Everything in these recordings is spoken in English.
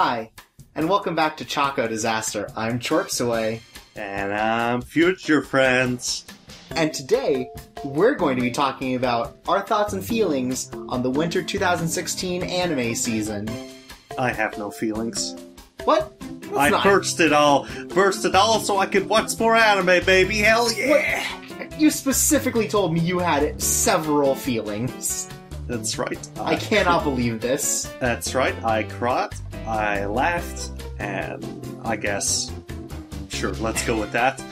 JordanKai, and welcome back to Choco Disaster. I'm ChorpSaway. And I'm FutureFriend. And today, we're going to be talking about our thoughts and feelings on the winter 2016 anime season. I have no feelings. What? I burst it all so I could watch more anime, baby. Hell yeah! What? You specifically told me you had several feelings. That's right. I cannot believe this. That's right. I cried, I laughed, and I guess... Sure, let's go with that.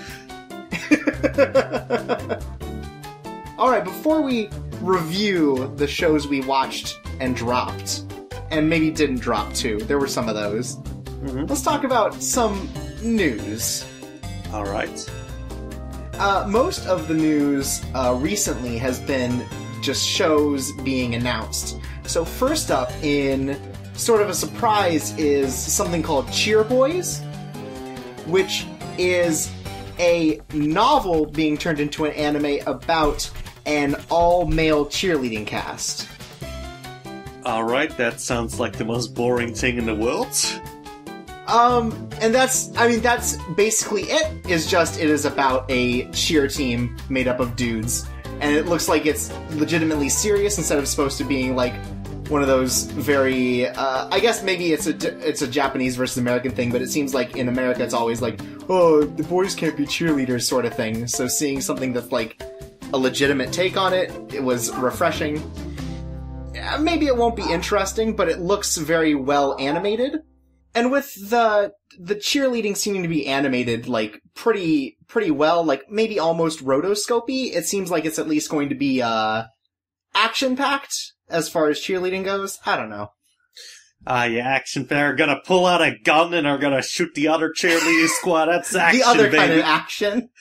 Alright, before we review the shows we watched and dropped, and maybe didn't drop too, there were some of those, let's talk about some news. Alright. Most of the news recently has been just shows being announced. So first up, in sort of a surprise, is something called Cheer Boys, which is a novel being turned into an anime about an all-male cheerleading cast. Alright, that sounds like the most boring thing in the world. And that's basically it. It is about a cheer team made up of dudes. And it looks like it's legitimately serious instead of supposed to being like one of those very, I guess maybe it's a Japanese versus American thing, but it seems like in America it's always like, oh, the boys can't be cheerleaders sort of thing. So seeing something that's like a legitimate take on it, it was refreshing. Maybe it won't be interesting, but it looks very well animated. And with the cheerleading seeming to be animated, like, pretty well, like, maybe almost rotoscopy, it seems like it's at least going to be, action-packed, as far as cheerleading goes. I don't know. Yeah, action are gonna pull out a gun and are gonna shoot the other cheerleading squad. That's action, the other baby. kind of action.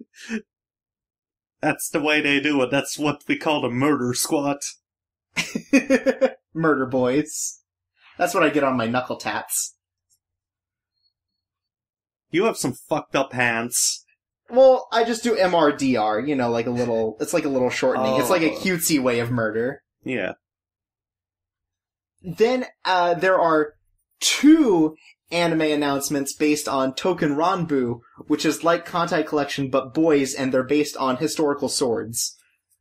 That's the way they do it. That's what we call the murder squad. Murder boys. That's what I get on my knuckle tats. You have some fucked up hands. Well, I just do MRDR, you know, it's like a little shortening. Oh. It's like a cutesy way of murder. Yeah. Then, there are 2 anime announcements based on Token Ranbu, which is like Kantai Collection but boys, and they're based on historical swords.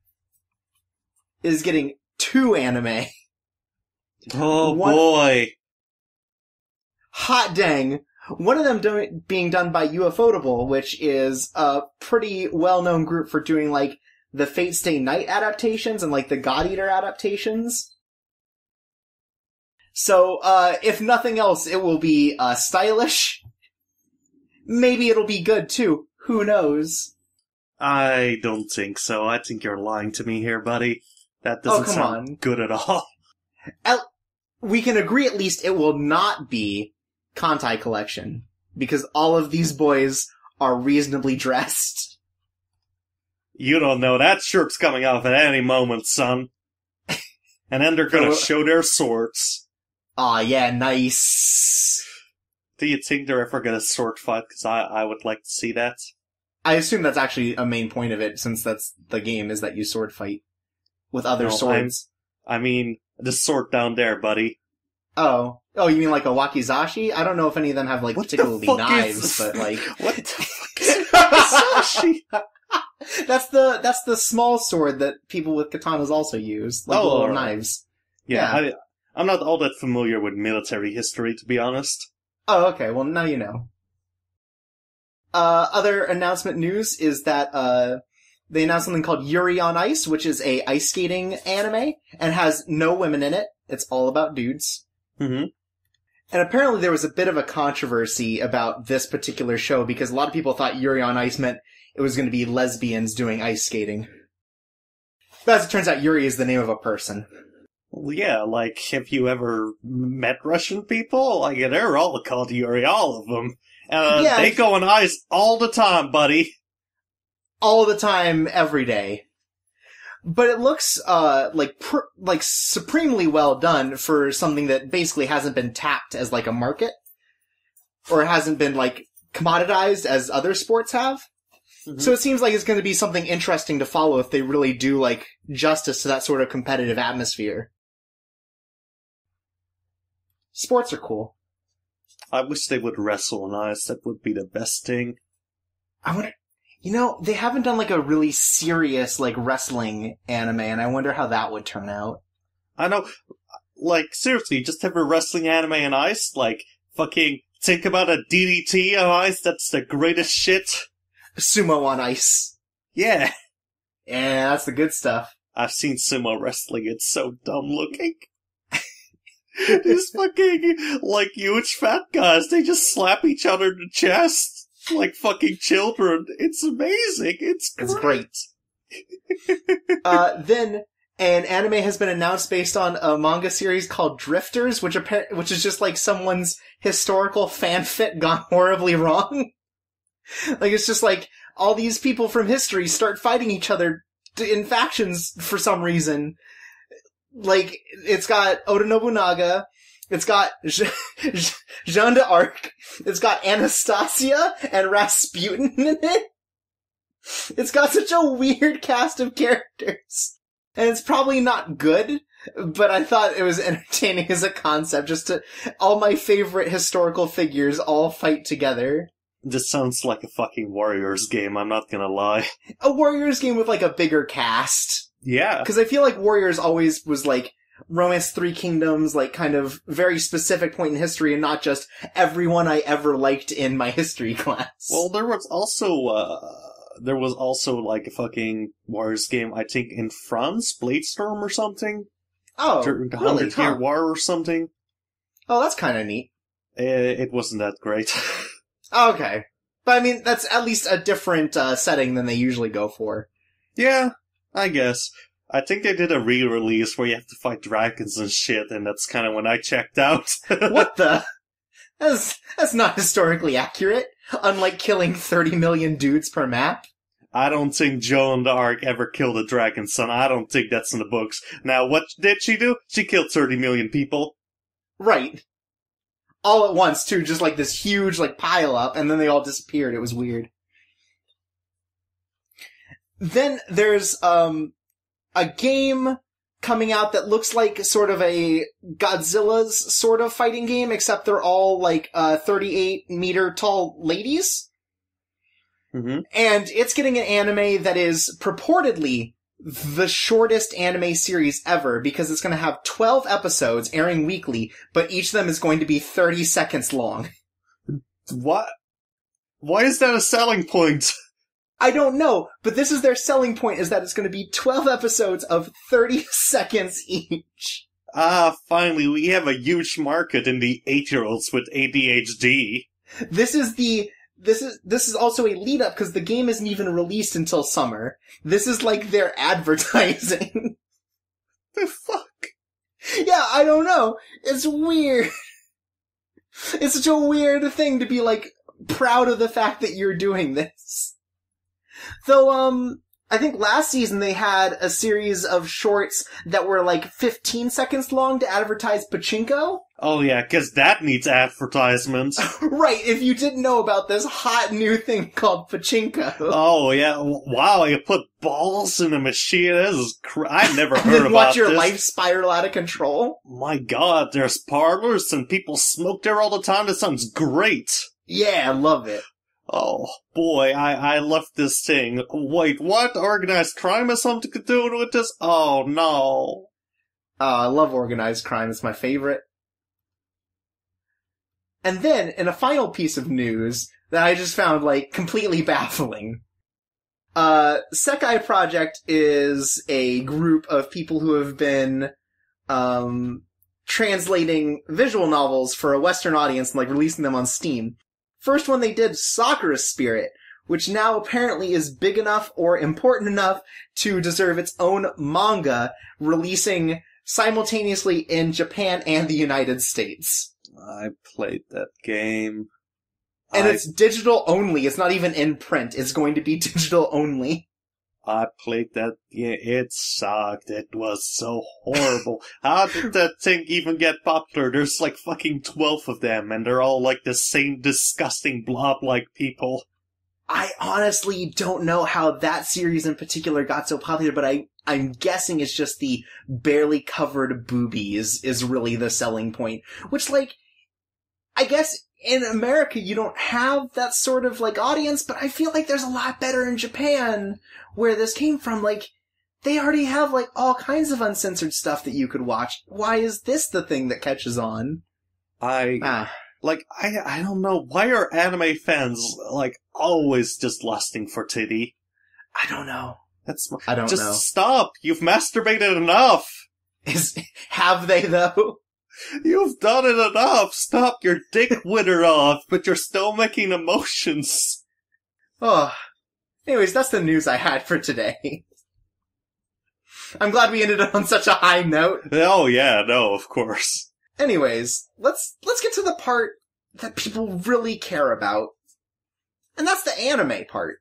Is getting 2 anime. Oh boy. Hot dang. One of them being done by Ufotable, which is a pretty well-known group for doing, like, the Fate Stay Night adaptations and, like, the God Eater adaptations. So, if nothing else, it will be, stylish. Maybe it'll be good, too. Who knows? I don't think so. I think you're lying to me here, buddy. That doesn't sound good at all. We can agree at least it will not be Kantai Collection, because all of these boys are reasonably dressed. You don't know. That shirt's coming off at any moment, son. And then they're gonna show their swords. Aw, yeah, nice. Do you think they're ever gonna sword fight? Because I would like to see that. I assume that's actually a main point of it, since that's the game, is that you sword fight with other swords. I mean, the sword down there, buddy. Oh, you mean like a wakizashi? I don't know if any of them have, like, particularly knives, but, like... What the fuck is a wakizashi? That's the small sword that people with katanas also use. Like little knives. Yeah. I'm not all that familiar with military history, to be honest. Oh, okay. Well, now you know. Other announcement news is that, they announced something called Yuri on Ice, which is a ice skating anime, and has no women in it. It's all about dudes. Mm-hmm. And apparently there was a bit of a controversy about this particular show, because a lot of people thought Yuri on Ice meant it was going to be lesbians doing ice skating. But as it turns out, Yuri is the name of a person. Well, yeah, like, have you ever met Russian people? Like, they're all called Yuri, all of them. They go on ice all the time, buddy. All the time, every day. But it looks, like supremely well done for something that basically hasn't been tapped as, like, a market. Or hasn't been, like, commoditized as other sports have. Mm-hmm. So it seems like it's going to be something interesting to follow if they really do, like, justice to that sort of competitive atmosphere. Sports are cool. I wish they would wrestle on ice. That would be the best thing. I wonder... they haven't done, like, a really serious, like, wrestling anime, and I wonder how that would turn out. I know. Like, seriously, just have a wrestling anime on ice? Like, fucking think about a DDT on ice? That's the greatest shit. Sumo on ice. Yeah. Yeah, that's the good stuff. I've seen sumo wrestling. It's so dumb looking. These fucking, like, huge fat guys, they just slap each other in the chest like fucking children. It's amazing. It's great. Then... an anime has been announced based on a manga series called Drifters, which is just like someone's historical fanfic gone horribly wrong. Like, it's just like, all these people from history start fighting each other in factions for some reason. Like, it's got Oda Nobunaga, it's got Jeanne d'Arc, it's got Anastasia and Rasputin in it. It's got such a weird cast of characters. And it's probably not good, but I thought it was entertaining as a concept, just to, all my favorite historical figures all fight together. This sounds like a fucking Warriors game, I'm not gonna lie. A Warriors game with, like, a bigger cast. Yeah. Because I feel like Warriors always was, like, Romance Three Kingdoms, like, kind of very specific point in history, and not just everyone I ever liked in my history class. Well, there was also, like, a fucking Warriors game, I think, in France? Bladestorm or something? Oh, really? 100 Year War or something? Oh, that's kind of neat. It wasn't that great. Okay. But, I mean, that's at least a different setting than they usually go for. Yeah, I guess. I think they did a re-release where you have to fight dragons and shit, and that's kind of when I checked out. What the? That's not historically accurate. Unlike killing 30 million dudes per map. I don't think Joan d'Arc ever killed a dragon, son. I don't think that's in the books. Now, what did she do? She killed 30 million people. Right. All at once, too. Just like this huge, like, pile up, and then they all disappeared. It was weird. Then there's, a game coming out that looks like sort of a Godzilla's sort of fighting game, except they're all, like, 38-meter tall ladies. Mm-hmm. And it's getting an anime that is purportedly the shortest anime series ever, because it's going to have 12 episodes airing weekly, but each of them is going to be 30 seconds long. What? Why is that a selling point? I don't know, but this is their selling point, is that it's going to be 12 episodes of 30 seconds each. Ah, finally, we have a huge market in the 8-year-olds with ADHD. This is also a lead up, because the game isn't even released until summer. This is like their advertising. The fuck? Yeah, I don't know. It's weird. It's such a weird thing to be, like, proud of the fact that you're doing this. Though, I think last season they had a series of shorts that were like 15 seconds long to advertise pachinko. Oh yeah, 'cause that needs advertisements. Right, if you didn't know about this hot new thing called pachinko. Oh yeah, wow, you put balls in a machine, this is I never heard about this. And watch your life spiral out of control. My god, there's parlors and people smoke there all the time, that sounds great. Yeah, I love it. Oh, boy, I love this thing. Wait, what? Organized crime has something to do with this? Oh, no. I love organized crime. It's my favorite. And then, in a final piece of news that I just found, like, completely baffling. Sekai Project is a group of people who have been, translating visual novels for a Western audience and, like, releasing them on Steam. First one they did, Sakura Spirit, which now apparently is big enough or important enough to deserve its own manga, releasing simultaneously in Japan and the United States. I played that game. And it's digital only, it's not even in print, it's going to be digital only. I played that, yeah, it sucked, it was so horrible. How did that thing even get popular? There's like fucking 12 of them, and they're all like the same disgusting blob-like people. I honestly don't know how that series in particular got so popular, but I'm guessing it's just the barely covered boobies is really the selling point. Which, like, I guess in America you don't have that sort of, like, audience, but I feel like there's a lot better in Japan where this came from. Like, they already have, like, all kinds of uncensored stuff that you could watch. Why is this the thing that catches on? I don't know. Why are anime fans, like, always just lusting for titty? I don't know. I don't know. Just stop! You've masturbated enough! Have they, though? You've done it enough! Stop! Your dick withered off, but you're still making emotions. Oh. Anyways, that's the news I had for today. I'm glad we ended on such a high note. Oh yeah, no, of course. Anyways, let's get to the part that people really care about. And that's the anime part.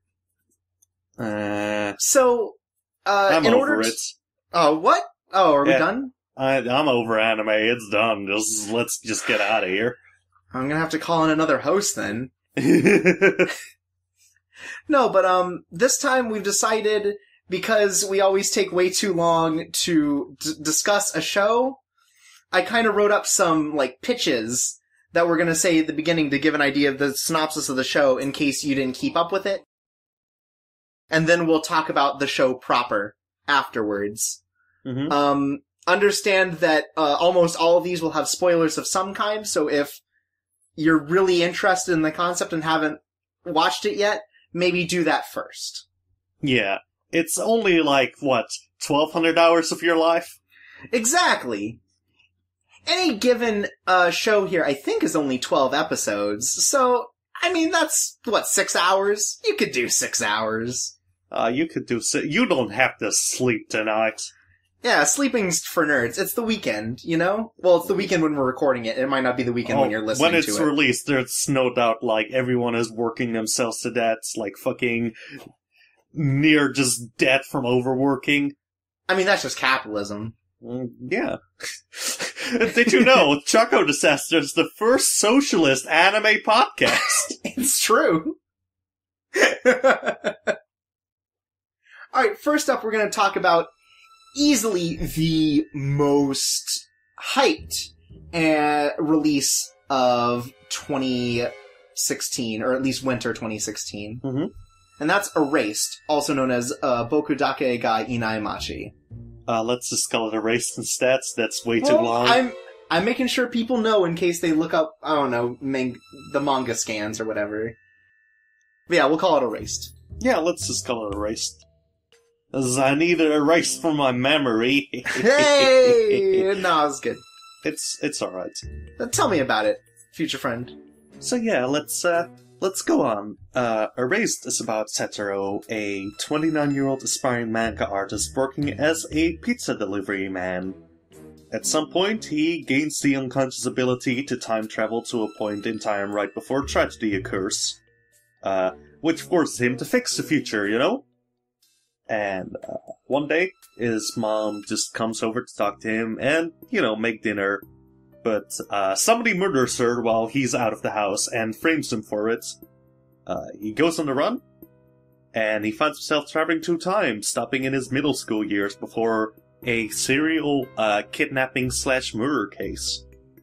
So, I'm in over order it. What? Oh, are we done? I'm over anime. It's done. Let's just get out of here. I'm gonna have to call in another host then. No, but this time we've decided, because we always take way too long to discuss a show, I kind of wrote up some, like, pitches that we're gonna say at the beginning to give an idea of the synopsis of the show in case you didn't keep up with it. And then we'll talk about the show proper afterwards. Mm-hmm. Understand that almost all of these will have spoilers of some kind, so if you're really interested in the concept and haven't watched it yet, maybe do that first. Yeah. It's only, like, 1,200 hours of your life? Exactly. Any given show here, I think, is only 12 episodes, so, I mean, that's, 6 hours? You could do 6 hours. You don't have to sleep tonight. Yeah, sleeping's for nerds. It's the weekend, you know? Well, it's the weekend when we're recording it. It might not be the weekend when you're listening to it. When it's released, there's no doubt, like, everyone is working themselves to death, like, fucking near just death from overworking. I mean, that's just capitalism. Yeah. Did you know Choco Disaster is the first socialist anime podcast? It's true. Alright, first up, we're going to talk about easily the most hyped release of 2016, or at least winter 2016. Mm-hmm. And that's Erased, also known as Boku Dake ga Inaimachi. Let's just call it Erased instead. That's way too long. I'm making sure people know in case they look up, I don't know, the manga scans or whatever. But yeah, we'll call it Erased. Yeah, let's just call it Erased. As I need it erased from my memory. Hey! No, it's good. It's alright. Tell me about it, future friend. So yeah, let's go on. Erased is about Satoru, a 29-year-old aspiring manga artist working as a pizza delivery man. At some point, he gains the unconscious ability to time travel to a point in time right before tragedy occurs. Which forces him to fix the future, you know? And one day, his mom just comes over to talk to him and, make dinner. But somebody murders her while he's out of the house and frames him for it. He goes on the run, and he finds himself traveling through time, stopping in his middle school years before a serial kidnapping/murder case.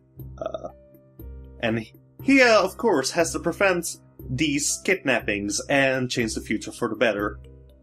And he, of course, has to prevent these kidnappings and change the future for the better.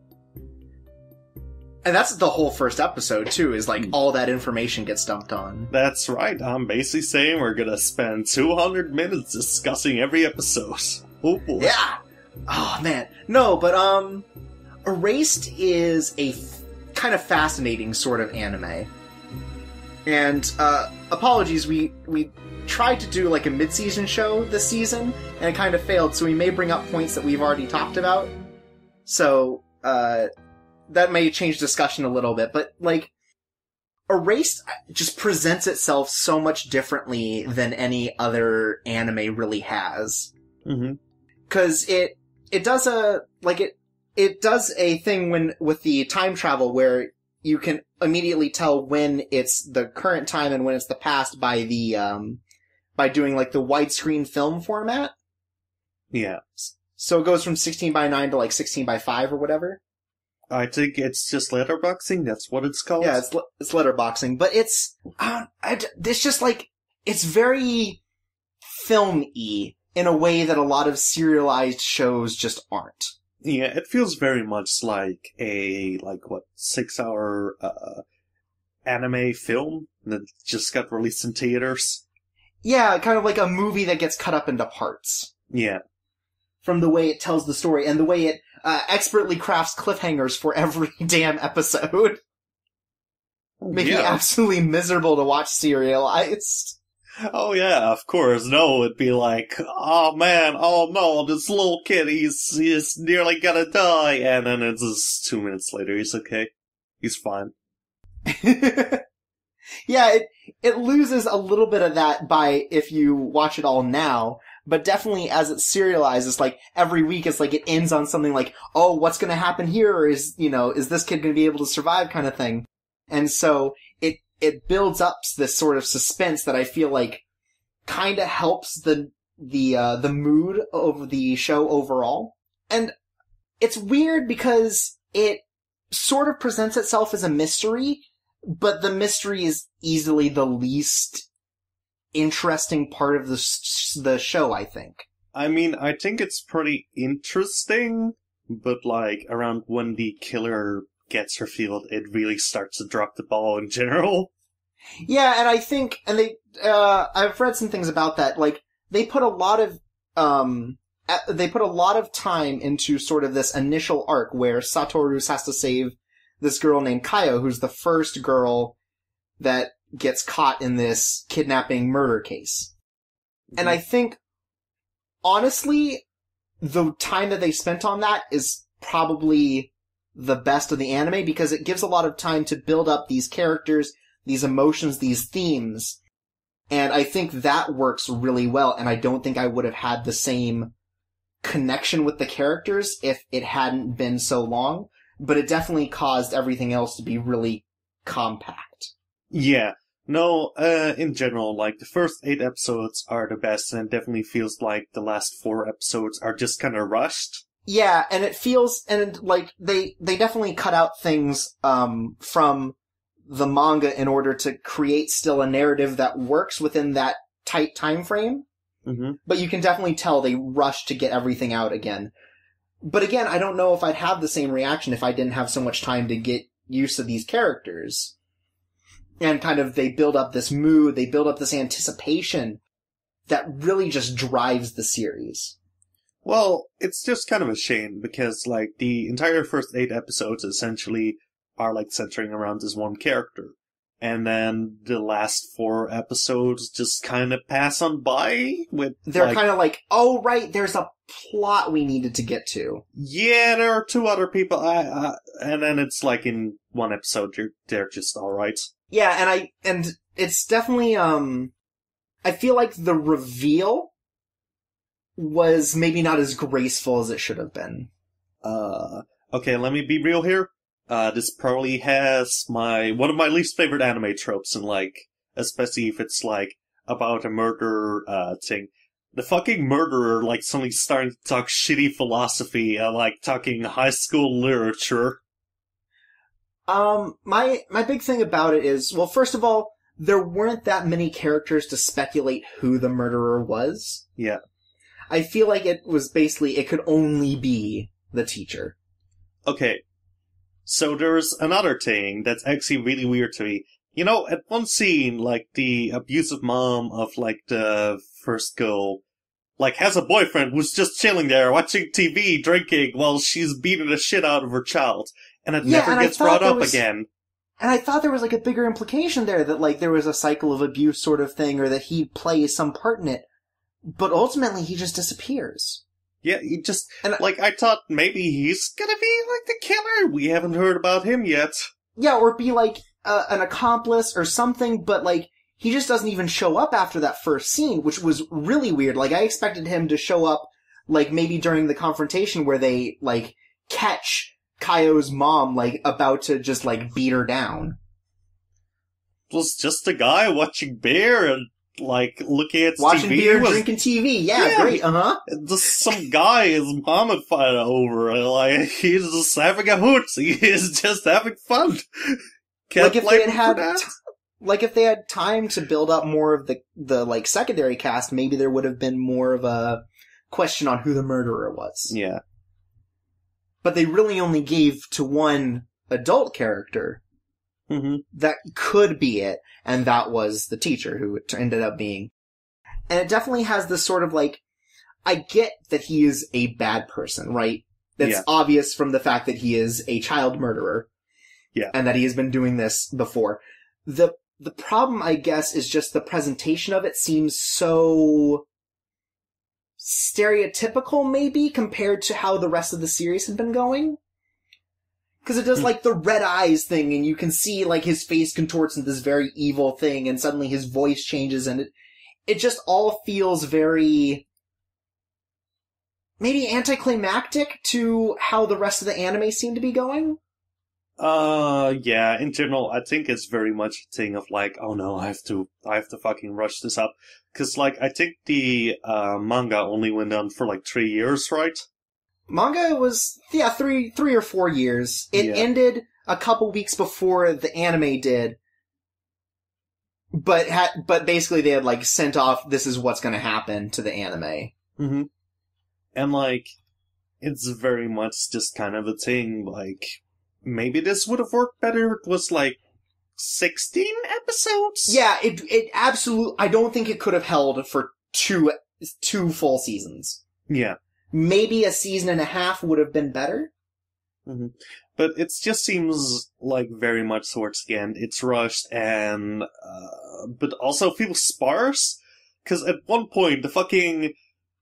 And that's the whole first episode, too, is like all that information gets dumped on. That's right. I'm basically saying we're gonna spend 200 minutes discussing every episode. Oh boy. Yeah! Oh, man. No, but, Erased is a kind of fascinating sort of anime. And, apologies, we tried to do like a mid-season show this season, and it kind of failed, so we may bring up points that we've already talked about. So, that may change discussion a little bit, but, like, Erased just presents itself so much differently than any other anime really has. Mm-hmm. Cause it does it does a thing with the time travel where you can immediately tell when it's the current time and when it's the past by by doing like the widescreen film format. Yeah. So it goes from 16:9 to like 16:5 or whatever. I think it's just letterboxing. That's what it's called. Yeah, it's letterboxing, but it's just like it's very film-y in a way that a lot of serialized shows just aren't. Yeah, it feels very much like a, 6-hour anime film that just got released in theaters. Yeah, kind of like a movie that gets cut up into parts. Yeah. From the way it tells the story, and the way it expertly crafts cliffhangers for every damn episode. Making it absolutely miserable to watch serialized. Oh yeah, of course. No, it'd be like, oh man, oh no, this little kid, he's nearly gonna die, and then it's just 2 minutes later, he's okay. He's fine. Yeah, it loses a little bit of that by if you watch it all now, but definitely as it's serialized, it's like every week it's like it ends on something like, oh, what's gonna happen here? Or is this kid gonna be able to survive kind of thing? And so it builds up this sort of suspense that I feel like kind of helps the mood of the show overall. And it's weird because it sort of presents itself as a mystery, but the mystery is easily the least interesting part of the show, I think. I mean, I think it's pretty interesting, but around when the killer gets revealed, it really starts to drop the ball in general. Yeah, and I think, I've read some things about that, they put a lot of time into sort of this initial arc where Satoru has to save this girl named Kaio, who's the first girl that gets caught in this kidnapping murder case. Mm-hmm. And I think, honestly, the time that they spent on that is probably the best of the anime, because it gives a lot of time to build up these characters, these emotions, these themes. And I think that works really well, and I don't think I would have had the same connection with the characters if it hadn't been so long, but it definitely caused everything else to be really compact. Yeah. No, in general, the first 8 episodes are the best, and it definitely feels like the last 4 episodes are just kind of rushed. Yeah, and it feels, they definitely cut out things, from the manga in order to create still a narrative that works within that tight time frame. Mm-hmm. But you can definitely tell they rushed to get everything out again. But again, I don't know if I'd have the same reaction if I didn't have so much time to get used to these characters. And kind of, they build up this mood, they build up this anticipation that really just drives the series. Well, it's just kind of a shame, because, the entire first 8 episodes essentially are, centering around this one character. And then the last 4 episodes just kind of pass on by with... They're kind of oh, right, there's a plot we needed to get to. Yeah, there are 2 other people, and then it's in one episode, they're just alright. Yeah, and it's definitely, I feel like the reveal was maybe not as graceful as it should have been. Okay, let me be real here. This probably has one of my least favorite anime tropes, and especially if it's about a murder, thing. The fucking murderer, suddenly starting to talk shitty philosophy, talking high school literature. My big thing about it is, well, first of all, there weren't that many characters to speculate who the murderer was. Yeah. I feel like it was basically, it could only be the teacher. Okay. So there's another thing that's actually really weird to me. At one scene, the abusive mom of, the first girl, has a boyfriend who's just chilling there, watching TV, drinking, while she's beating the shit out of her child. And it never gets brought up again. And I thought there was, a bigger implication there, that, there was a cycle of abuse sort of thing, or that he plays some part in it. But ultimately, he just disappears. Yeah, he just... And I thought maybe he's gonna be, the killer. We haven't heard about him yet. Yeah, or be, an accomplice or something, but, he just doesn't even show up after that first scene, which was really weird. I expected him to show up, maybe during the confrontation where they, catch Kaio's mom, about to just, beat her down. It was just a guy watching beer and, looking at watching TV. Beer, drinking TV. Yeah, great, uh-huh. Just some guy his mom had fight over. He's just having a hoot. He is just having fun. Can't if blame they had him for that. like, if they had time to build up more of the like, secondary cast, maybe there would have been more of a question on who the murderer was. Yeah. But they really only gave to one adult character that could be it, and that was the teacher, who it ended up being. And it definitely has this sort of, like, I get that he is a bad person, right? That's obvious from the fact that he is a child murderer. Yeah. And that he has been doing this before. The problem, I guess, is just the presentation of it seems so stereotypical, maybe, compared to how the rest of the series had been going. Because it does, like, the red eyes thing, and you can see, like, his face contorts into this very evil thing, and suddenly his voice changes, and it just all feels very, maybe anticlimactic to how the rest of the anime seemed to be going. Yeah, in general, I think it's very much a thing of, like, oh no, I have to fucking rush this up. Cause, like, I think the, manga only went on for, like, 3 years, right? Manga was, 3 or 4 years. It ended a couple weeks before the anime did. But basically they had, like, sent off, this is what's gonna happen to the anime. Mm-hmm. And, like, it's very much just kind of a thing, like, maybe this would have worked better if it was, like, 16 episodes? Yeah, it absolutely, I don't think it could have held for two full seasons. Yeah. Maybe a season and a half would have been better. Mm-hmm. But it just seems like very much towards the end. It's rushed and, but also feels sparse. Cause at one point, the fucking,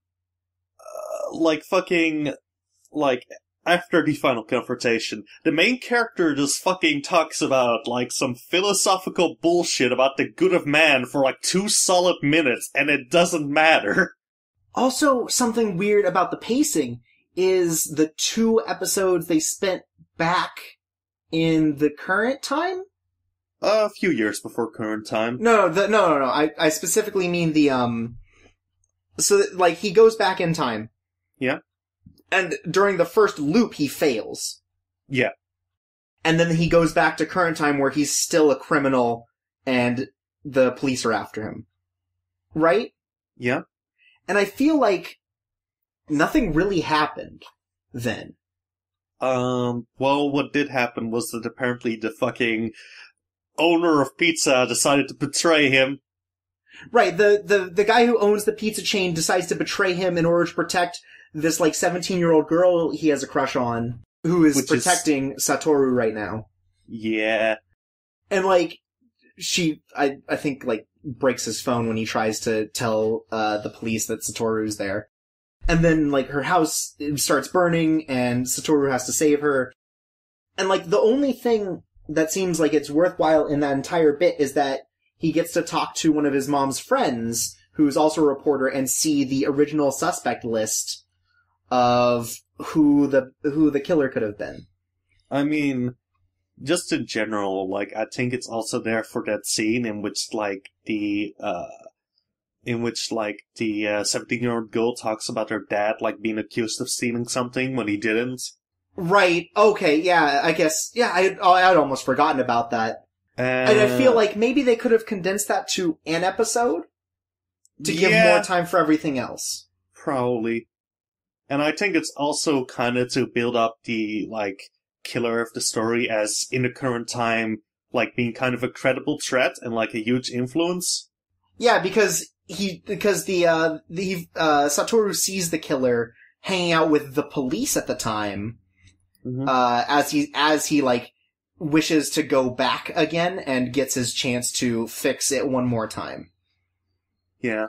after the final confrontation, the main character just fucking talks about, like, some philosophical bullshit about the good of man for, like, 2 solid minutes, and it doesn't matter. Also, something weird about the pacing is the 2 episodes they spent back in the current time? A few years before current time. No. I specifically mean the, so, like, he goes back in time. Yeah. And during the first loop, he fails. Yeah. And then he goes back to current time where he's still a criminal and the police are after him. Right? Yeah. And I feel like nothing really happened then. Well, what did happen was that apparently the fucking owner of pizza decided to betray him. Right, the guy who owns the pizza chain decides to betray him in order to protect this, like, 17-year-old girl he has a crush on, who is protecting Satoru right now. Yeah. And, like, I think, like, breaks his phone when he tries to tell, the police that Satoru's there. And then, like, her house starts burning, and Satoru has to save her. And, like, the only thing that seems like it's worthwhile in that entire bit is that he gets to talk to one of his mom's friends, who's also a reporter, and see the original suspect list of who the killer could have been. I mean, just in general, like, I think it's also there for that scene in which, like, the 17-year-old girl talks about her dad, like, being accused of stealing something when he didn't. Right, okay, yeah, I guess, yeah, I'd almost forgotten about that. And I feel like maybe they could have condensed that to an episode to give more time for everything else. Probably. And I think it's also kind of to build up the, like, killer of the story as, in the current time, like, being kind of a credible threat and, like, a huge influence. Yeah, because Satoru sees the killer hanging out with the police at the time, as he, like, wishes to go back again and gets his chance to fix it one more time. Yeah.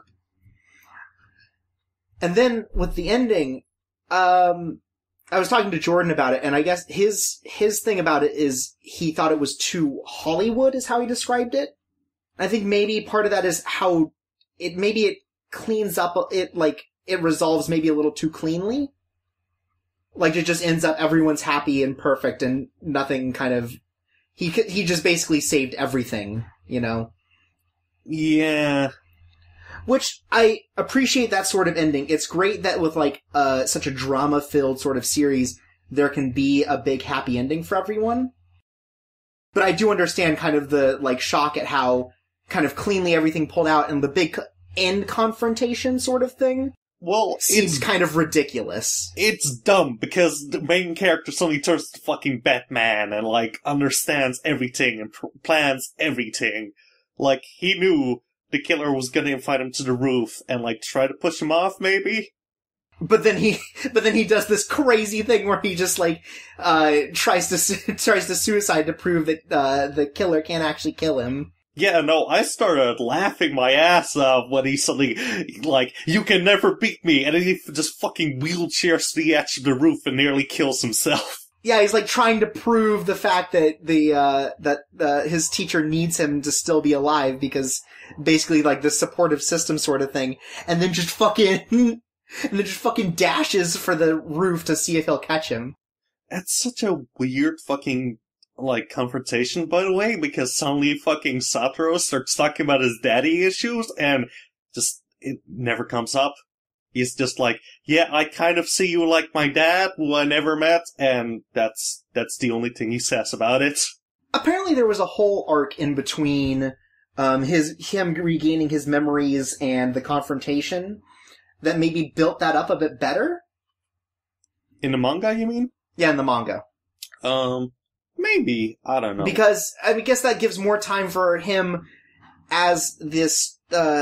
And then, with the ending, I was talking to Jordan about it, and I guess his thing about it is he thought it was too Hollywood, is how he described it. I think maybe part of that is how it cleans up, it resolves maybe a little too cleanly. Like, it just ends up everyone's happy and perfect and nothing kind of, he just basically saved everything, you know? Yeah. Which, I appreciate that sort of ending. It's great that with, like, such a drama-filled sort of series, there can be a big happy ending for everyone. But I do understand kind of the, like, shock at how kind of cleanly everything pulled out and the big end confrontation sort of thing. Well, seems kind of ridiculous. It's dumb, because the main character suddenly turns to fucking Batman and, like, understands everything and plans everything. Like, he knew the killer was gonna invite him to the roof and, like, try to push him off, maybe? But then he does this crazy thing where he just, like, tries to suicide to prove that, the killer can't actually kill him. Yeah, no, I started laughing my ass off when he suddenly, like, you can never beat me, and then he just fucking wheelchairs to the edge of the roof and nearly kills himself. Yeah, he's like trying to prove the fact that his teacher needs him to still be alive because basically like the supportive system sort of thing, and then just fucking dashes for the roof to see if he'll catch him. That's such a weird fucking, like, confrontation, by the way, because suddenly fucking Satoru starts talking about his daddy issues, and just, it never comes up. He's just like, yeah, I kind of see you like my dad, who I never met, and that's the only thing he says about it. Apparently there was a whole arc in between, him regaining his memories and the confrontation that maybe built that up a bit better. In the manga, you mean? Yeah, in the manga. Maybe. I don't know. Because, I mean, guess that gives more time for him as this,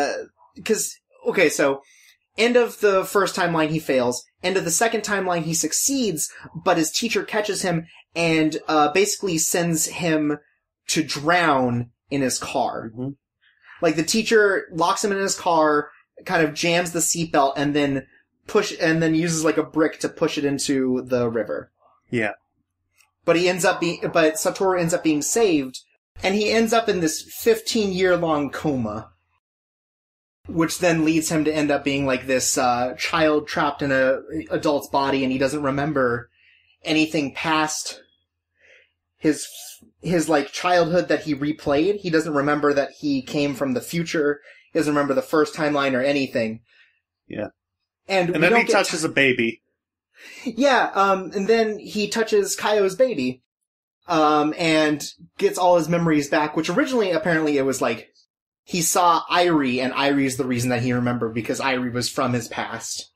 okay, so, end of the first timeline he fails, end of the second timeline he succeeds, but his teacher catches him and, basically sends him to drown in his car. Mm-hmm. Like, the teacher locks him in his car, kind of jams the seatbelt, and then uses like a brick to push it into the river. Yeah. But Satoru ends up being saved, and he ends up in this 15-year-long coma. Which then leads him to end up being like this, child trapped in a adult's body, and he doesn't remember anything past his like childhood that he replayed. He doesn't remember that he came from the future. He doesn't remember the first timeline or anything. Yeah. And then he touches a baby. Yeah, and then he touches Kaio's baby, and gets all his memories back, which originally, apparently, it was like, he saw Irie, and Irie's the reason that he remembered, because Irie was from his past.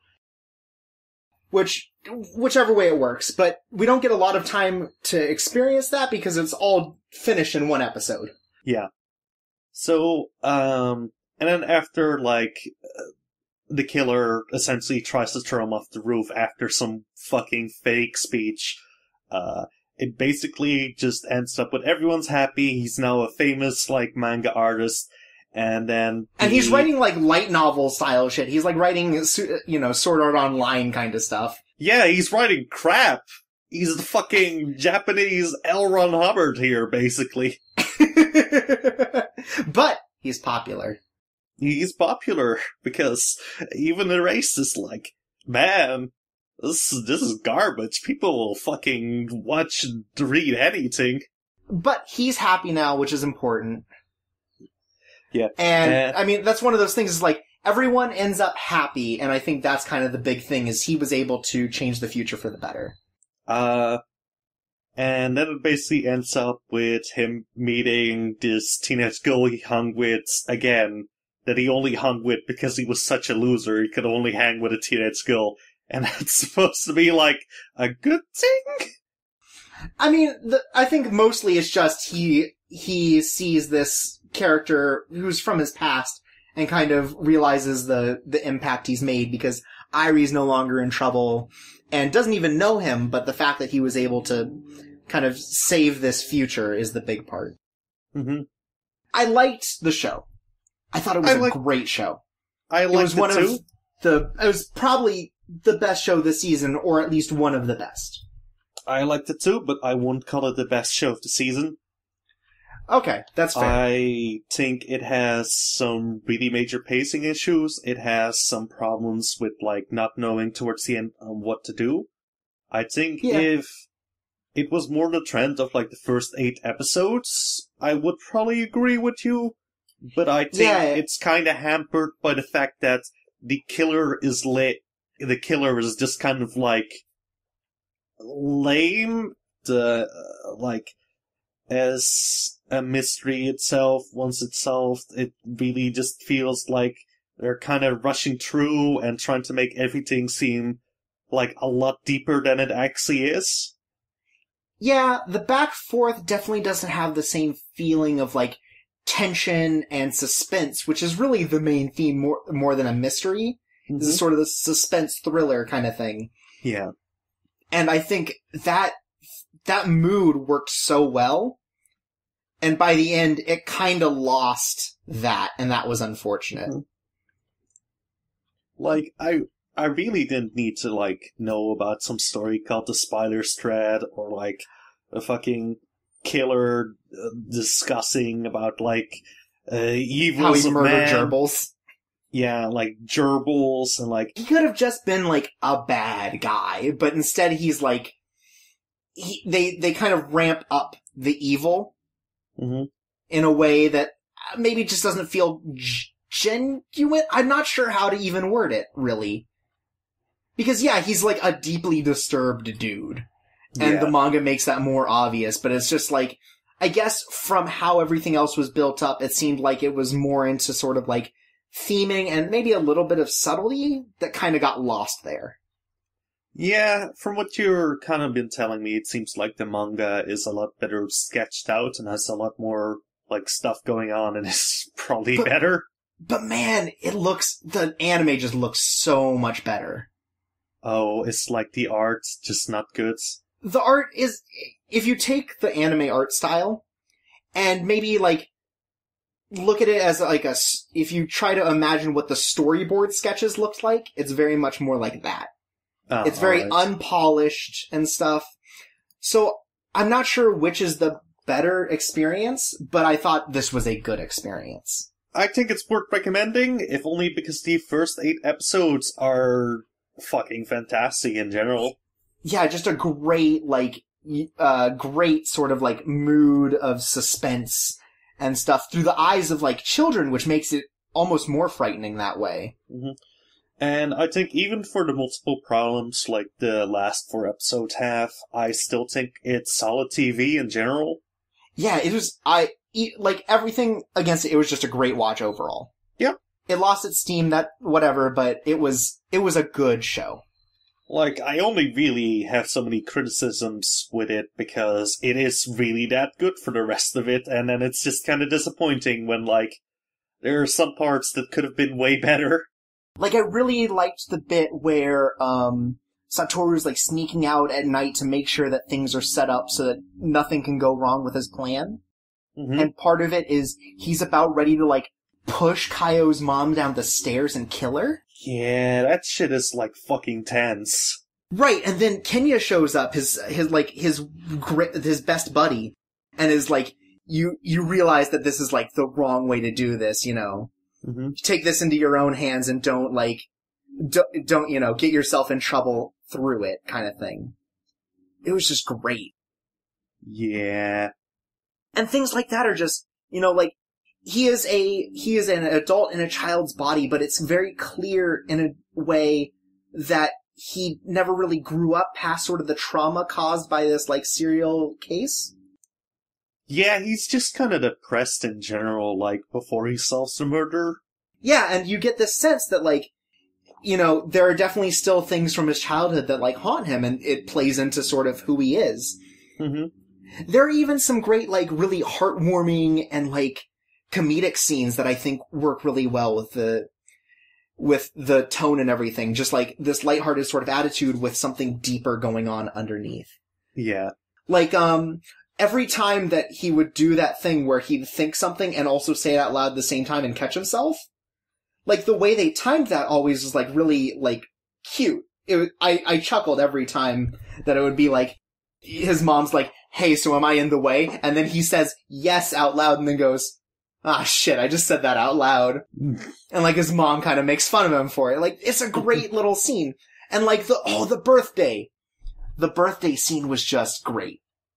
Whichever way it works, but we don't get a lot of time to experience that, because it's all finished in one episode. Yeah. So, and then after, like, the killer essentially tries to throw him off the roof after some fucking fake speech. It basically just ends up with everyone's happy. He's now a famous, like, manga artist. And then... And he's writing, like, light novel style shit. He's, like, writing, Sword Art Online kind of stuff. Yeah, he's writing crap. He's the fucking Japanese L. Ron Hubbard here, basically. But he's popular. He's popular because even ERASED is like, man, this is garbage. People will fucking watch and read anything. But he's happy now, which is important. Yeah. And, I mean, that's one of those things, is like, everyone ends up happy, and I think that's kind of the big thing, is he was able to change the future for the better. And then it basically ends up with him meeting this teenage girl he hung with again, that he only hung with because he was such a loser, he could only hang with a teenage girl. And that's supposed to be, like, a good thing? I mean, I think mostly it's just he sees this character who's from his past and kind of realizes the impact he's made, because Irie's no longer in trouble and doesn't even know him, but the fact that he was able to kind of save this future is the big part. Mm-hmm. I liked the show. I thought it was a great show. I liked it too. It was probably the best show this season, or at least one of the best. I liked it too, but I won't call it the best show of the season. Okay, that's fair. I think it has some really major pacing issues. It has some problems with, like, not knowing towards the end what to do. I think if it was more the trend of, like, the first 8 episodes, I would probably agree with you. But I think it's kind of hampered by the fact that the killer is just kind of, like, lame. as a mystery itself. Once it's solved, it really just feels like they're kind of rushing through and trying to make everything seem like a lot deeper than it actually is. Yeah, the back forth definitely doesn't have the same feeling of, like, tension and suspense, which is really the main theme more than a mystery. Mm-hmm. This is sort of the suspense thriller kind of thing. Yeah. And I think that mood worked so well, and by the end, it kind of lost that, and that was unfortunate. Mm-hmm. Like, I really didn't need to, like, know about some story called The Spider's Thread, or, like, a fucking killer discussing about, like, evils How he of murdered man. gerbils. Yeah, like, gerbils, and, like... He could have just been, like, a bad guy, but instead he's, like... They kind of ramp up the evil Mm-hmm. in a way that maybe just doesn't feel genuine. I'm not sure how to even word it, really. Because, yeah, he's, like, a deeply disturbed dude. And the manga makes that more obvious, but it's just, like, I guess from how everything else was built up, it seemed like it was more into sort of, like, theming and maybe a little bit of subtlety that kind of got lost there. Yeah, from what you're kind of been telling me, it seems like the manga is a lot better sketched out and has a lot more, like, stuff going on and is probably better. But man, the anime just looks so much better. Oh, it's like the art's just not good. The art is, if you take the anime art style and maybe, like, look at it as, like, if you try to imagine what the storyboard sketches looked like, it's very much more like that. Oh, it's very unpolished and stuff. So, I'm not sure which is the better experience, but I thought this was a good experience. I think it's worth recommending, if only because the first 8 episodes are fucking fantastic in general. Yeah, just a great, like, great sort of, like, mood of suspense and stuff through the eyes of, like, children, which makes it almost more frightening that way. Mm-hmm. And I think even for the multiple problems like the last 4 episodes have, I still think it's solid TV in general. Yeah, it was, like, everything against it was just a great watch overall. Yep. It lost its steam, but it was a good show. Like, I only really have so many criticisms with it because it is really that good for the rest of it, and then it's just kind of disappointing when, like, there are some parts that could have been way better. Like, I really liked the bit where, Satoru's, like, sneaking out at night to make sure that things are set up so that nothing can go wrong with his plan. Mm-hmm. And part of it is he's about ready to, like, push Kaio's mom down the stairs and kill her. Yeah, that shit is, like, fucking tense. Right, and then Kenya shows up, his best buddy, and is like, you realize that this is, like, the wrong way to do this, you know? Mm-hmm. Take this into your own hands and don't, you know, get yourself in trouble through it, kind of thing. It was just great. Yeah. And things like that are just, you know, like, he is an adult in a child's body, but it's very clear in a way that he never really grew up past sort of the trauma caused by this, like, serial case. Yeah, he's just kind of depressed in general, like, before he solves the murder. Yeah, and you get this sense that, like, you know, there are definitely still things from his childhood that, like, haunt him, and it plays into sort of who he is. Mm-hmm. There are even some great, like, really heartwarming and, like, comedic scenes that I think work really well with the tone and everything. Just, like, this lighthearted sort of attitude with something deeper going on underneath. Yeah. Like, every time that he would do that thing where he'd think something and also say it out loud at the same time and catch himself, like, the way they timed that always was, like, really, like, cute. I chuckled every time that it would be, like, his mom's like, hey, so am I in the way? And then he says yes out loud and then goes, ah, shit, I just said that out loud. And, like, his mom kind of makes fun of him for it. Like, it's a great little scene. And, like, the birthday. The birthday scene was just great.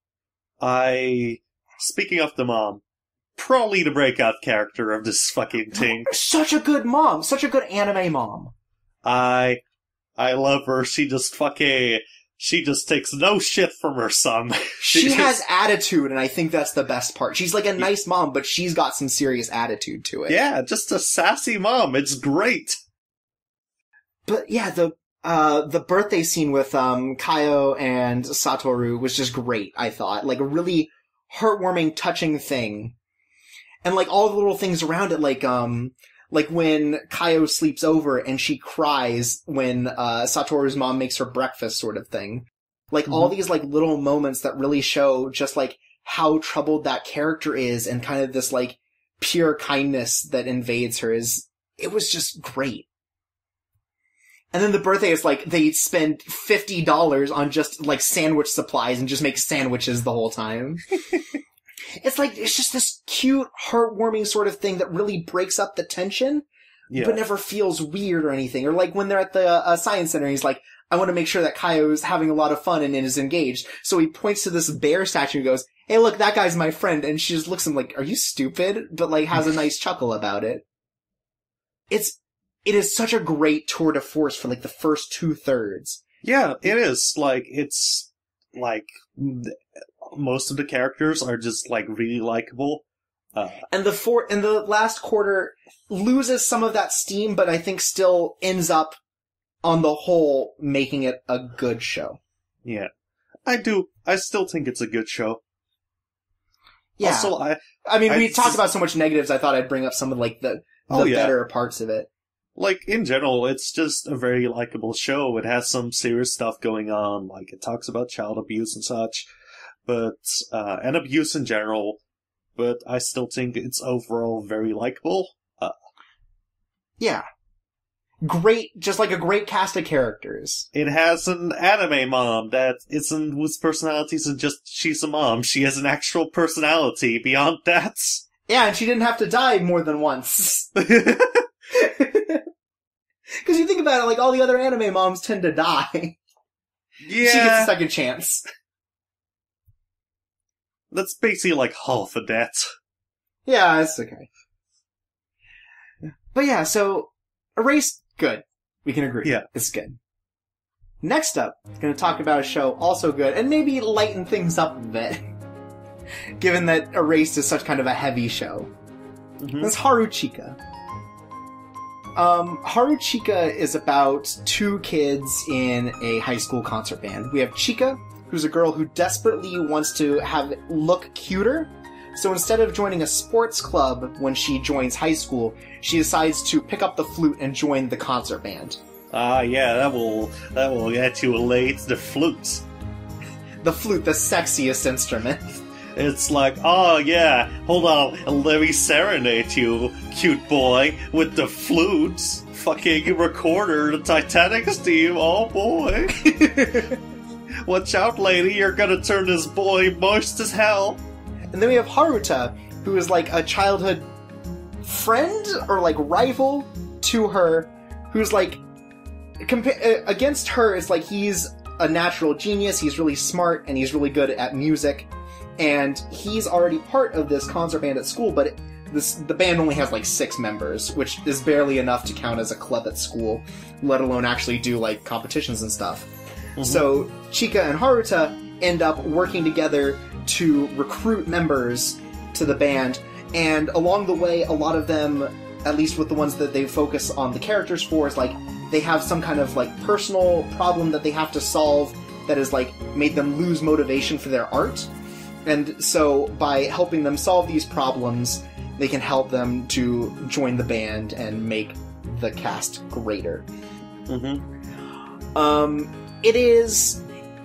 Speaking of the mom, probably the breakout character of this fucking thing. Such a good mom. Such a good anime mom. I love her. She just fucking She just takes no shit from her son. She has attitude, and I think that's the best part. She's like a nice mom, but she's got some serious attitude to it. Yeah, just a sassy mom. It's great. But yeah, the birthday scene with Kaio and Satoru was just great, I thought. Like a really heartwarming, touching thing. And like all the little things around it, like when Kaio sleeps over and she cries when Satoru's mom makes her breakfast sort of thing. Like all these like little moments that really show just like how troubled that character is and kind of this like pure kindness that invades her it was just great. And then the birthday is like, they spend $50 on just, like, sandwich supplies and just make sandwiches the whole time. It's just this cute, heartwarming sort of thing that really breaks up the tension, but never feels weird or anything. Or like when they're at the science center, he's like, I want to make sure that Kaio's having a lot of fun and is engaged. So he points to this bear statue and goes, hey, look, that guy's my friend. And she just looks at him like, are you stupid? But like has a nice chuckle about it. It is such a great tour de force for, like, the first 2/3. Yeah, it is. Like, it's, like, most of the characters are just, like, really likable. And the last quarter loses some of that steam, but I think still ends up, on the whole, making it a good show. Yeah. I still think it's a good show. Yeah. Also, we talked about so much negatives, I thought I'd bring up some of, like, the better parts of it. Like, in general, it's just a very likable show. It has some serious stuff going on, like, it talks about child abuse and such, but, and abuse in general, but I still think it's overall very likable. Yeah. Great, just like a great cast of characters. It has an anime mom whose personality isn't just she's a mom, she has an actual personality beyond that. Yeah, and she didn't have to die more than once. Because you think about it, like, all the other anime moms tend to die. Yeah. She gets a second chance. That's basically like half a death. Yeah, it's okay. But yeah, so, Erased, good. We can agree. Yeah. It's good. Next up, I'm going to talk about a show also good, and maybe lighten things up a bit. Given that Erased is such kind of a heavy show. It's Haruchika. Haruchika is about two kids in a high school concert band. We have Chika, who's a girl who desperately wants to look cuter. So instead of joining a sports club when she joins high school, she decides to pick up the flute and join the concert band. Yeah, that will get you late. The flute. The flute, the sexiest instrument. It's like, oh yeah, hold on, let me serenade you, cute boy, with the flutes. Fucking recorder, the Titanic's theme, oh boy. Watch out, lady, you're gonna turn this boy moist as hell. And then we have Haruta, who is like a childhood friend or like rival to her, who's like, against her, it's like he's a natural genius, he's really smart, and he's really good at music. And he's already part of this concert band at school, but the band only has like 6 members, which is barely enough to count as a club at school, let alone actually do like competitions and stuff. So Chika and Haruta end up working together to recruit members to the band, and along the way, a lot of them, at least with the ones that they focus on the characters for, is like they have some kind of like personal problem that they have to solve that has like made them lose motivation for their art. And so, by helping them solve these problems, they can help them to join the band and make the cast greater. It is...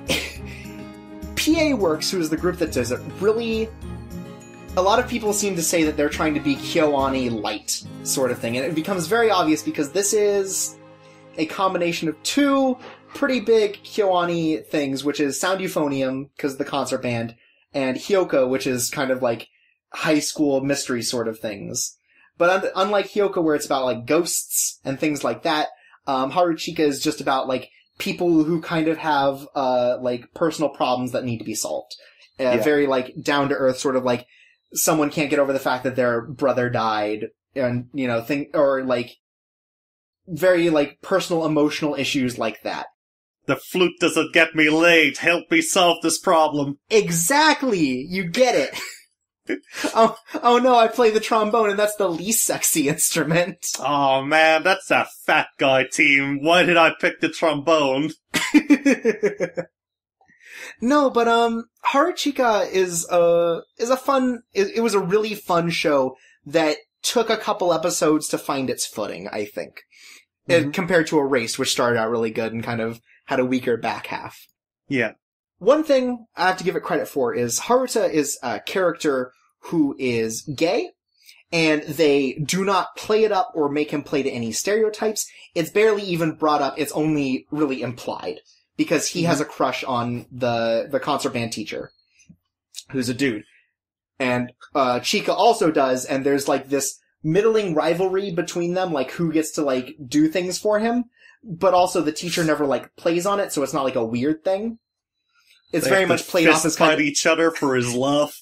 PA Works, who is the group that does it, really... A lot of people seem to say that they're trying to be KyoAni light, sort of thing. And it becomes very obvious because this is a combination of 2 pretty big KyoAni things, which is Sound Euphonium, because of the concert band, and Hyoko, which is kind of like high school mystery sort of things. But unlike Hyoko, where it's about like ghosts and things like that, Haruchika is just about like people who kind of have like personal problems that need to be solved. Very like down to earth, sort of like someone can't get over the fact that their brother died, and or like very like personal emotional issues like that. The flute doesn't get me laid. Help me solve this problem. Exactly! You get it. oh no, I play the trombone and that's the least sexy instrument. Oh man, that's a fat guy team. Why did I pick the trombone? No, but Haruchika is a fun. It was a really fun show that took a couple episodes to find its footing, I think, compared to Erased, which started out really good and kind of had a weaker back half. Yeah. One thing I have to give it credit for is Haruta is a character who is gay, and they do not play it up or make him play to any stereotypes. It's barely even brought up. It's only really implied. Because he has a crush on the concert band teacher, who's a dude. And Chika also does, and there's like this middling rivalry between them, like who gets to like do things for him, but also the teacher never like plays on it, so it's not like a weird thing. It's very much played off as kind of each other for his love.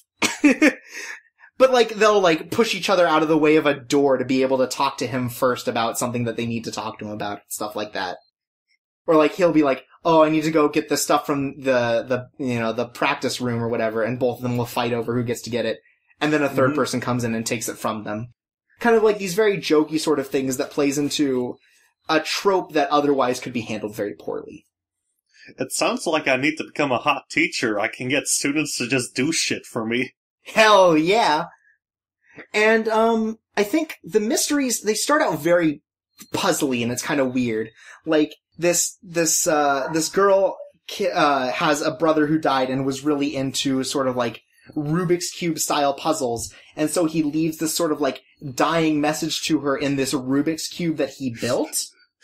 But like they'll like push each other out of the way of a door to be able to talk to him first about something that they need to talk to him about, stuff like that. Or like he'll be like, oh, I need to go get this stuff from the practice room or whatever, and both of them will fight over who gets to get it. And then a third person comes in and takes it from them. Kind of like these very jokey sort of things that plays into a trope that otherwise could be handled very poorly. It sounds like I need to become a hot teacher. I can get students to just do shit for me. Hell yeah! And, I think the mysteries, they start out very puzzly and it's kind of weird. Like, this girl has a brother who died and was really into sort of like Rubik's Cube style puzzles, and so he leaves this sort of like dying message to her in this Rubik's Cube that he built.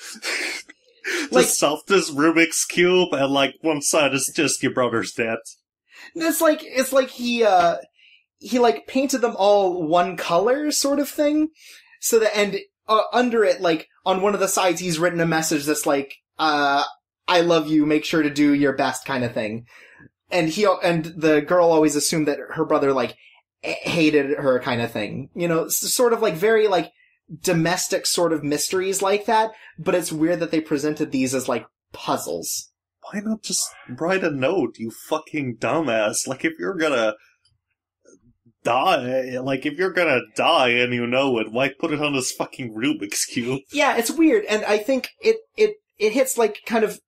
Like, solve this Rubik's Cube, and like one side is just your brother's dead. It's like he like painted them all one color sort of thing, so that, and under it, like on one of the sides, he's written a message that's like, I love you, make sure to do your best kind of thing. And the girl always assumed that her brother, like, hated her kind of thing. You know, sort of like very, like, domestic sort of mysteries like that, but it's weird that they presented these as, like, puzzles. Why not just write a note, you fucking dumbass? Like, if you're gonna die and you know it, why put it on this fucking Rubik's Cube? Yeah, it's weird, and I think it hits, like, kind of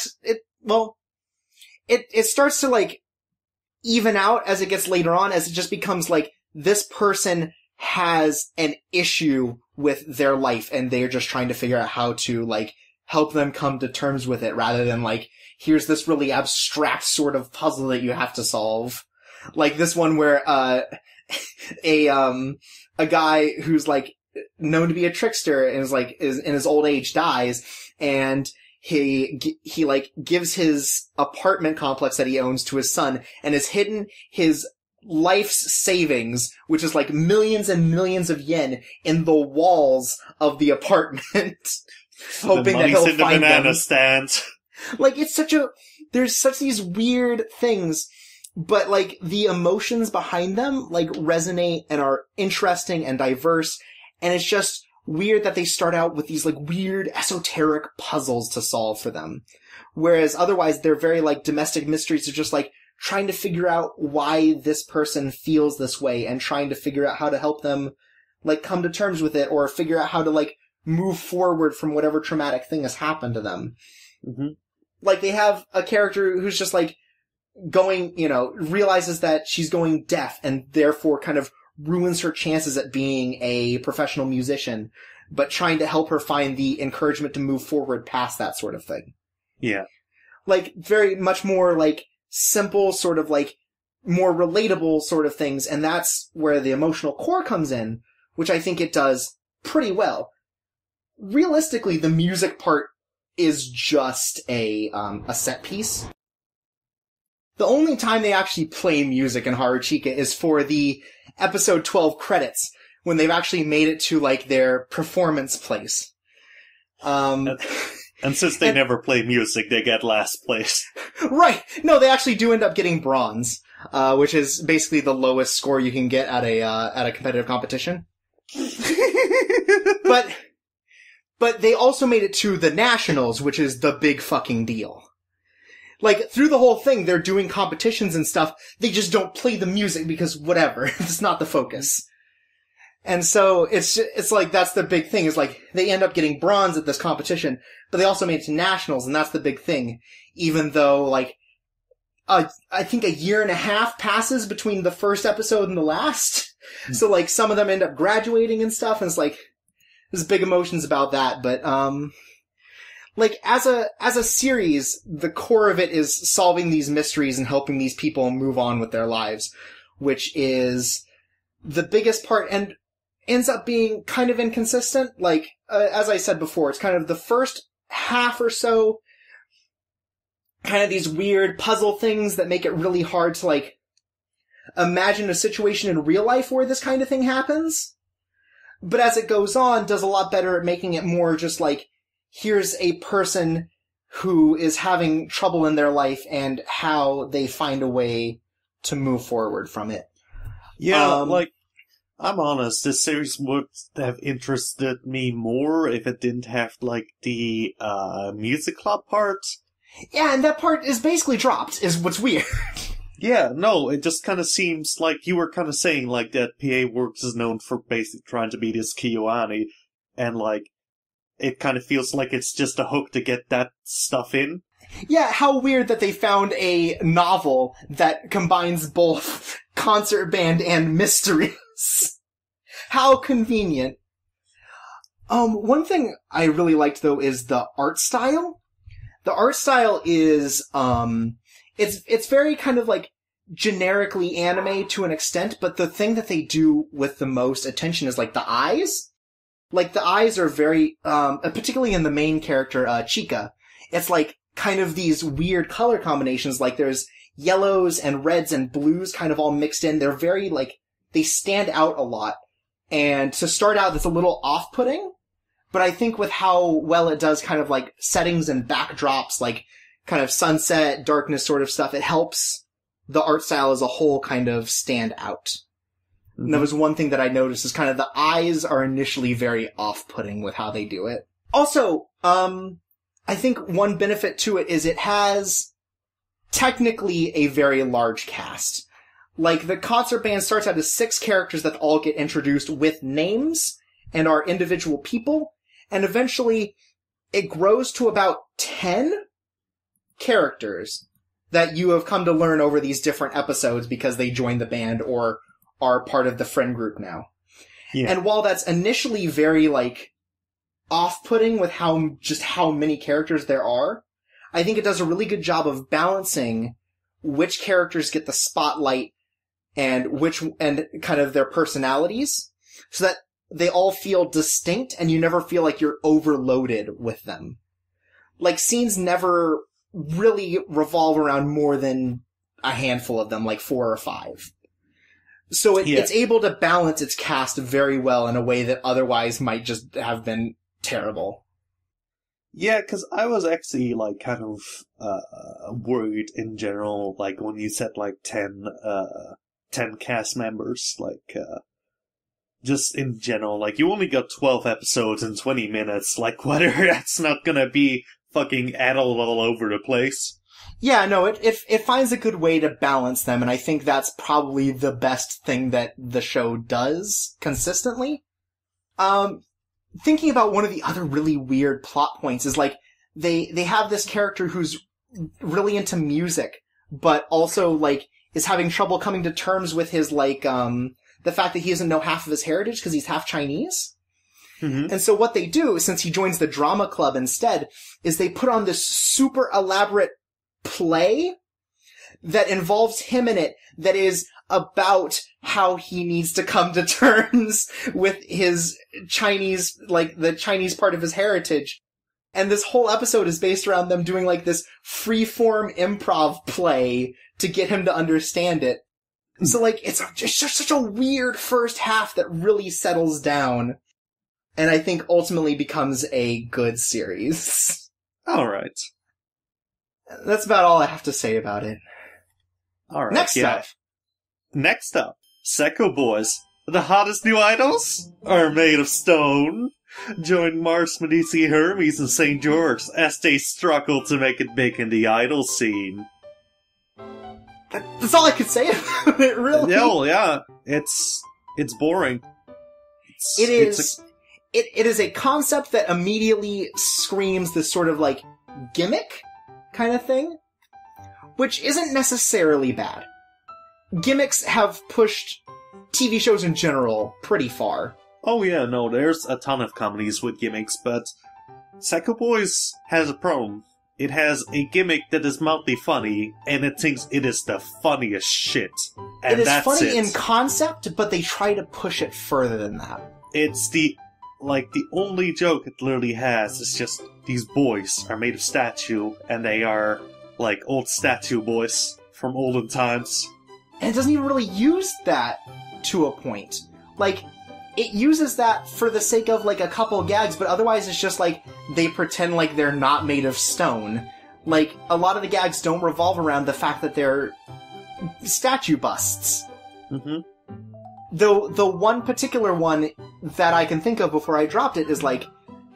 it starts to, like, even out as it gets later on, as it just becomes, like, this person has an issue with their life, and they're just trying to figure out how to, like, help them come to terms with it, rather than, like, here's this really abstract sort of puzzle that you have to solve. Like this one where, a guy who's, like, known to be a trickster and is in his old age dies, and he like gives his apartment complex that he owns to his son, and has hidden his life's savings, which is like millions and millions of yen, in the walls of the apartment, hoping that he'll find them. The banana stand. Like, there's such these weird things, but like the emotions behind them like resonate and are interesting and diverse, and it's just weird that they start out with these like weird esoteric puzzles to solve for them. Whereas otherwise they're very like domestic mysteries of just like trying to figure out why this person feels this way and trying to figure out how to help them like come to terms with it, or figure out how to like move forward from whatever traumatic thing has happened to them. Mm-hmm. Like they have a character who's just like going, realizes that she's going deaf and therefore kind of ruins her chances at being a professional musician, but trying to help her find the encouragement to move forward past that sort of thing. Yeah. Like, very much more, like, simple, sort of, like, more relatable sort of things, and that's where the emotional core comes in, which I think it does pretty well. Realistically, the music part is just a set piece. The only time they actually play music in Haruchika is for the episode 12 credits, when they've actually made it to, like, their performance place. And since they never play music, they get last place. Right! No, they actually do end up getting bronze, which is basically the lowest score you can get at a competitive competition. But they also made it to the nationals, which is the big fucking deal. Like, through the whole thing, they're doing competitions and stuff. They just don't play the music because whatever. It's not the focus. And so it's like, that's the big thing, is like, they end up getting bronze at this competition, but they also made it to nationals, and that's the big thing. Even though, like, I think a year and a half passes between the first episode and the last. So, like, some of them end up graduating and stuff, and it's like, there's big emotions about that, but, like, as a series, the core of it is solving these mysteries and helping these people move on with their lives, which is the biggest part, and ends up being kind of inconsistent. Like, as I said before, it's kind of the first half or so, kind of these weird puzzle things that make it really hard to, like, imagine a situation in real life where this kind of thing happens. But as it goes on, does a lot better at making it more just like, here's a person who is having trouble in their life and how they find a way to move forward from it. Yeah, like, I'm honest, this series would have interested me more if it didn't have, like, the music club part. Yeah, and that part is basically dropped, is what's weird. Yeah, no, it just kind of seems like you were kind of saying, like, that PA Works is known for basically trying to be this Kiyoani, and, like, it kind of feels like it's just a hook to get that stuff in. Yeah, how weird that they found a novel that combines both concert band and mysteries. How convenient. One thing I really liked, though, is the art style. The art style is, it's very kind of like generically anime to an extent, but the thing that they do with the most attention is like the eyes. Like the eyes are very, particularly in the main character, Chika. It's like kind of these weird color combinations, like there's yellows and reds and blues kind of all mixed in. They're very like, they stand out a lot. And to start out, it's a little off-putting, but I think with how well it does kind of like settings and backdrops, like kind of sunset, darkness sort of stuff, it helps the art style as a whole kind of stand out. Mm-hmm. And that was one thing that I noticed, is kind of the eyes are initially very off-putting with how they do it. Also, I think one benefit to it is it has technically a very large cast. Like, the concert band starts out as 6 characters that all get introduced with names and are individual people, and eventually it grows to about 10 characters that you have come to learn over these different episodes because they joined the band or are part of the friend group now. Yeah. And while that's initially very, like, off-putting with how many characters there are, I think it does a really good job of balancing which characters get the spotlight and kind of their personalities, so that they all feel distinct and you never feel like you're overloaded with them. Like, scenes never really revolve around more than a handful of them, like 4 or 5. So it's able to balance its cast very well in a way that otherwise might just have been terrible. Yeah, because I was actually, like, kind of worried in general, like, when you said, like, 10 cast members, like, just in general, like, you only got 12 episodes in 20 minutes, like, whether that's not gonna be fucking addled all over the place. Yeah, no, it finds a good way to balance them, and I think that's probably the best thing that the show does consistently. Thinking about one of the other really weird plot points is, like, they have this character who's really into music, but also, like, is having trouble coming to terms with his, like, the fact that he doesn't know half of his heritage because he's half Chinese. Mm-hmm. And so what they do, since he joins the drama club instead, is they put on this super elaborate play that involves him in it that is about how he needs to come to terms with his Chinese, like, the Chinese part of his heritage. And this whole episode is based around them doing, like, this free-form improv play to get him to understand it. So, like, it's just such a weird first half that really settles down, and I think ultimately becomes a good series. Alright. That's about all I have to say about it. Alright, Next up, Seko Boys. The hottest new idols are made of stone. Join Mars, Medici, Hermes, and St. George as they struggle to make it big in the idol scene. That's all I could say about it, really. No, yeah. It's boring. It is a concept that immediately screams this sort of, like, gimmick kind of thing, which isn't necessarily bad. Gimmicks have pushed TV shows in general pretty far. Oh yeah, no, there's a ton of comedies with gimmicks, but Psycho Boys has a problem. It has a gimmick that is mildly funny, and it thinks it is the funniest shit. And it is that's funny in concept, but they try to push it further than that. It's the only joke it literally has is just, these boys are made of statue, and they are, like, old statue boys from olden times. And it doesn't even really use that to a point. Like, it uses that for the sake of, like, a couple gags, but otherwise it's just, like, they pretend like they're not made of stone. Like, a lot of the gags don't revolve around the fact that they're statue busts. Mm-hmm. Though, the one particular one that I can think of before I dropped it is, like,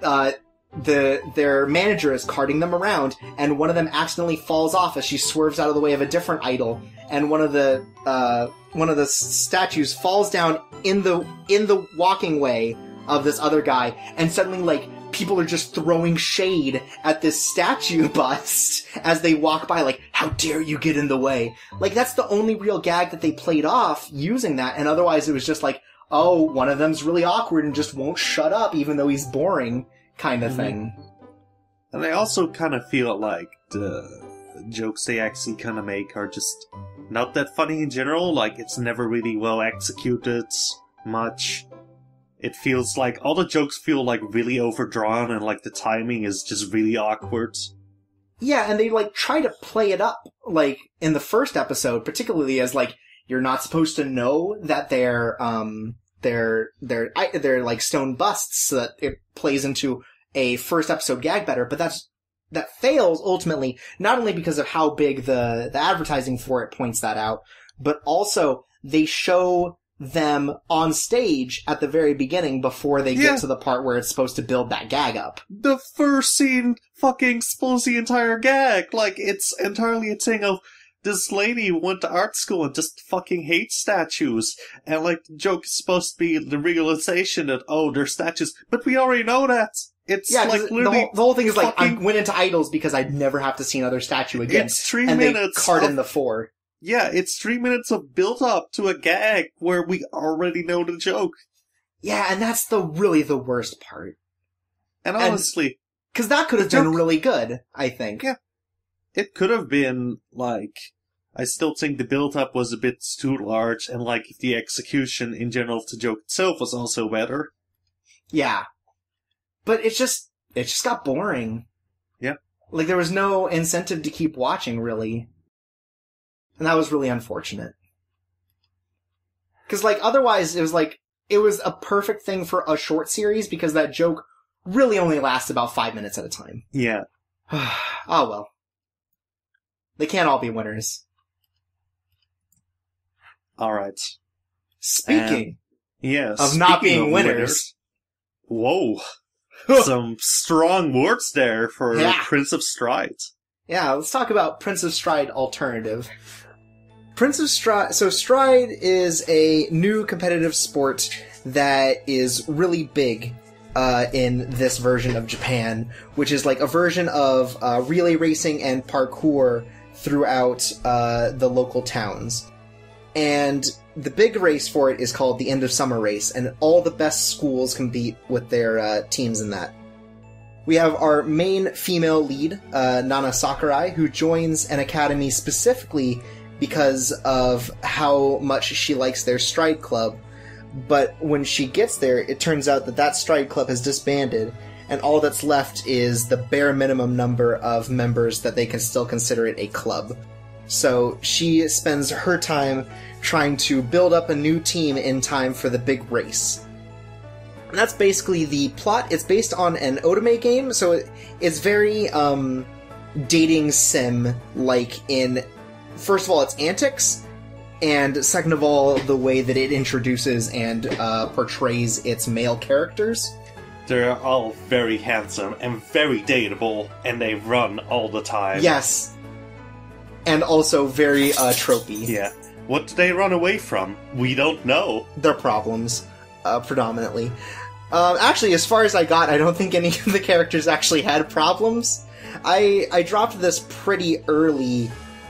their manager is carting them around, and one of them accidentally falls off as she swerves out of the way of a different idol, and one of the statues falls down in the walking way of this other guy, and suddenly, like, people are just throwing shade at this statue bust as they walk by, like, how dare you get in the way? Like, that's the only real gag that they played off using that, and otherwise it was just like, oh, one of them's really awkward and just won't shut up even though he's boring, kind of thing. And I also kind of feel like the jokes they actually kind of make are just not that funny in general. Like, it's never really well executed much. It feels like all the jokes feel like really overdrawn, and like the timing is just really awkward. Yeah, and they like try to play it up, like in the first episode, particularly as like you're not supposed to know that they're like stone busts, so that it plays into a first episode gag better. But that fails ultimately, not only because of how big the advertising for it points that out, but also they show them on stage at the very beginning before they get to the part where it's supposed to build that gag up. The first scene fucking spoils the entire gag. Like, it's entirely a thing of this lady went to art school and just fucking hates statues. And, like, the joke is supposed to be the realization that, oh, they're statues. But we already know that. It's like literally the whole thing is like, I went into idols because I'd never have to see another statue again. It's 3 and minutes. They cart in the 4. Yeah, it's 3 minutes of build-up to a gag where we already know the joke. Yeah, and that's really the worst part. And honestly... Because that could have been really good, I think. Yeah. It could have been, like... I still think the build-up was a bit too large, and, like, if the execution in general of the joke itself was also better. Yeah. But it just got boring. Yeah. Like, there was no incentive to keep watching, really. And that was really unfortunate. Because, like, otherwise, it was a perfect thing for a short series, because that joke really only lasts about 5 minutes at a time. Yeah. Oh, well. They can't all be winners. Alright. Speaking of not being winners. Whoa. Some strong words there for Prince of Stride. Yeah, let's talk about Prince of Stride Alternative. Prince of Stride... So Stride is a new competitive sport that is really big in this version of Japan, which is like a version of relay racing and parkour throughout the local towns. And the big race for it is called the End of Summer Race, and all the best schools compete with their teams in that. We have our main female lead, Nana Sakurai, who joins an academy specifically because of how much she likes their Stride Club. But when she gets there, it turns out that Stride Club has disbanded, and all that's left is the bare minimum number of members that they can still consider it a club. So she spends her time trying to build up a new team in time for the big race. And that's basically the plot. It's based on an otome game, so it's very dating sim-like in, first of all, its antics, and second of all, the way that it introduces and portrays its male characters. they're all very handsome and very dateable, and they run all the time. Yes. And also very tropey. Yeah. What do they run away from? We don't know. Their problems, predominantly. Actually, as far as I got, I don't think any of the characters actually had problems. I dropped this pretty early,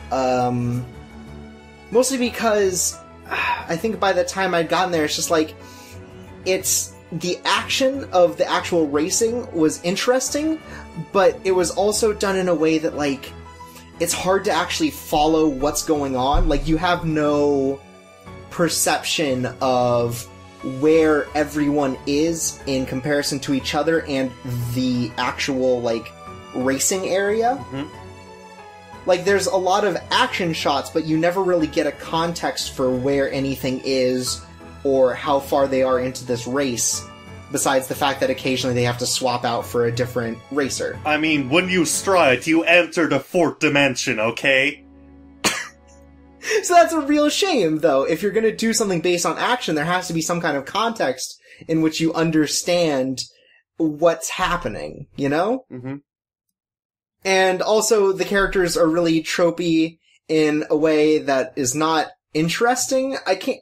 mostly because I think by the time I'd gotten there, it's just like, the action of the actual racing was interesting, but it was also done in a way that, like, it's hard to actually follow what's going on. Like, you have no perception of where everyone is in comparison to each other and the actual, like, racing area. Mm-hmm. Like, there's a lot of action shots, but you never really get a context for where anything is or how far they are into this race, besides the fact that occasionally they have to swap out for a different racer. I mean, when you stride, you enter the fourth dimension, okay? So that's a real shame, though. If you're gonna do something based on action, there has to be some kind of context in which you understand what's happening, you know? Mm-hmm. And also, the characters are really tropey in a way that is not interesting.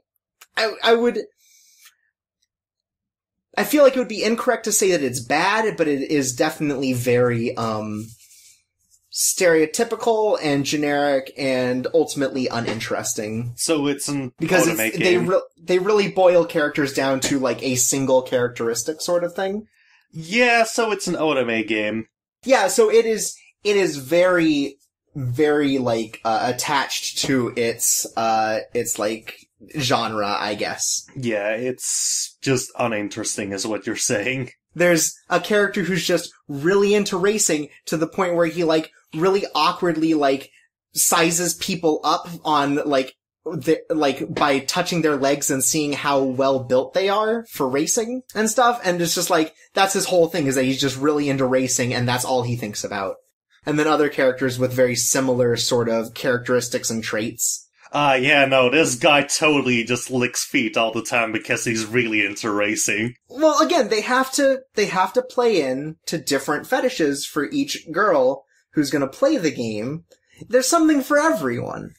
I feel like it would be incorrect to say that it's bad, but it is definitely very, stereotypical and generic and ultimately uninteresting. So it's an because otome game. they really boil characters down to, like, a single characteristic sort of thing. Yeah, so it's an otome game. Yeah, so it is very, very, like, attached to its, like, genre, I guess. Yeah, it's just uninteresting is what you're saying. There's a character who's just really into racing to the point where he, like, really awkwardly, like, sizes people up on, like, by touching their legs and seeing how well built they are for racing and stuff. And it's just like, that's his whole thing, is that he's just really into racing and that's all he thinks about. And then other characters with very similar sort of characteristics and traits. Yeah, no, this guy totally just licks feet all the time because he's really into racing. Well, again, they have to play in to different fetishes for each girl who's gonna play the game. There's something for everyone.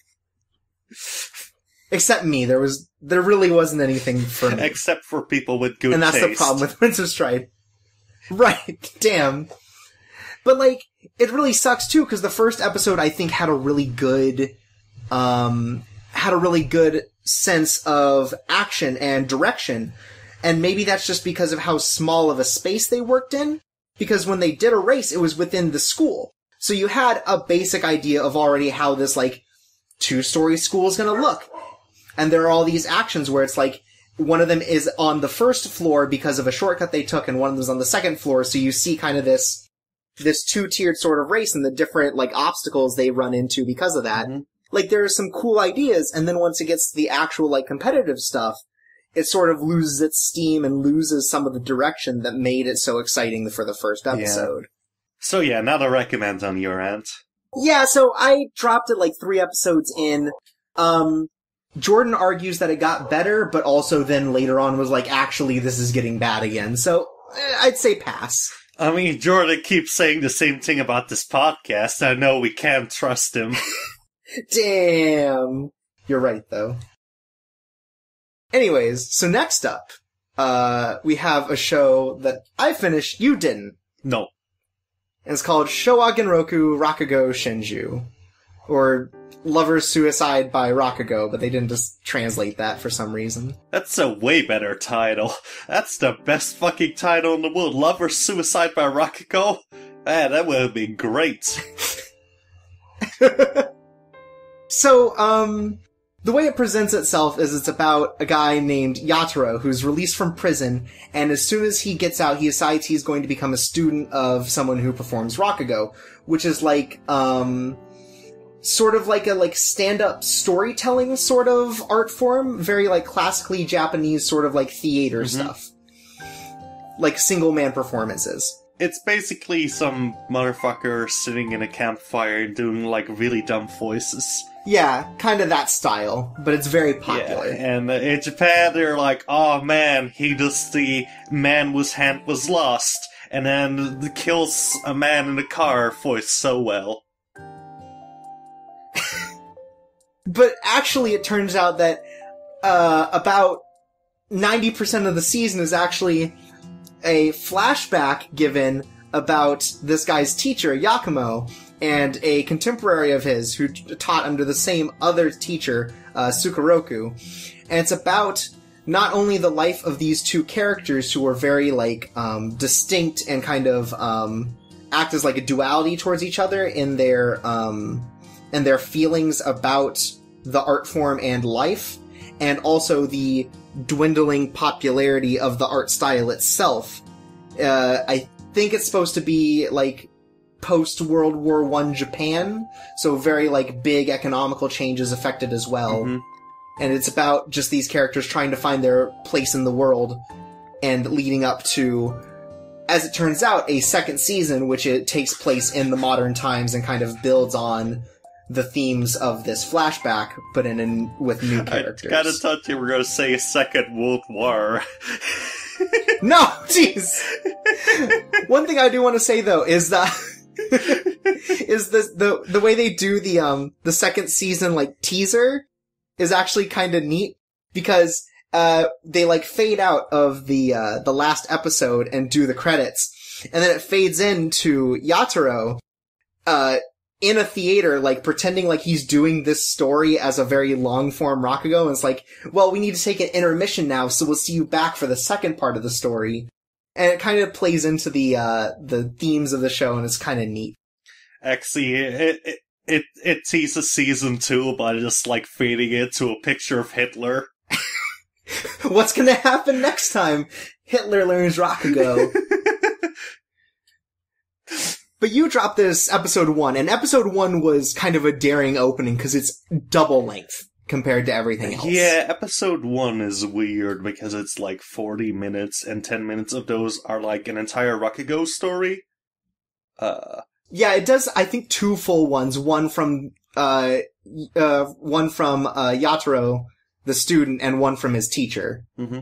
Except me. There really wasn't anything for me. Except for people with good taste. And that's the problem with Winds of Stride. Right, damn. But, like, it really sucks too, because the first episode, I think, had a really good sense of action and direction. And maybe that's just because of how small of a space they worked in. Because when they did a race, it was within the school. So you had a basic idea of already how this, like, two-story school is gonna look. And there are all these actions where it's like, one of them is on the first floor because of a shortcut they took, and one of them is on the second floor, so you see kind of this two-tiered sort of race and the different, like, obstacles they run into because of that. Mm-hmm. Like, there are some cool ideas, and then once it gets to the actual, like, competitive stuff, it sort of loses its steam and loses some of the direction that made it so exciting for the first episode. Yeah. So yeah, not a recommend on your end. Yeah, so I dropped it like 3 episodes in. Jordan argues that it got better, but also then later on was like, actually, this is getting bad again. So I'd say pass. I mean, Jordan keeps saying the same thing about this podcast. I know we can't trust him. Damn. You're right, though. Anyways, so next up, we have a show that I finished, you didn't. No. And it's called Showa Genroku Rakugo Shinju. Or Lover's Suicide by Rakugo, but they didn't just translate that for some reason. That's a way better title. That's the best fucking title in the world. Lover's Suicide by Rakugo? Man, that would have been great. So, the way it presents itself is it's about a guy named Yataro who's released from prison, and as soon as he gets out, he decides he's going to become a student of someone who performs Rakugo, which is like, sort of like a, stand-up storytelling sort of art form, very, classically Japanese sort of, theater stuff. Like, single-man performances. It's basically some motherfucker sitting in a campfire and doing, really dumb voices. Yeah, kind of that style, but it's very popular. Yeah, and in Japan, they're like, oh man, the man whose hand was lost, and then kills a man in a car voiced so well. But actually, it turns out that about 90% of the season is actually a flashback given about this guy's teacher, Yakumo, and a contemporary of his who taught under the same other teacher, Sukaroku. And it's about not only the life of these two characters who are very, distinct and kind of, act as like a duality towards each other in their feelings about the art form and life, and also the dwindling popularity of the art style itself. I think it's supposed to be, post-World War I Japan, so very, big economical changes affected as well. Mm-hmm. And it's about just these characters trying to find their place in the world, and leading up to, as it turns out, a second season, which it takes place in the modern times and kind of builds on the themes of this flashback, but with new characters. I kinda thought you were gonna say a second World War. No! Jeez! One thing I do want to say, though, is that the way they do the second season, teaser is actually kinda neat, because they fade out of the last episode and do the credits, and then it fades into Yataro in a theater, pretending like he's doing this story as a very long-form Rakugo, and it's like, well, we need to take an intermission now, so we'll see you back for the second part of the story. And it kind of plays into the themes of the show, and it's kind of neat. Actually, it teases season 2 by just, fading it to a picture of Hitler. What's gonna happen next time? Hitler learns Rakugo. But you dropped this episode 1, and episode 1 was kind of a daring opening because it's double length compared to everything else. Yeah, episode 1 is weird because it's 40 minutes, and 10 minutes of those are an entire Rakugo story. Yeah, it does, I think, 2 full ones. One from Yataro, the student, and one from his teacher. Mm-hmm.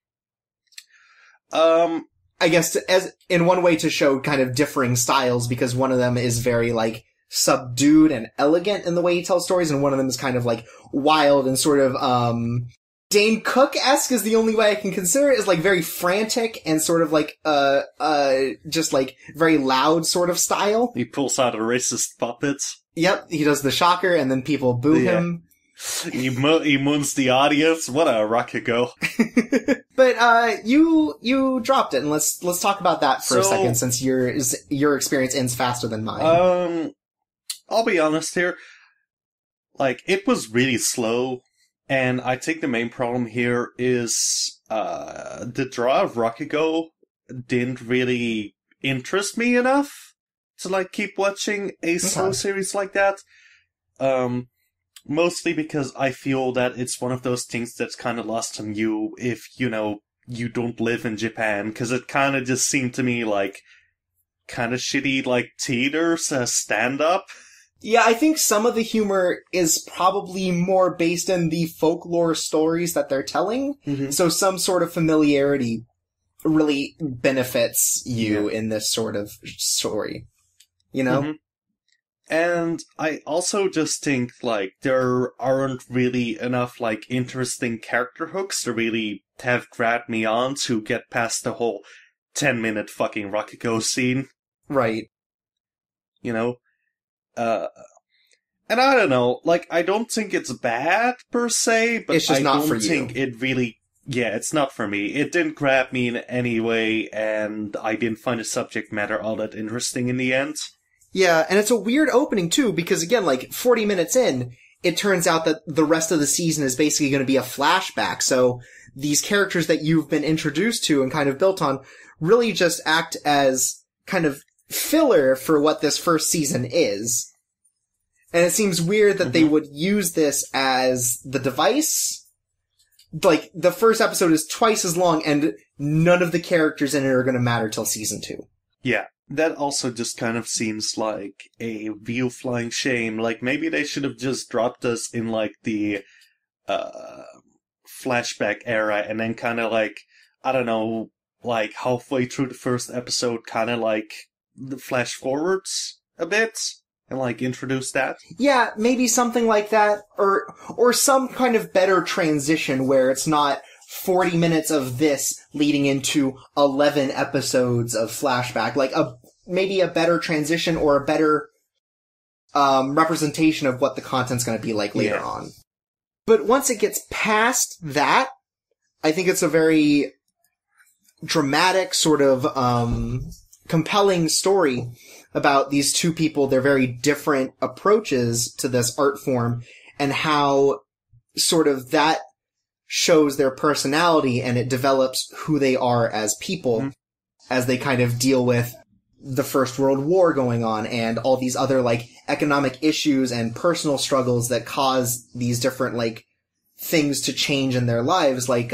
I guess as in one way to show kind of differing styles, because one of them is very subdued and elegant in the way he tells stories, and one of them is kind of wild and sort of Dane Cook-esque is the only way I can consider it, is very frantic and sort of just very loud sort of style. He pulls out a racist puppets. Yep, he does the shocker and then people boo him. He moons the audience. What a Rakugo. But, you dropped it, and let's talk about that for a second, since your experience ends faster than mine. I'll be honest here. It was really slow, and I think the main problem here is, the draw of Rakugo didn't really interest me enough to, keep watching a slow series like that. Mostly because I feel that it's one of those things that's kind of lost on you if, you don't live in Japan, because it kind of just seemed to me kind of shitty, theaters, stand-up. Yeah, I think some of the humor is probably more based in the folklore stories that they're telling, so some sort of familiarity really benefits you in this sort of story, Mm-hmm. And I also just think, there aren't really enough, interesting character hooks to really have grabbed me on to get past the whole 10-minute fucking Rakugo scene. Right. And I don't know, I don't think it's bad, per se, but it's just I not don't for think you. it really... Yeah, it's not for me. It didn't grab me in any way, and I didn't find the subject matter all that interesting in the end. Yeah, and it's a weird opening, too, because again, 40 minutes in, it turns out that the rest of the season is basically going to be a flashback, so these characters that you've been introduced to and kind of built on really just act as kind of filler for what this first season is. And it seems weird that they would use this as the device. The first episode is twice as long, and none of the characters in it are going to matter till season 2. Yeah. That also just kind of seems like a real flying shame. Like, maybe they should have just dropped us in, like, the flashback era, and then kind of, like, I don't know, like, halfway through the first episode, kind of, like, the flash forwards a bit, and, like, introduce that. Yeah, maybe something like that, or some kind of better transition where it's not 40 minutes of this leading into 11 episodes of flashback. Like, maybe a better transition or a better representation of what the content's going to be like later on. But once it gets past that, I think it's a very dramatic, sort of compelling story about these two people, their very different approaches to this art form, and how sort of that shows their personality and it develops who they are as people as they kind of deal with the First World War going on and all these other, like, economic issues and personal struggles that cause these different, like, things to change in their lives. Like,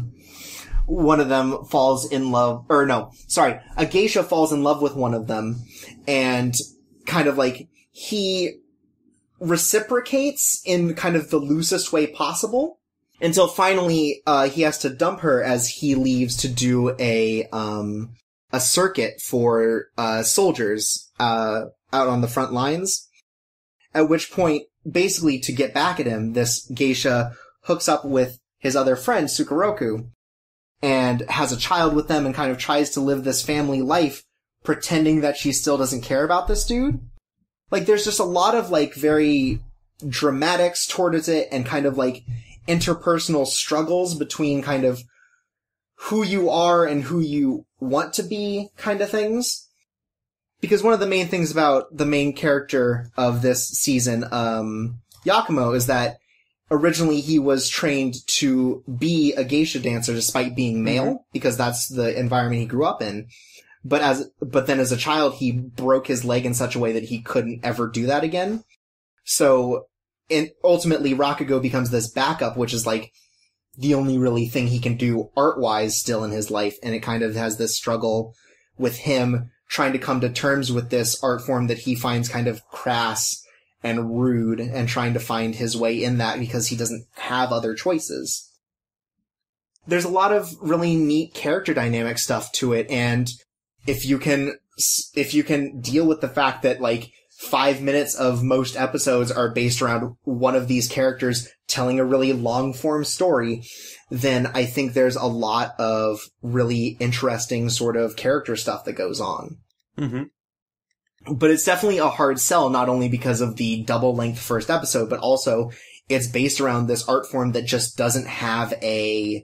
one of them falls in love, a geisha falls in love with one of them, and kind of, like, he reciprocates in kind of the loosest way possible, until finally, he has to dump her as he leaves to do a circuit for, soldiers, out on the front lines. At which point, basically, to get back at him, this geisha hooks up with his other friend, Sukeroku, and has a child with them and kind of tries to live this family life, pretending that she still doesn't care about this dude. Like, there's just a lot of, like, very dramatics towards it, and kind of, like, interpersonal struggles between kind of who you are and who you want to be kind of things. Because one of the main things about the main character of this season, Yakumo, is that originally he was trained to be a geisha dancer despite being male, because that's the environment he grew up in. But then as a child, he broke his leg in such a way that he couldn't ever do that again. So, and ultimately Rakugo becomes this backup, which is like the only really thing he can do art-wise still in his life. And it kind of has this struggle with him trying to come to terms with this art form that he finds kind of crass and rude, and trying to find his way in that because he doesn't have other choices. There's a lot of really neat character dynamic stuff to it, and if you can deal with the fact that, like, 5 minutes of most episodes are based around one of these characters telling a really long-form story, then I think there's a lot of really interesting sort of character stuff that goes on. Mm-hmm. But it's definitely a hard sell, not only because of the double-length first episode, but also it's based around this art form that just doesn't have any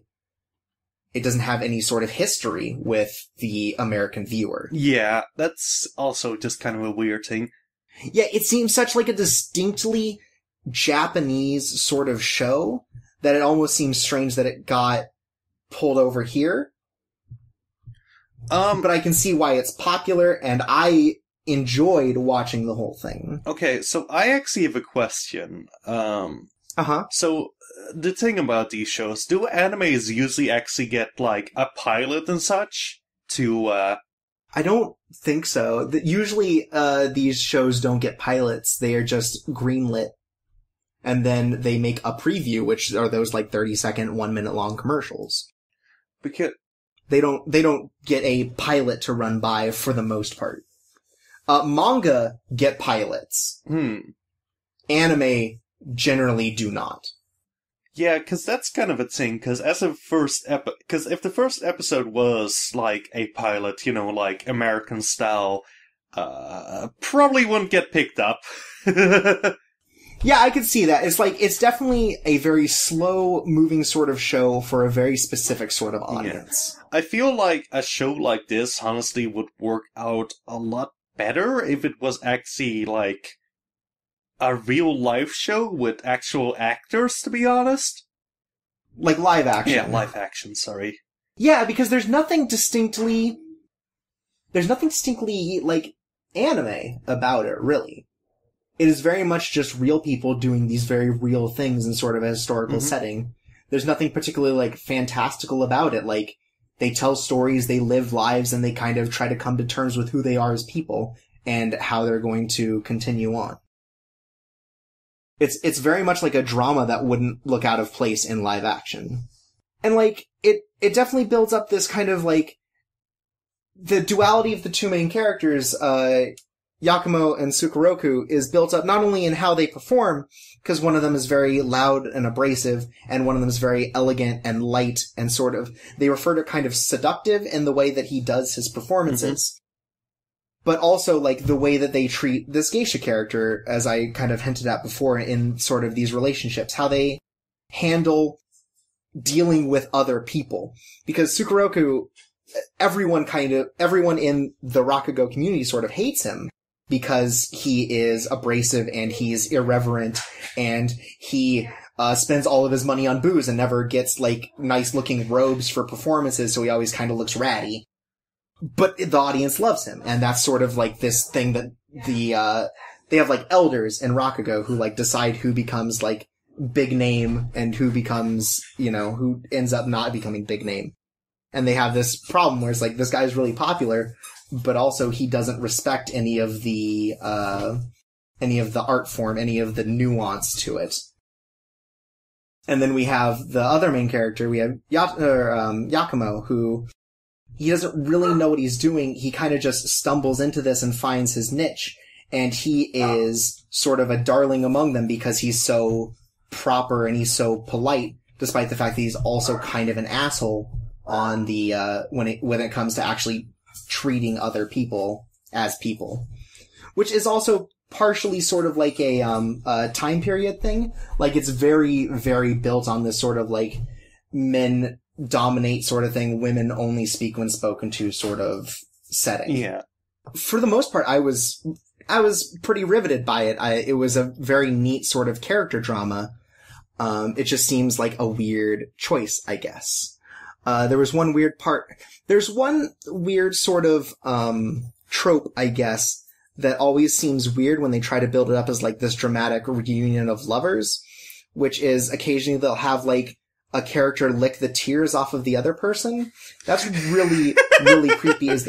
sort of history with the American viewer. Yeah, that's also just kind of a weird thing. Yeah, it seems such like a distinctly Japanese sort of show that it almost seems strange that it got pulled over here. But I can see why it's popular, and I enjoyed watching the whole thing. Okay, so I actually have a question. So, the thing about these shows, do animes usually actually get, like, a pilot and such to, I don't think so. Usually, these shows don't get pilots. They are just greenlit. And then they make a preview, which are those, like, 30-second, 1-minute long commercials. Because they don't get a pilot to run by for the most part. Manga get pilots. Anime generally do not. Yeah, because that's kind of a thing, because if the first episode was, like, a pilot, like, American style, probably wouldn't get picked up. Yeah, I could see that. It's definitely a very slow-moving sort of show for a very specific sort of audience. Yeah. I feel like a show like this, honestly, would work out a lot better if it was actually, like, a real-life show with actual actors, to be honest. Like live action. Yeah, live action, sorry. Yeah, because there's nothing distinctly, like, anime about it, really. It is very much just real people doing these very real things in sort of a historical setting. There's nothing particularly, like, fantastical about it. Like, they tell stories, they live lives, and they kind of try to come to terms with who they are as people and how they're going to continue on. It's very much like a drama that wouldn't look out of place in live action. And, like, it definitely builds up this kind of, like, the duality of the two main characters, Yakumo and Sukeroku, is built up not only in how they perform, because one of them is very loud and abrasive, and one of them is very elegant and light, and sort of, they refer to kind of seductive in the way that he does his performances. But also, like, the way that they treat this geisha character, as I kind of hinted at before, in sort of these relationships, how they handle dealing with other people. Because Sukeroku, everyone in the Rakugo community sort of hates him because he is abrasive and he's irreverent and he spends all of his money on booze and never gets, like, nice looking robes for performances, so he always kind of looks ratty. But the audience loves him, and that's sort of like this thing that they have, like, elders in Rakugo who, like, decide who becomes, like, big name and who becomes, you know, who ends up not becoming big name. And they have this problem where it's like, this guy's really popular, but also he doesn't respect any of the art form, any of the nuance to it. And then we have the other main character, we have Yakumo, who he doesn't really know what he's doing. He kind of just stumbles into this and finds his niche. And he is sort of a darling among them because he's so proper and he's so polite, despite the fact that he's also kind of an asshole on the, when it comes to actually treating other people as people. Which is also partially sort of like a time period thing. Like, it's very, very built on this sort of, like, men dominate sort of thing, women only speak when spoken to sort of setting. Yeah. For the most part, I was pretty riveted by it. It was a very neat sort of character drama. It just seems like a weird choice, I guess. There was one weird part. There's one weird sort of, trope, I guess, that always seems weird when they try to build it up as, like, this dramatic reunion of lovers, which is occasionally they'll have, like, a character lick the tears off of the other person. That's really, really creepy. Is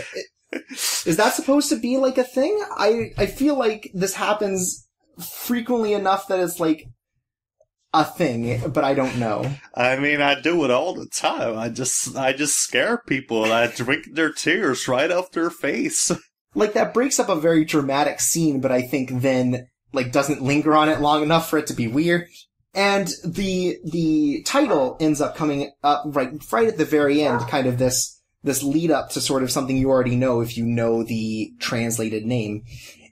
that supposed to be, like, a thing? I feel like this happens frequently enough that it's, like, a thing, but I don't know. I mean, I do it all the time. I just scare people and I drink their tears right off their face. Like, that breaks up a very dramatic scene, but I think then, like, doesn't linger on it long enough for it to be weird. And the title ends up coming up right at the very end, kind of this lead up to sort of something you already know if you know the translated name.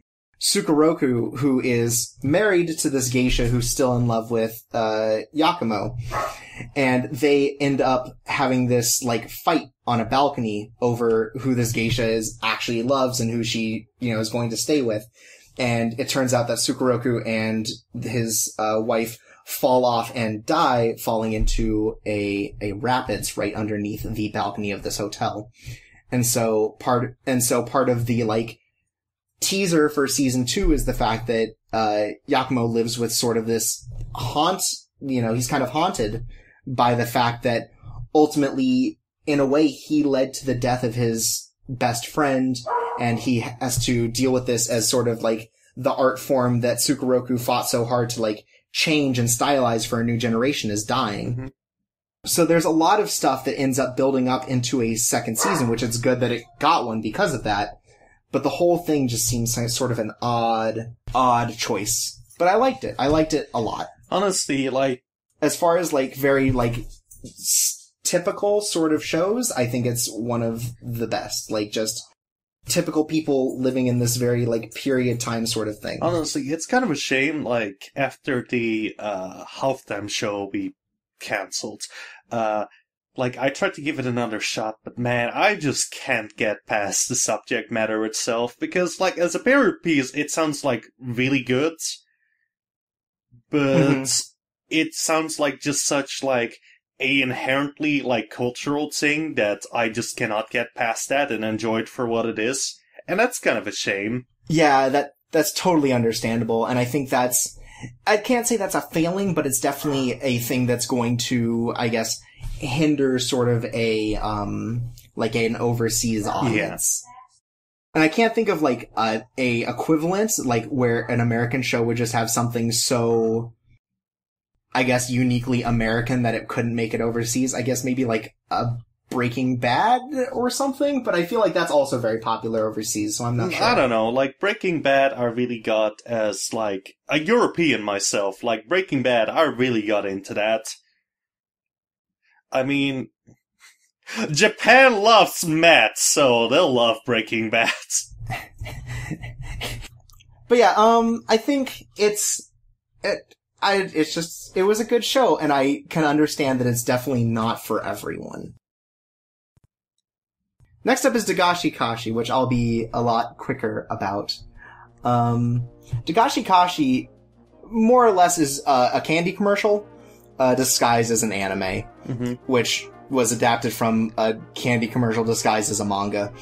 Sukeroku, who is married to this geisha who's still in love with, Yakumo. And they end up having this, like, fight on a balcony over who this geisha actually loves and who she, you know, is going to stay with. And it turns out that Sukeroku and his, wife fall off and die, falling into a rapids right underneath the balcony of this hotel. And so part of the, like, teaser for season 2 is the fact that, Yakumo lives with sort of this he's kind of haunted by the fact that ultimately, in a way, he led to the death of his best friend, and he has to deal with this as sort of like the art form that Sukeroku fought so hard to, like, change and stylize for a new generation is dying. Mm-hmm. So there's a lot of stuff that ends up building up into a second season, which it's good that it got one because of that. But the whole thing just seems like sort of an odd choice. But I liked it. I liked it a lot. Honestly, like, as far as, like, very, like, typical sort of shows, I think it's one of the best. Like, just typical people living in this very, like, period time sort of thing. Honestly, it's kind of a shame, like, after the Halftime show we cancelled, like, I tried to give it another shot, but man, I just can't get past the subject matter itself, because, like, as a period piece, it sounds, like, really good, but it sounds like just such, like, a inherently, like, cultural thing that I just cannot get past that and enjoy it for what it is. And that's kind of a shame. Yeah, that's totally understandable, and I think I can't say that's a failing, but it's definitely a thing that's going to, I guess, hinder sort of like an overseas audience. And I can't think of like a equivalent, like where an American show would just have something so, I guess, uniquely American that it couldn't make it overseas. I guess maybe like a Breaking Bad or something, but I feel like that's also very popular overseas, so I'm not sure. I don't know, like Breaking Bad I really got as like a European myself. Like Breaking Bad, I really got into that. I mean, Japan loves Matt, so they'll love Breaking Bad. But yeah, I think it was a good show, and I can understand that it's definitely not for everyone. Next up is Dagashi Kashi, which I'll be a lot quicker about. Dagashi Kashi, more or less, is a candy commercial disguised as an anime, which was adapted from a candy commercial disguised as a manga.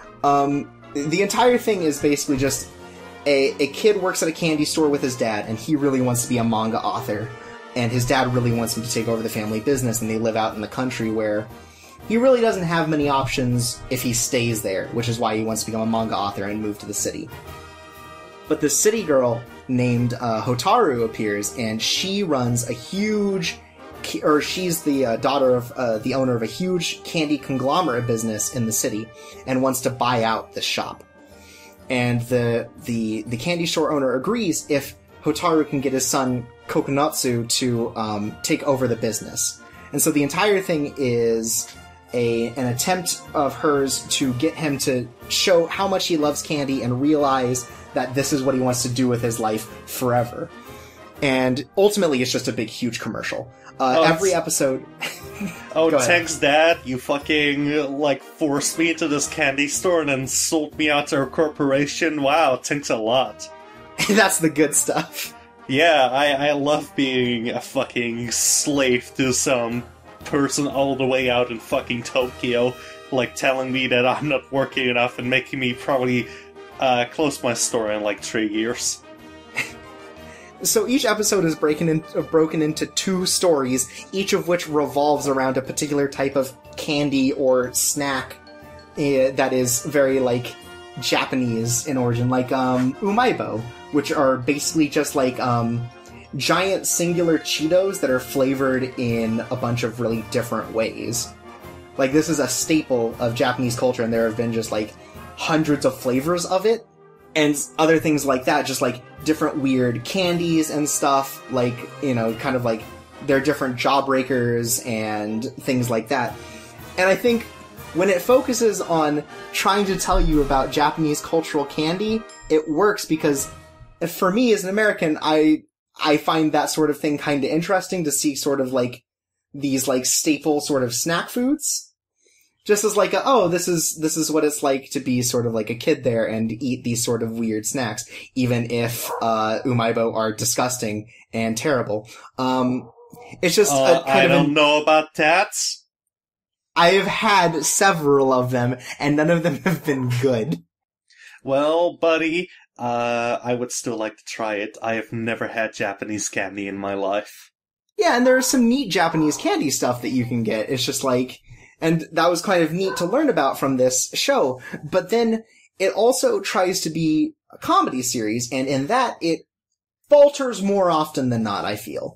The entire thing is basically just a kid works at a candy store with his dad, and he really wants to be a manga author, and his dad really wants him to take over the family business, and they live out in the country where he really doesn't have many options if he stays there, which is why he wants to become a manga author and move to the city. But this city girl named Hotaru appears, and she runs a huge, or she's the daughter of the owner of a huge candy conglomerate business in the city, and wants to buy out the shop. And the candy store owner agrees if Hotaru can get his son Kokonatsu to take over the business. And so the entire thing is an attempt of hers to get him to show how much he loves candy and realize that this is what he wants to do with his life forever. And ultimately, it's just a big, huge commercial. Every episode... Thanks, Dad. You fucking, forced me into this candy store and then sold me out to a corporation. Wow, thanks a lot. That's the good stuff. Yeah, I love being a fucking slave to some person all the way out in fucking Tokyo, telling me that I'm not working enough and making me probably close my store in 3 years. So each episode is broken into 2 stories, each of which revolves around a particular type of candy or snack that is very, Japanese in origin, umaibo, which are basically just, giant singular Cheetos that are flavored in a bunch of really different ways. This is a staple of Japanese culture, and there have been just, hundreds of flavors of it. And other things like that, just different weird candies and stuff, they're different jawbreakers and things like that. And I think when it focuses on trying to tell you about Japanese cultural candy, it works because for me as an American, I find that sort of thing kind of interesting to see sort of these staple sort of snack foods. Just as this is what it's like to be sort of a kid there and eat these sort of weird snacks, even if umaibo are disgusting and terrible. It's just I don't know about that. I have had several of them, and none of them have been good. Well, buddy, I would still like to try it. I have never had Japanese candy in my life. Yeah, and there's some neat Japanese candy stuff that you can get. It's just and that was kind of neat to learn about from this show. But then it also tries to be a comedy series, and in that it falters more often than not, I feel.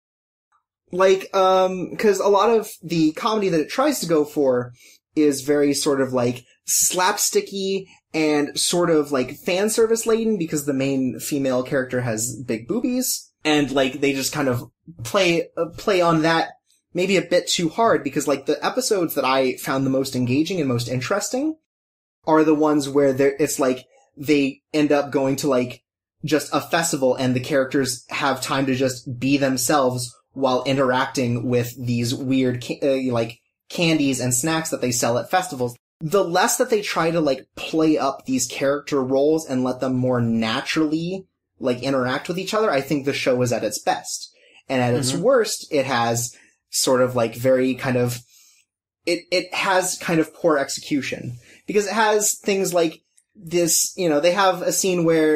'Cause a lot of the comedy that it tries to go for is very sort of slapsticky and sort of fan service laden because the main female character has big boobies. And they just kind of play on that maybe a bit too hard because the episodes that I found the most engaging and most interesting are the ones where it's they end up going to just a festival and the characters have time to just be themselves while interacting with these weird candies and snacks that they sell at festivals. The less that they try to play up these character roles and let them more naturally interact with each other, I think the show is at its best. And at its worst, it has sort of very kind of, it has kind of poor execution. Because it has things like this, they have a scene where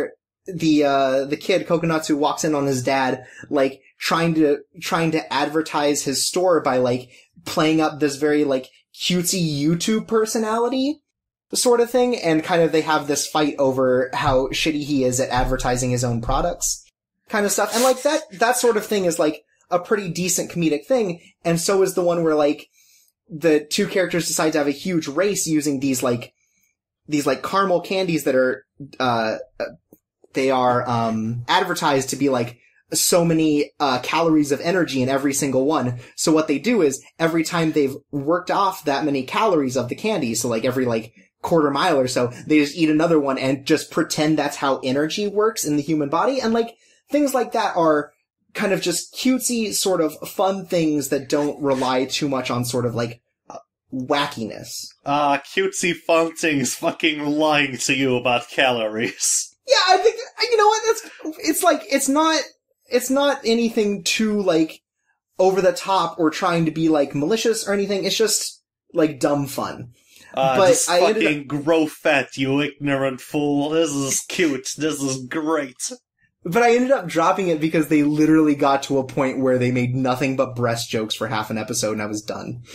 the kid Kokonatsu walks in on his dad, like trying to advertise his store by like playing up this very like cutesy YouTube personality sort of thing, and kind of they have this fight over how shitty he is at advertising his own products kind of stuff. And like that sort of thing is like a pretty decent comedic thing, and so is the one where like the two characters decide to have a huge race using these caramel candies that are they are advertised to be like so many calories of energy in every single one. So what they do is every time they've worked off that many calories of the candy, so like every like quarter mile or so, they just eat another one and just pretend that's how energy works in the human body. And like things like that are kind of just cutesy sort of fun things that don't rely too much on sort of like wackiness. Cutesy fun things fucking lying to you about calories. Yeah, I think, you know what, it's not anything too, like, over the top or trying to be, like, malicious or anything. It's just, like, dumb fun. But just fucking grow fat, you ignorant fool. This is cute. This is great. But I ended up dropping it because they literally got to a point where they made nothing but breast jokes for half an episode and I was done.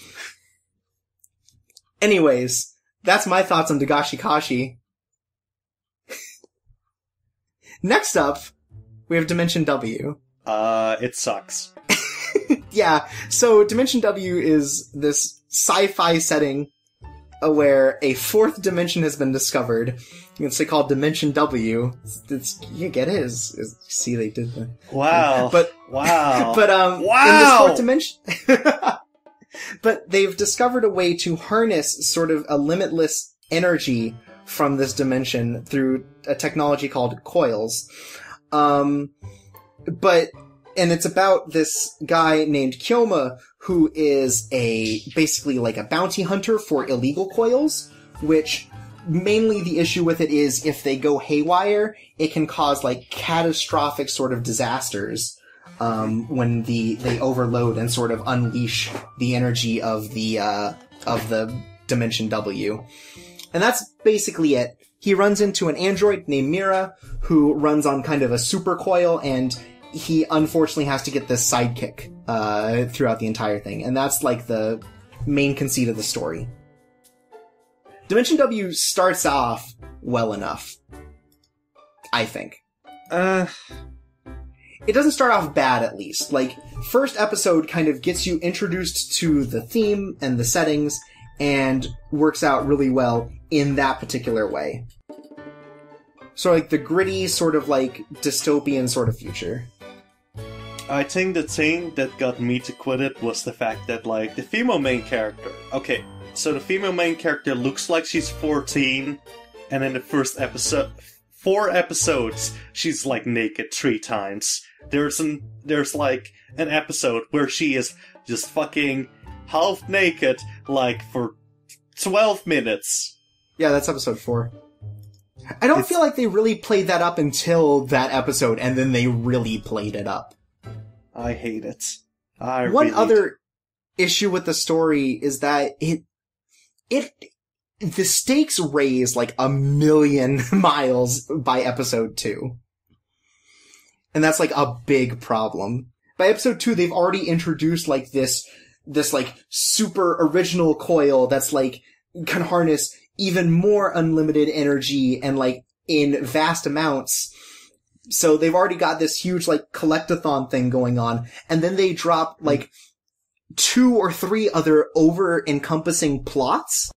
Anyways, that's my thoughts on Dagashi Kashi. Next up, we have Dimension W. It sucks. Yeah, so Dimension W is this sci-fi setting where a fourth dimension has been discovered. It's called Dimension W. You get it? See, they did the... Wow. Wow. But, wow! In this fourth dimension... But they've discovered a way to harness sort of a limitless energy from this dimension through a technology called coils. And it's about this guy named Kyoma who is basically like a bounty hunter for illegal coils, which mainly the issue with it is if they go haywire, it can cause like catastrophic sort of disasters. When they overload and sort of unleash the energy of the Dimension W. And that's basically it. He runs into an android named Mira, who runs on kind of a super coil, and he unfortunately has to get this sidekick, throughout the entire thing. And that's like the main conceit of the story. Dimension W starts off well enough. I think. It doesn't start off bad, at least. Like, first episode kind of gets you introduced to the theme and the settings, and works out really well in that particular way. So, like, the gritty, sort of, like, dystopian sort of future. I think the thing that got me to quit it was the fact that, like, the female main character... Okay, so the female main character looks like she's 14, and in the first episode... 4 episodes, she's, like, naked 3 times. There's like, an episode where she is just fucking half naked, like, for 12 minutes. Yeah, that's episode 4. I don't feel like they really played that up until that episode, and then they really played it up. I hate it. One other issue with the story is that the stakes raise like 1,000,000 miles by episode 2. And that's like a big problem. By episode 2, they've already introduced like this like super original coil that's like can harness even more unlimited energy and like in vast amounts. So they've already got this huge like collectathon thing going on. And then they drop like 2 or 3 other over-encompassing plots.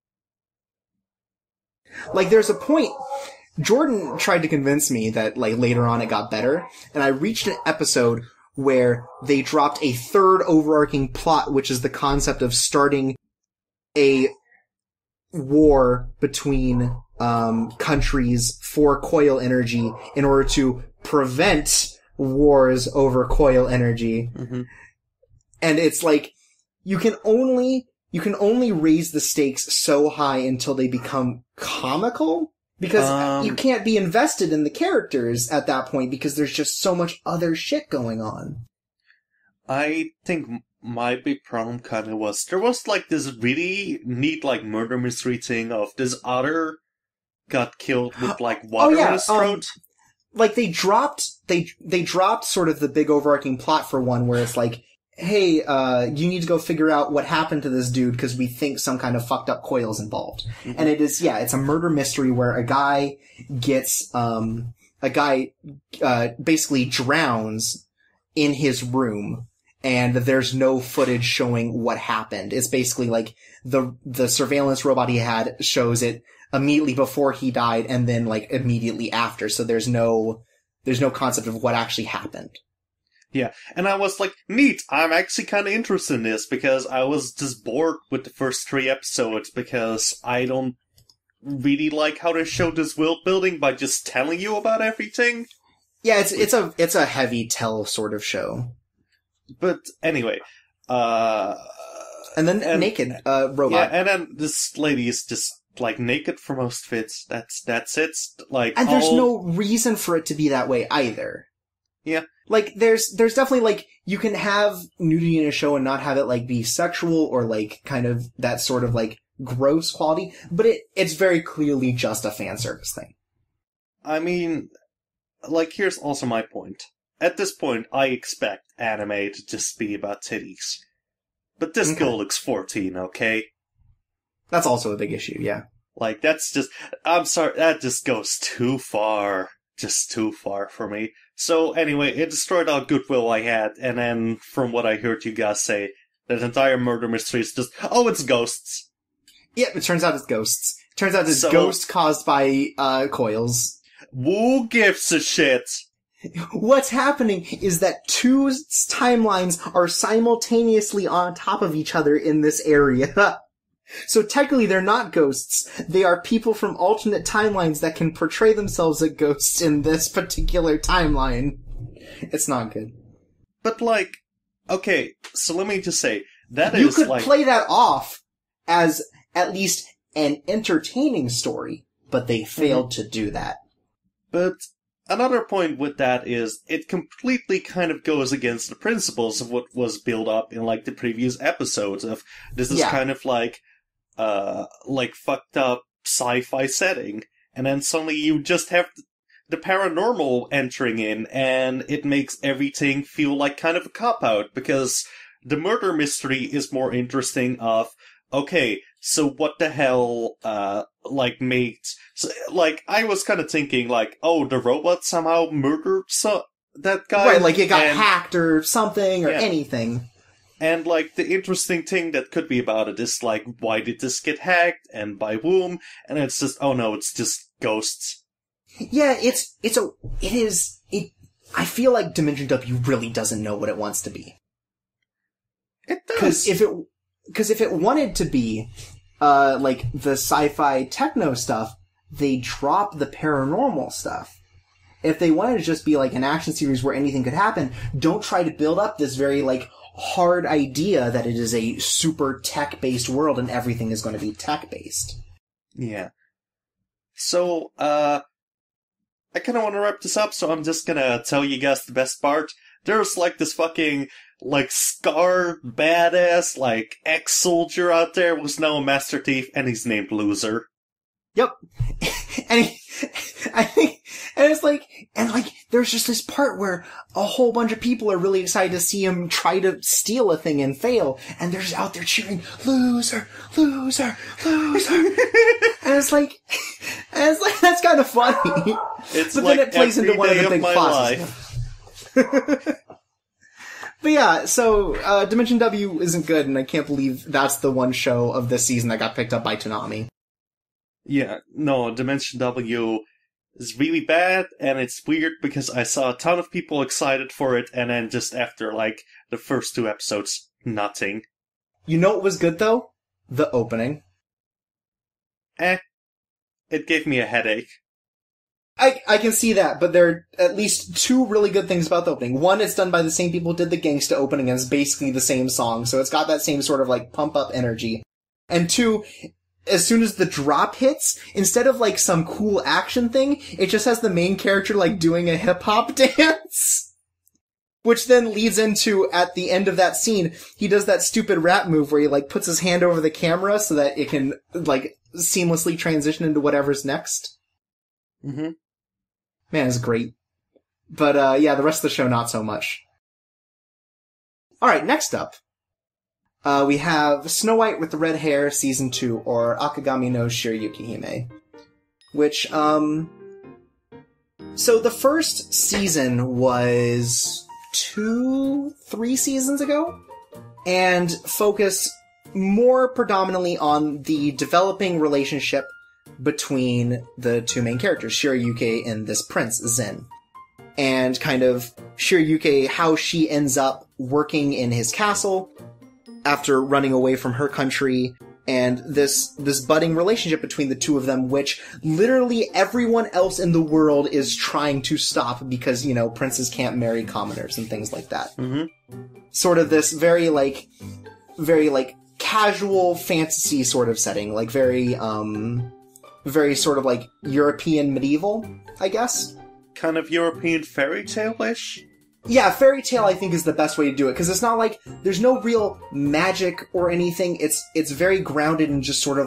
Like, there's a point, Jordan tried to convince me that, like, later on it got better, and I reached an episode where they dropped a third overarching plot, which is the concept of starting a war between, countries for coil energy in order to prevent wars over coil energy. Mm-hmm. And it's like, you can only raise the stakes so high until they become comical, because you can't be invested in the characters at that point because there's just so much other shit going on. I think my big problem kind of was, there was like this really neat like murder mystery thing of this otter got killed with like water in his throat. like, they dropped sort of the big overarching plot for one where it's like, hey, you need to go figure out what happened to this dude because we think some kind of fucked up coil's involved. Mm-hmm. And it's a murder mystery where a guy basically drowns in his room and there's no footage showing what happened. It's basically like the surveillance robot he had shows it immediately before he died and then like immediately after. So there's no concept of what actually happened. Yeah, and I was like, neat, I'm actually kind of interested in this, because I was just bored with the first 3 episodes, because I don't really like how they show this world building by just telling you about everything. Yeah, it's a heavy tell sort of show. But anyway, and then naked robot. Yeah, and then this lady is just like naked for most fits. That's it. Like, and there's no reason for it to be that way either. Yeah. Like, there's definitely, like, you can have nudity in a show and not have it, like, be sexual or, like, kind of that sort of, like, gross quality, but it's very clearly just a fan service thing. I mean, like, here's also my point. At this point, I expect anime to just be about titties. But this girl looks 14, okay? That's also a big issue, yeah. Like, that's just... I'm sorry, that just goes too far. Just too far for me. So anyway, it destroyed all goodwill I had, and then from what I heard you guys say, that entire murder mystery is just, oh, it's ghosts. Yeah, it turns out it's ghosts. It turns out it's ghosts caused by coils. Who gives a shit? What's happening is that 2 timelines are simultaneously on top of each other in this area. So technically they're not ghosts. They are people from alternate timelines that can portray themselves as ghosts in this particular timeline. It's not good. But like, okay, so let me just say, you could play that off as at least an entertaining story, but they failed to do that. But another point with that is, it completely kind of goes against the principles of what was built up in like the previous episodes of, this is kind of like fucked up sci-fi setting, and then suddenly you just have the paranormal entering in, and it makes everything feel like kind of a cop-out, because the murder mystery is more interesting of, okay, so what the hell, made... So, like, I was kind of thinking, like, oh, the robot somehow murdered that guy? Right, like it got hacked or something, or anything. And, like, the interesting thing that could be about it is, like, why did this get hacked, and by whom? And it's just, oh no, it's just ghosts. Yeah, I feel like Dimension W really doesn't know what it wants to be. It does. Because if it wanted to be, like, the sci-fi techno stuff, they drop the paranormal stuff. If they wanted to just be, like, an action series where anything could happen, don't try to build up this very, like, hard idea that it is a super tech-based world and everything is going to be tech-based. Yeah. So, I kind of want to wrap this up, so I'm just gonna tell you guys the best part. There's, like, this fucking, like, scarred, badass, like, ex-soldier out there who's now a Master Thief, and he's named Loser. Yep. And there's just this part where a whole bunch of people are really excited to see him try to steal a thing and fail, and they're just out there cheering, loser, loser, loser. and it's like, that's kind of funny. It's but like then it plays into one of the big life. But yeah, so, Dimension W isn't good, and I can't believe that's the one show of this season that got picked up by Toonami. Yeah, no, Dimension W is really bad, and it's weird because I saw a ton of people excited for it, and then just after, like, the first 2 episodes, nothing. You know what was good, though? The opening. It gave me a headache. I can see that, but there are at least 2 really good things about the opening. One, it's done by the same people who did the Gangsta opening, and it's basically the same song, so it's got that same sort of, like, pump-up energy. And 2, as soon as the drop hits, instead of, like, some cool action thing, it just has the main character, like, doing a hip-hop dance. Which then leads into, at the end of that scene, he does that stupid rap move where he, like, puts his hand over the camera so that it can, like, seamlessly transition into whatever's next. Mm-hmm. Man, it's great. But, yeah, the rest of the show, not so much. Alright, next up. We have Snow White with the Red Hair, Season 2, or Akagami no Shiryuki Hime. Which, so the first season was 3 seasons ago? And focused more predominantly on the developing relationship between the two main characters, Shiryuki and this prince, Zen. And kind of Shiryuki, how she ends up working in his castle after running away from her country, and this budding relationship between the two of them, which literally everyone else in the world is trying to stop because, princes can't marry commoners and things like that. Mm-hmm. Sort of this very casual fantasy sort of setting, very sort of European medieval, I guess. Kind of European fairy tale-ish? Yeah, fairy tale I think is the best way to do it, because it's not there's no real magic or anything. It's very grounded in just sort of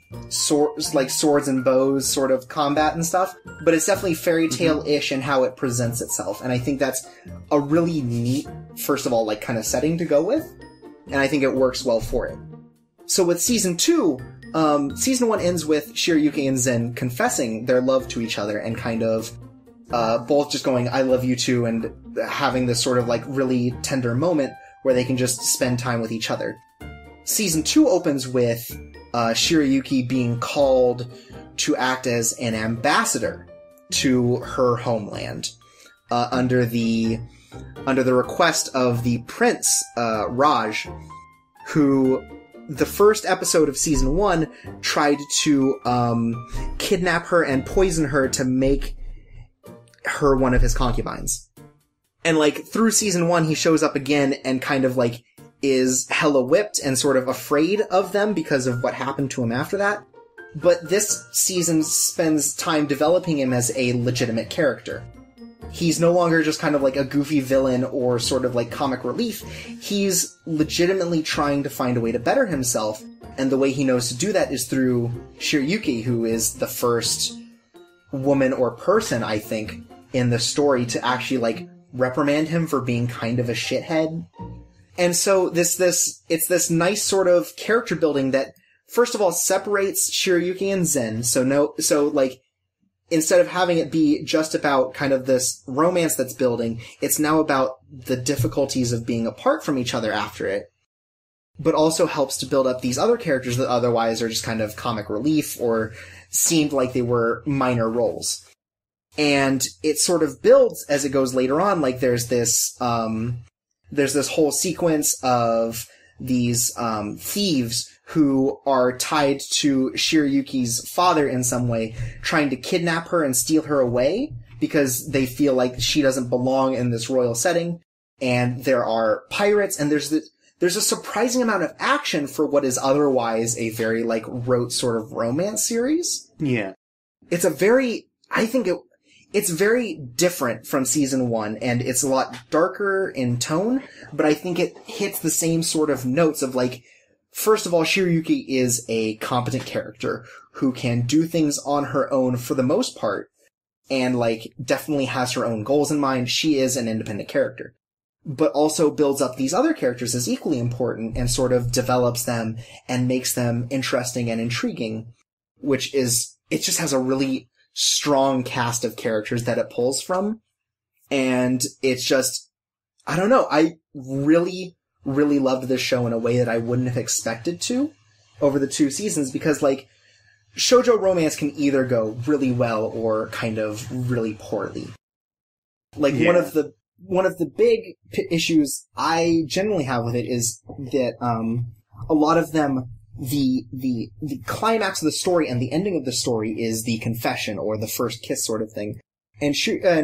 swords and bows sort of combat and stuff, but it's definitely fairy tale-ish in how it presents itself, and I think that's a really neat, first of all, kind of setting to go with, and I think it works well for it. So with Season 2, Season 1 ends with Shiryuki and Zen confessing their love to each other and kind of both just going, I love you too, and having this sort of really tender moment where they can just spend time with each other. Season 2 opens with Shiryuki being called to act as an ambassador to her homeland, under the request of the prince, Raj, who the first episode of Season 1 tried to kidnap her and poison her to make her one of his concubines. And through Season 1 he shows up again and kind of is hella whipped and sort of afraid of them because of what happened to him after that. But this season spends time developing him as a legitimate character. He's no longer just kind of a goofy villain or sort of comic relief. He's legitimately trying to find a way to better himself, and the way he knows to do that is through Shiryuki, who is the first woman or person, I think, in the story to actually reprimand him for being kind of a shithead. And so it's this nice sort of character building that first of all separates Shiryuki and Zen. So instead of having it be just about kind of this romance that's building, it's now about the difficulties of being apart from each other after it. But also helps to build up these other characters that otherwise are just kind of comic relief or seemed like they were minor roles. And it sort of builds as it goes later on, there's this whole sequence of these thieves who are tied to Shiryuki's father in some way, trying to kidnap her and steal her away because they feel like she doesn't belong in this royal setting. And there are pirates, and there's a surprising amount of action for what is otherwise a very rote sort of romance series. Yeah. It's it's very different from Season 1, and it's a lot darker in tone, but I think it hits the same sort of notes of first of all, Shiryuki is a competent character who can do things on her own for the most part, and definitely has her own goals in mind. She is an independent character, but also builds up these other characters as equally important and sort of develops them and makes them interesting and intriguing, it just has a really strong cast of characters that it pulls from. And it's just, I don't know, I really, really loved this show in a way that I wouldn't have expected to over the 2 seasons, because shoujo romance can either go really well or kind of really poorly. One of the big issues I generally have with it is that a lot of them, the climax of the story and the ending of the story is the confession or the first kiss sort of thing. And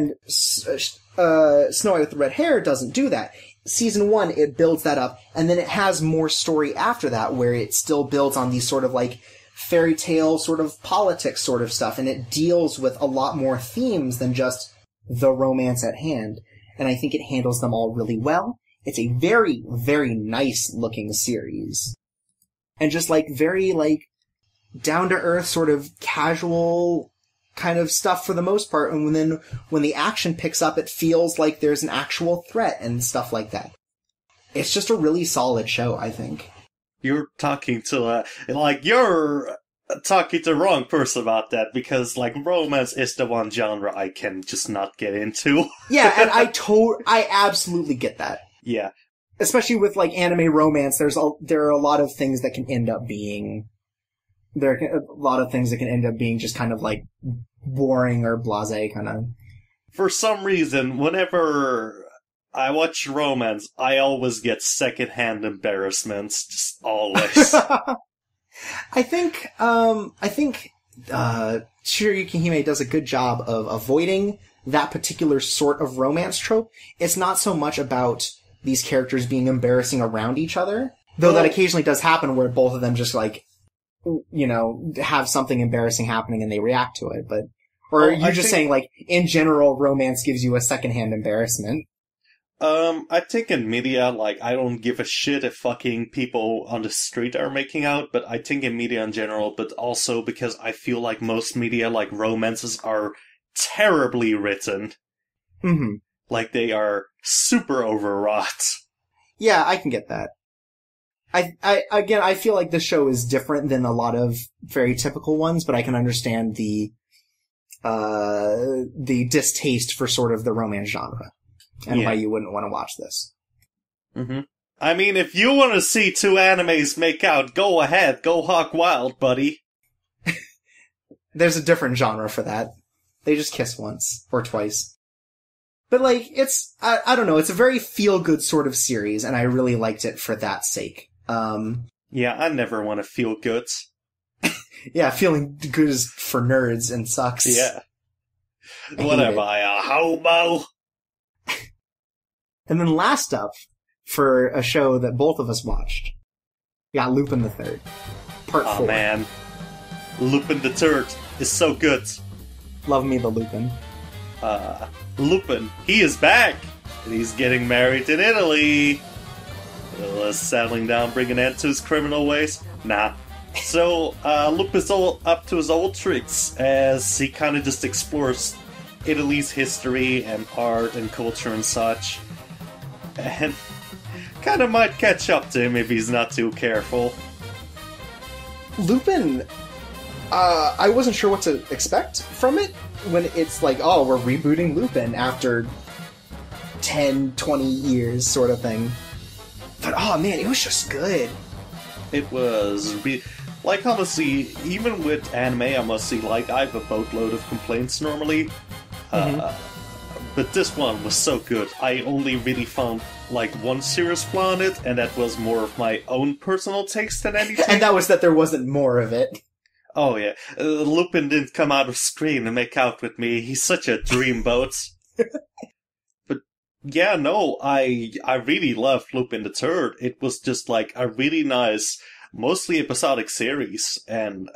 Snow White with the Red Hair doesn't do that. Season 1, it builds that up, and then it has more story after that where it still builds on these sort of fairy tale sort of politics sort of stuff, and it deals with a lot more themes than just the romance at hand. And I think it handles them all really well. It's a very, very nice looking series. And just very down to earth sort of casual kind of stuff for the most part, and then when the action picks up, it feels like there's an actual threat and stuff like that. It's just a really solid show, I think. You're talking to you're talking to the wrong person about that, because like romance is the one genre I can just not get into. Yeah, and I absolutely get that. Yeah. Especially with like anime romance, there are a lot of things that can end up being just kind of like boring or blasé kind of. For some reason, whenever I watch romance, I always get secondhand embarrassments, just always. I think Shirayuki Hime does a good job of avoiding that particular sort of romance trope. It's not so much about these characters being embarrassing around each other, though that occasionally does happen where both of them just like, have something embarrassing happening and they react to it, but, or you're just saying like, in general, romance gives you a secondhand embarrassment. I think in media, like, I don't give a shit if fucking people on the street are making out, but I think in media in general, but also because I feel like most media, like, romances are terribly written. Mm-hmm. Like, they are super overwrought. Yeah, I can get that. I feel like the show is different than a lot of very typical ones, but I can understand the distaste for sort of the romance genre. And why you wouldn't want to watch this. Mm-hmm. I mean, if you want to see two animes make out, go ahead. Go hog wild, buddy. There's a different genre for that. They just kiss once. Or twice. But, like, it's... I don't know. It's a very feel-good sort of series, and I really liked it for that sake. Yeah, I never want to feel good. Yeah, feeling good is for nerds and sucks. Yeah. What am I, a homo? And then last up, for a show that both of us watched, we got Lupin the Third, Part 4. Oh man, Lupin the Third is so good. Love me the Lupin. Lupin, he is back! And he's getting married in Italy! Settling down, bringing an end to his criminal ways? Nah. So, Lupin's all up to his old tricks, as he kind of just explores Italy's history and art and culture and such. And kind of might catch up to him if he's not too careful. Lupin, I wasn't sure what to expect from it when it's like, oh, we're rebooting Lupin after 10, 20 years sort of thing. But, oh man, it was just good. It was... Like, honestly, even with anime, I must say, like, I have a boatload of complaints normally. But this one was so good. I only really found, like, one serious flaw in it, and that was more of my own personal taste than anything. And that was that there wasn't more of it. Oh, yeah. Lupin didn't come out of screen and make out with me. He's such a dreamboat. But, yeah, no, I really loved Lupin the Third. It was just, like, a really nice, mostly episodic series, and,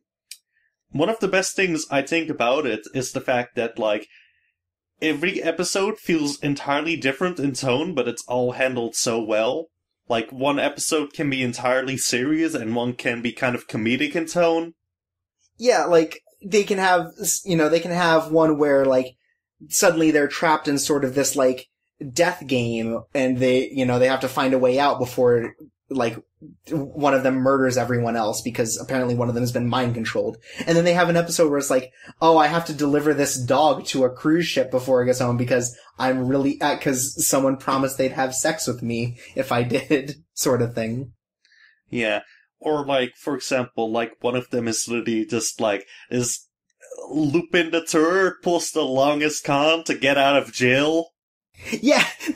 one of the best things I think about it is the fact that, like, every episode feels entirely different in tone, but it's all handled so well. Like, one episode can be entirely serious, and one can be kind of comedic in tone. Yeah, like, they can have one where, like, suddenly they're trapped in sort of this, like, death game, and they have to find a way out before, like, one of them murders everyone else because apparently one of them has been mind controlled. And then they have an episode where it's like, oh, I have to deliver this dog to a cruise ship before it gets home because because someone promised they'd have sex with me if I did, sort of thing. Yeah. Or, like, for example, like, one of them is literally just, like, is Lupin the Third pulls the longest con to get out of jail. Yeah, and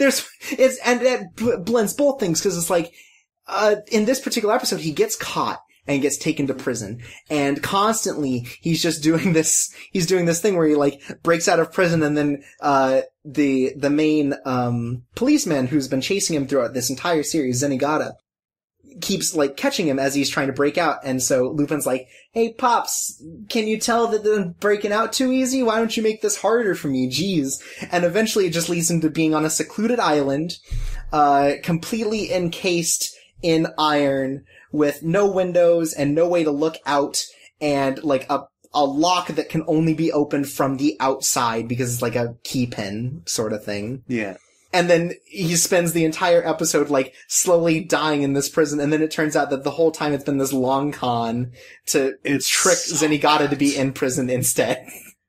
that blends both things, because it's like, in this particular episode, he gets caught and gets taken to prison. And constantly, he's just doing this thing where he, like, breaks out of prison, and then, the main, policeman who's been chasing him throughout this entire series, Zenigata, keeps, like, catching him as he's trying to break out. And so Lupin's like, hey, Pops, can you tell that I'm breaking out too easy? Why don't you make this harder for me? Jeez. And eventually it just leads him to being on a secluded island, completely encased in iron, with no windows and no way to look out, and, like, a lock that can only be opened from the outside because it's like a key pin sort of thing. Yeah. And then he spends the entire episode, like, slowly dying in this prison, and then it turns out that the whole time it's been this long con to trick Zenigata to be in prison instead.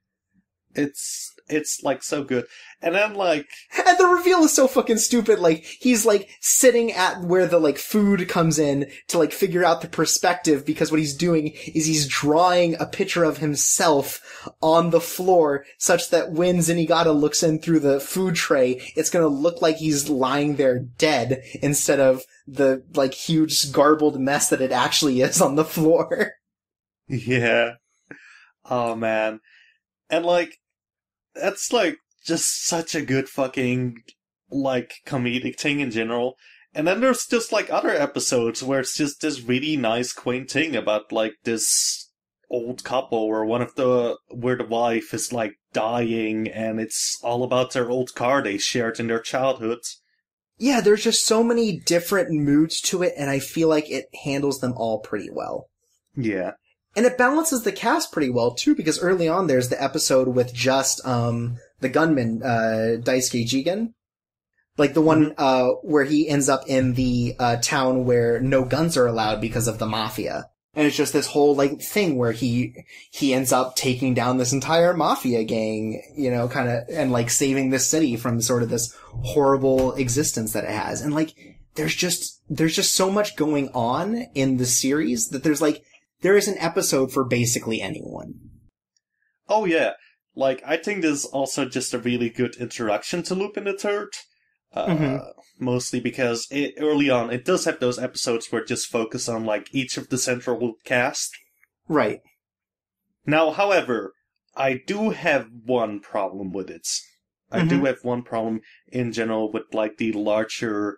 It's like, so good. And then, like... And the reveal is so fucking stupid, like, he's, like, sitting at where the, like, food comes in to, like, figure out the perspective, because what he's doing is he's drawing a picture of himself on the floor, such that when Zenigata looks in through the food tray, it's gonna look like he's lying there dead, instead of the, like, huge garbled mess that it actually is on the floor. Yeah. Oh, man. And, like, that's, like, just such a good fucking, like, comedic thing in general. And then there's just, like, other episodes where it's just this really nice, quaint thing about, like, this old couple where where the wife is, like, dying, and it's all about their old car they shared in their childhood. Yeah, there's just so many different moods to it, and I feel like it handles them all pretty well. Yeah. And it balances the cast pretty well, too, because early on there's the episode with just, the gunman, Daisuke Jigen. Like the one, where he ends up in the, town where no guns are allowed because of the mafia. And it's just this whole, like, thing where he ends up taking down this entire mafia gang, you know, kinda, and, like, saving this city from sort of this horrible existence that it has. And, like, there's just so much going on in the series that there is an episode for basically anyone. Oh, yeah. Like, I think this is also just a really good introduction to Lupin the Third. Mostly because early on, it does have those episodes where it just focus on, like, each of the central cast. Right. Now, however, I do have one problem with it. I do have one problem in general with, like, the larger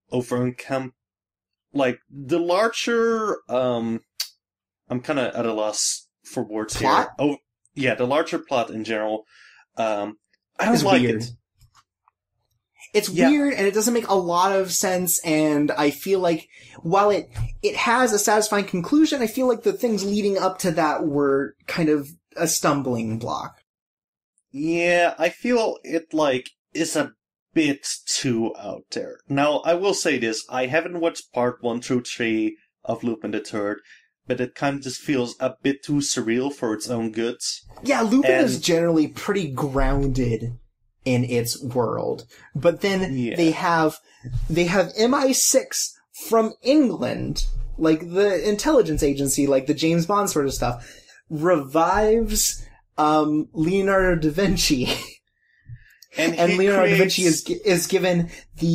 like, the larger, I'm kind of at a loss for words plot? Here. Oh, yeah, the larger plot in general. I don't like it. It's weird, and it doesn't make a lot of sense, and I feel like, while it has a satisfying conclusion, I feel like the things leading up to that were kind of a stumbling block. Yeah, I feel it, like, is a bit too out there. Now, I will say this, I haven't watched part 1 through 3 of Lupin the Third, but it kind of just feels a bit too surreal for its own goods. Yeah, Lupin is generally pretty grounded in its world. But then they have MI6 from England, like the intelligence agency, like the James Bond sort of stuff, revives Leonardo da Vinci. and Leonardo da Vinci is given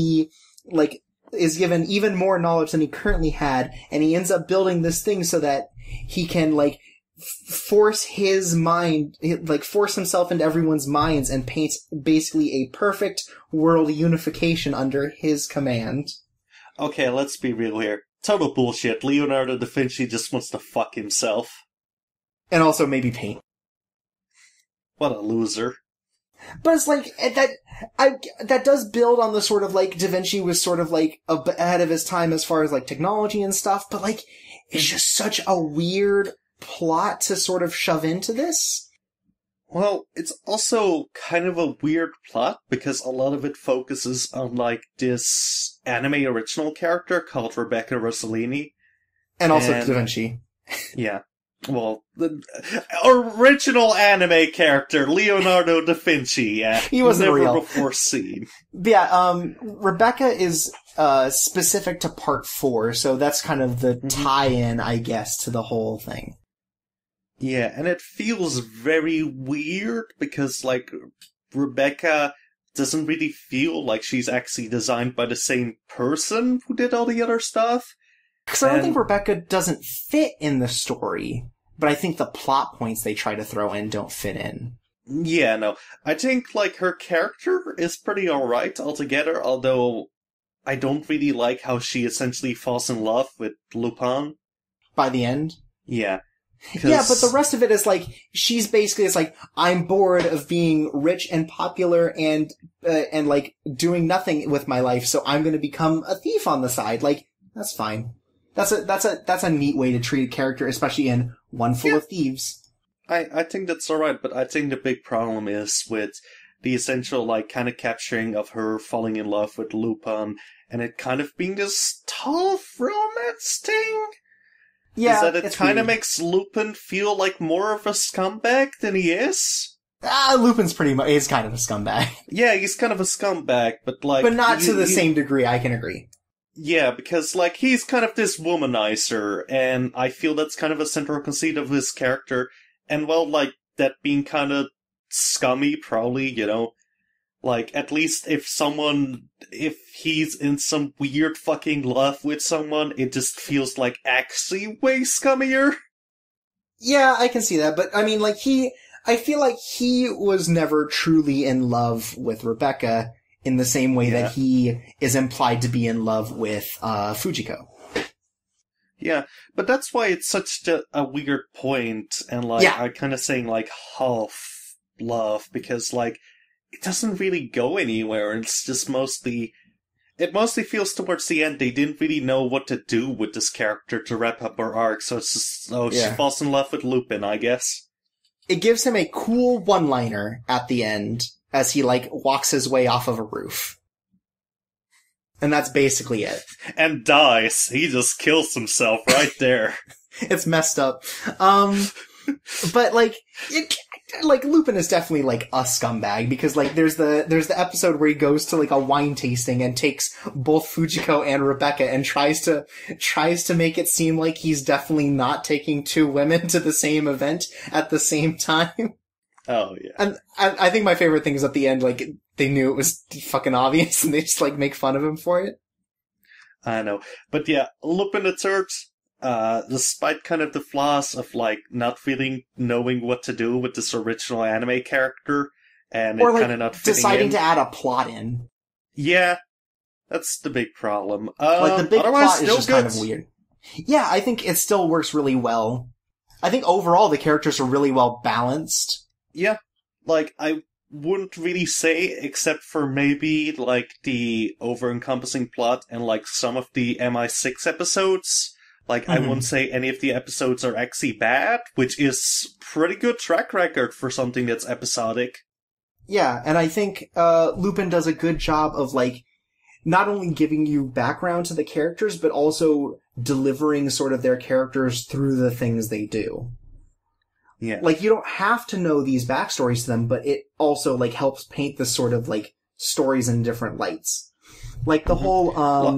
even more knowledge than he currently had, and he ends up building this thing so that he can, like, force himself into everyone's minds and paint basically a perfect world unification under his command. Okay, let's be real here. Total bullshit. Leonardo da Vinci just wants to fuck himself. And also maybe paint. What a loser. But it's like, that does build on the sort of, like, Da Vinci was sort of, like, ahead of his time as far as, like, technology and stuff, but, like, it's just such a weird plot to sort of shove into this. Well, it's also kind of a weird plot, because a lot of it focuses on, like, this anime original character called Rebecca Rossellini. And also Da Vinci. Yeah. Well, the original anime character, Leonardo da Vinci. He wasn't never real. before seen. Yeah, Rebecca is specific to part 4, so that's kind of the tie-in, I guess, to the whole thing. Yeah, and it feels very weird, because, like, Rebecca doesn't really feel like she's actually designed by the same person who did all the other stuff. Because I don't think Rebecca doesn't fit in the story, but I think the plot points they try to throw in don't fit in. Yeah, no. I think, like, her character is pretty alright altogether, although I don't really like how she essentially falls in love with Lupin. By the end? Yeah. Yeah, but the rest of it is like, she's basically, it's like, I'm bored of being rich and popular and like, doing nothing with my life, so I'm gonna become a thief on the side. Like, that's fine. That's a neat way to treat a character, especially in One Full of Thieves. I think that's alright, but I think the big problem is with the essential, like, kind of capturing of her falling in love with Lupin, and it kind of being this tough romance thing. Yeah, is that it kind of makes Lupin feel like more of a scumbag than he is? Lupin's is kind of a scumbag. Yeah, he's kind of a scumbag, but like... But not to the same degree, I can agree. Yeah, because, like, he's kind of this womanizer, and I feel that's kind of a central conceit of his character, and, well, like, that being kind of scummy, probably, you know, like, at least if he's in some weird fucking love with someone, it just feels like actually way scummier. Yeah, I can see that, but, I mean, like, I feel like he was never truly in love with Rebecca in the same way that he is implied to be in love with, Fujiko. Yeah, but that's why it's such a weird point, and, like, I'm kind of saying, like, half love, because, like, it doesn't really go anywhere. It's just it mostly feels towards the end they didn't really know what to do with this character to wrap up her arc, so it's just, she falls in love with Lupin, I guess. It gives him a cool one-liner at the end as he, like, walks his way off of a roof. And that's basically it. And dies. He just kills himself right there. It's messed up. But, like, Lupin is definitely, like, a scumbag, because, like, there's the episode where he goes to, like, a wine tasting and takes both Fujiko and Rebecca and tries to make it seem like he's definitely not taking two women to the same event at the same time. Oh, yeah. And I think my favorite thing is at the end, like, they knew it was fucking obvious and they just, like, make fun of him for it. I know. But yeah, Lupin the Third, despite kind of the flaws of, like, not really knowing what to do with this original anime character, and or, it like, kind of not fitting deciding to add a plot in. Yeah, that's the big problem. Like, the big plot is just good. kind of weird. Yeah, I think it still works really well. I think overall the characters are really well balanced. Yeah, like, I wouldn't really say, except for maybe, like, the over-encompassing plot and, like, some of the MI6 episodes. Like, I wouldn't say any of the episodes are actually bad, which is pretty good track record for something that's episodic. Yeah, and I think Lupin does a good job of, like, not only giving you background to the characters, but also delivering sort of their characters through the things they do. Yeah. Like, you don't have to know these backstories to them, but it also, like, helps paint the sort of, like, stories in different lights. Like, the whole,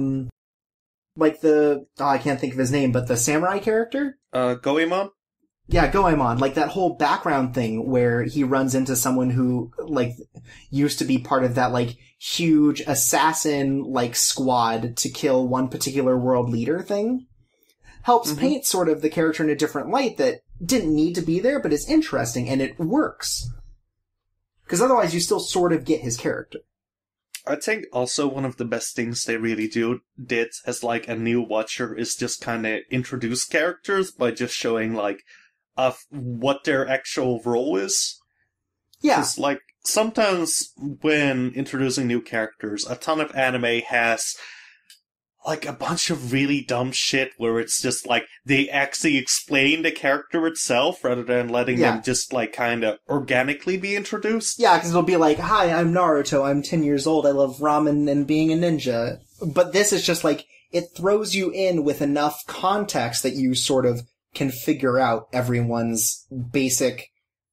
like I can't think of his name, but the samurai character? Goemon? Yeah, Goemon. Like, that whole background thing where he runs into someone who, like, used to be part of that, like, huge assassin, like, squad to kill one particular world leader thing. Helps paint sort of the character in a different light that didn't need to be there, but is interesting, and it works. Because otherwise you still sort of get his character. I think also one of the best things they really did as, like, a new watcher is just kind of introduce characters by just showing, like, what their actual role is. Yeah. 'Cause, like, sometimes when introducing new characters, a ton of anime has, like, a bunch of really dumb shit where it's just, like, they actually explain the character itself rather than letting them just, like, kind of organically be introduced. Yeah, because it'll be like, hi, I'm Naruto, I'm 10 years old, I love ramen and being a ninja. But this is just, like, it throws you in with enough context that you sort of can figure out everyone's basic,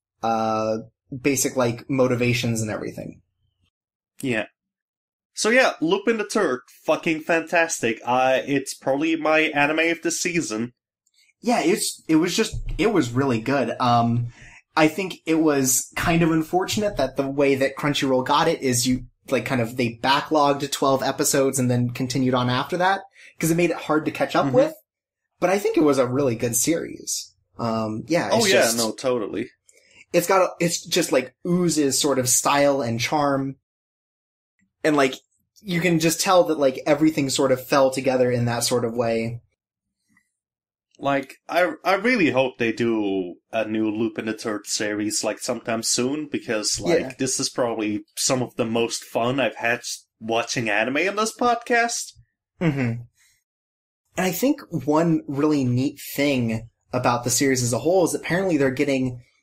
like, motivations and everything. Yeah. So yeah, Lupin the Third, fucking fantastic. It's probably my anime of the season. Yeah, it was really good. I think it was kind of unfortunate that the way that Crunchyroll got it is they backlogged 12 episodes and then continued on after that, because it made it hard to catch up with. But I think it was a really good series. No, totally. It's just like oozes sort of style and charm. And, like, you can just tell that, like, everything sort of fell together in that sort of way. Like, I really hope they do a new Lupin the Third series, like, sometime soon, because, like, this is probably some of the most fun I've had watching anime on this podcast. And I think one really neat thing about the series as a whole is apparently they're getting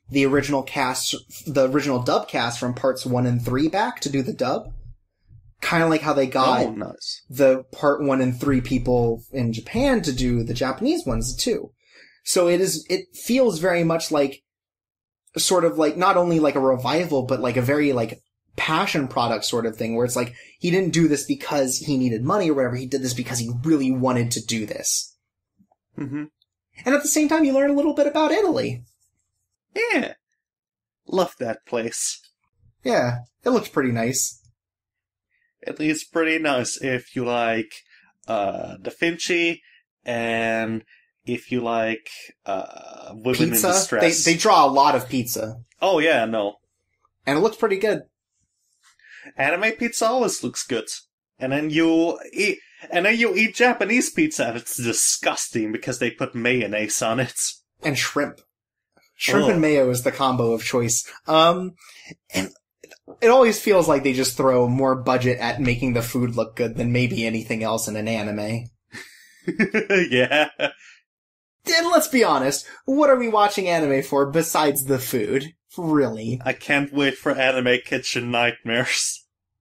the original dub cast from parts 1 and 3 back to do the dub. Kind of like how they got nice. the part 1 and 3 people in Japan to do the Japanese ones too. So it feels very much like, sort of like, not only like a revival, but like a very like passion product sort of thing, where it's like, he didn't do this because he needed money or whatever, he did this because he really wanted to do this. Mm-hmm. And at the same time, you learn a little bit about Italy. Yeah. Love that place. Yeah, it looks pretty nice. Italy's pretty nice if you like Da Vinci, and if you like women Pizza? in distress. They draw a lot of pizza. Oh yeah, no. And it looks pretty good. Anime pizza always looks good. And then you eat Japanese pizza and it's disgusting because they put mayonnaise on it. And shrimp. Shrimp and mayo is the combo of choice. And it always feels like they just throw more budget at making the food look good than maybe anything else in an anime. Yeah. And let's be honest, what are we watching anime for besides the food? Really? I can't wait for Anime Kitchen Nightmares.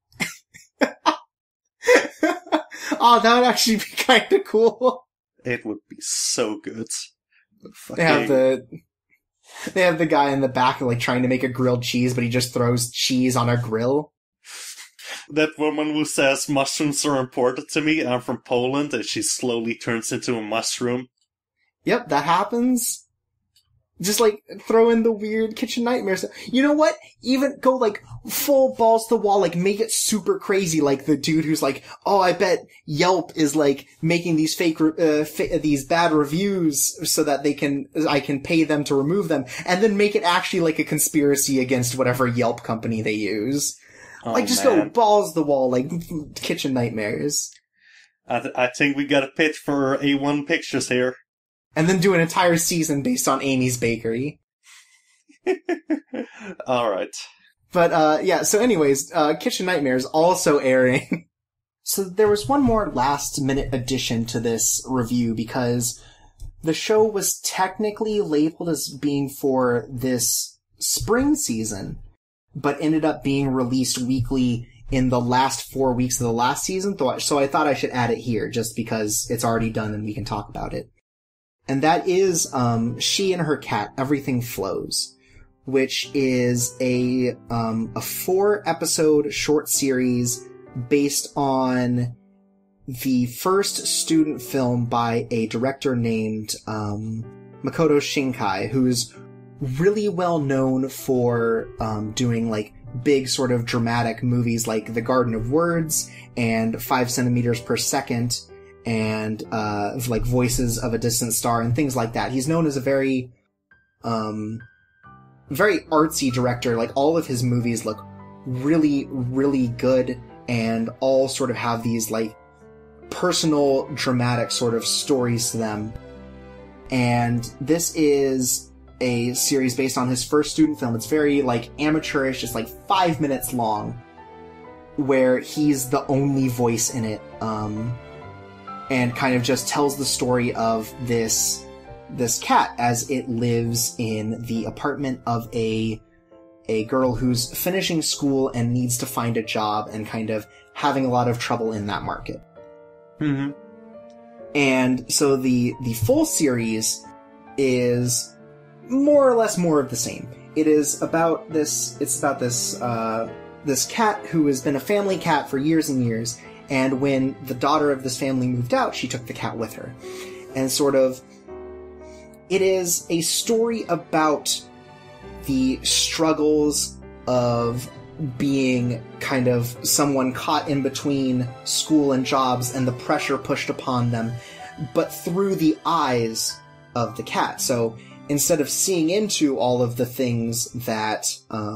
Oh, that would actually be kinda cool. It would be so good. They have the guy in the back like trying to make a grilled cheese, but he just throws cheese on a grill. That woman who says mushrooms are important to me, I'm from Poland, and she slowly turns into a mushroom. Yep, that happens. Just like throw in the weird kitchen nightmares. You know what? Even go like full balls to the wall, like make it super crazy. Like the dude who's like, "Oh, I bet Yelp is like making these these bad reviews so that I can pay them to remove them," and then make it actually like a conspiracy against whatever Yelp company they use. Oh, like just man. go balls to the wall, like kitchen nightmares. I think we got a pitch for A1 Pictures here. And then do an entire season based on Amy's Bakery. Alright. But, yeah, so anyways, Kitchen Nightmares also airing. So there was one more last-minute addition to this review, because the show was technically labeled as being for this spring season, but ended up being released weekly in the last 4 weeks of the last season, so I thought I should add it here, just because it's already done and we can talk about it. And that is, She and Her Cat, Everything Flows, which is a 4-episode short series based on the first student film by a director named, Makoto Shinkai, who's really well known for, doing, like, big sort of dramatic movies like The Garden of Words and 5 centimeters per second, and like Voices of a Distant Star and things like that. He's known as a very artsy director. Like, all of his movies look really, really good, and all sort of have these like personal, dramatic sort of stories to them. And this is a series based on his first student film. It's very like amateurish, just like 5 minutes long, where he's the only voice in it. And kind of just tells the story of this cat as it lives in the apartment of a girl who's finishing school and needs to find a job and kind of having a lot of trouble in that market. Mm-hmm. And so the full series is more or less more of the same. It is about this cat who has been a family cat for years and years. And when the daughter of this family moved out, she took the cat with her. And sort of, it is a story about the struggles of being kind of someone caught in between school and jobs and the pressure pushed upon them, but through the eyes of the cat. So instead of seeing into all of the things that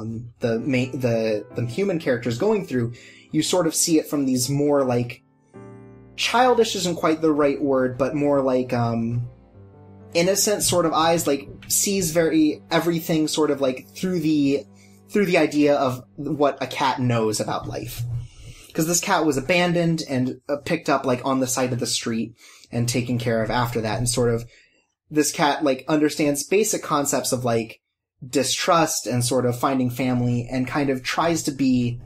the human character is going through, you sort of see it from these more, like, childish isn't quite the right word, but more like, innocent sort of eyes, like, sees everything sort of, like, through the idea of what a cat knows about life. Because this cat was abandoned and picked up, like, on the side of the street and taken care of after that, and sort of, this cat, like, understands basic concepts of, like, distrust and sort of finding family, and kind of tries to be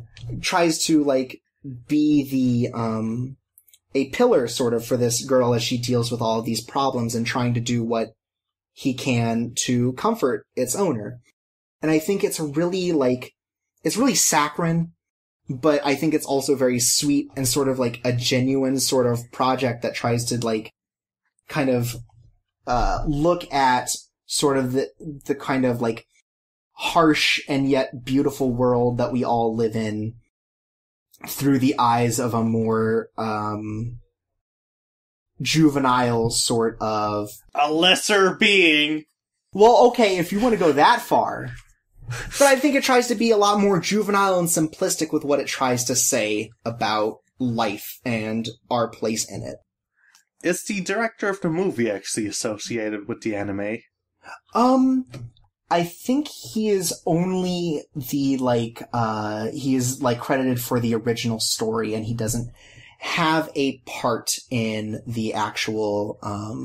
the, a pillar sort of for this girl as she deals with all of these problems and trying to do what he can to comfort its owner. And I think it's really saccharine, but I think it's also very sweet and sort of like a genuine sort of project that tries to like kind of look at sort of the kind of like harsh and yet beautiful world that we all live in through the eyes of a more juvenile sort of... A lesser being. Well, okay, if you want to go that far. But I think it tries to be a lot more juvenile and simplistic with what it tries to say about life and our place in it. Is the director of the movie actually associated with the anime? I think he is only the, he is, credited for the original story, and he doesn't have a part in the actual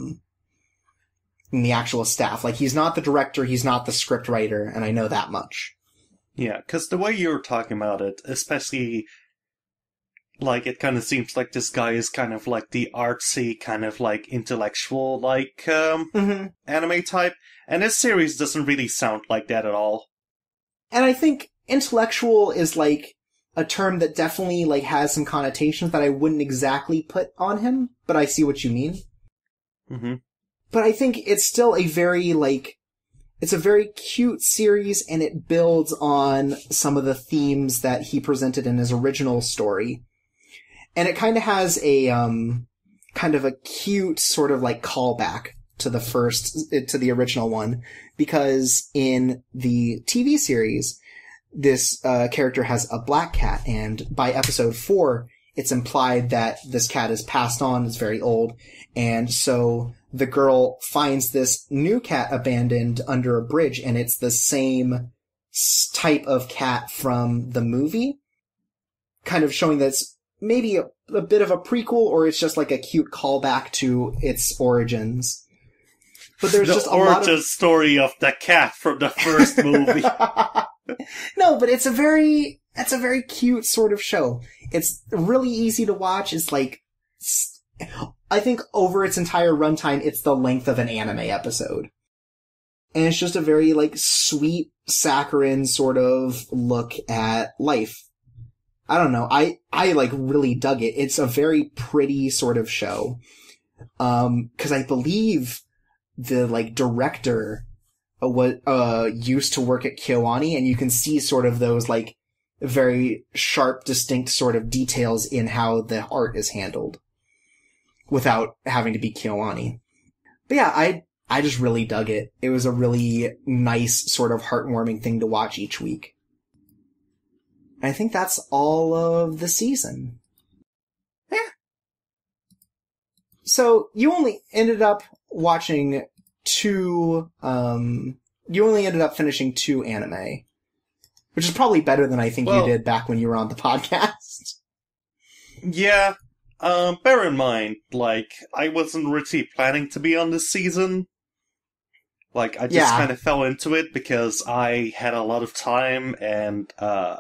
staff. Like, he's not the director, he's not the script writer, and I know that much. Yeah, because the way you were talking about it, especially, like, it kind of seems like this guy is kind of like the artsy, kind of like intellectual, anime type, and this series doesn't really sound like that at all. And I think intellectual is, a term that definitely, has some connotations that I wouldn't exactly put on him, but I see what you mean. Mm-hmm. But I think it's still a very, it's a very cute series, and it builds on some of the themes that he presented in his original story. And it kind of has a, kind of a cute sort of callback to the original one, because in the TV series, this character has a black cat, and by episode 4, it's implied that this cat is passed on, is very old, and so the girl finds this new cat abandoned under a bridge, and it's the same type of cat from the movie, kind of showing that it's maybe a bit of a prequel, or it's just a cute callback to its origins. But there's just a lot of... origin story of the cat from the first movie. No, but it's a very cute sort of show. It's really easy to watch. It's I think over its entire runtime, it's the length of an anime episode. And it's just a very, sweet, saccharine sort of look at life. I don't know. I really dug it. It's a very pretty sort of show. 'Cause I believe the, director used to work at KyoAni, and you can see sort of those, very sharp, distinct sort of details in how the art is handled without having to be KyoAni. But yeah, I just really dug it. It was a really nice, sort of heartwarming thing to watch each week. And I think that's all of the season. Yeah. So, you only ended up watching you only ended up finishing 2 anime. Which is probably better than I think you did back when you were on the podcast. Yeah. Bear in mind, I wasn't really planning to be on this season. I just kind of fell into it because I had a lot of time and,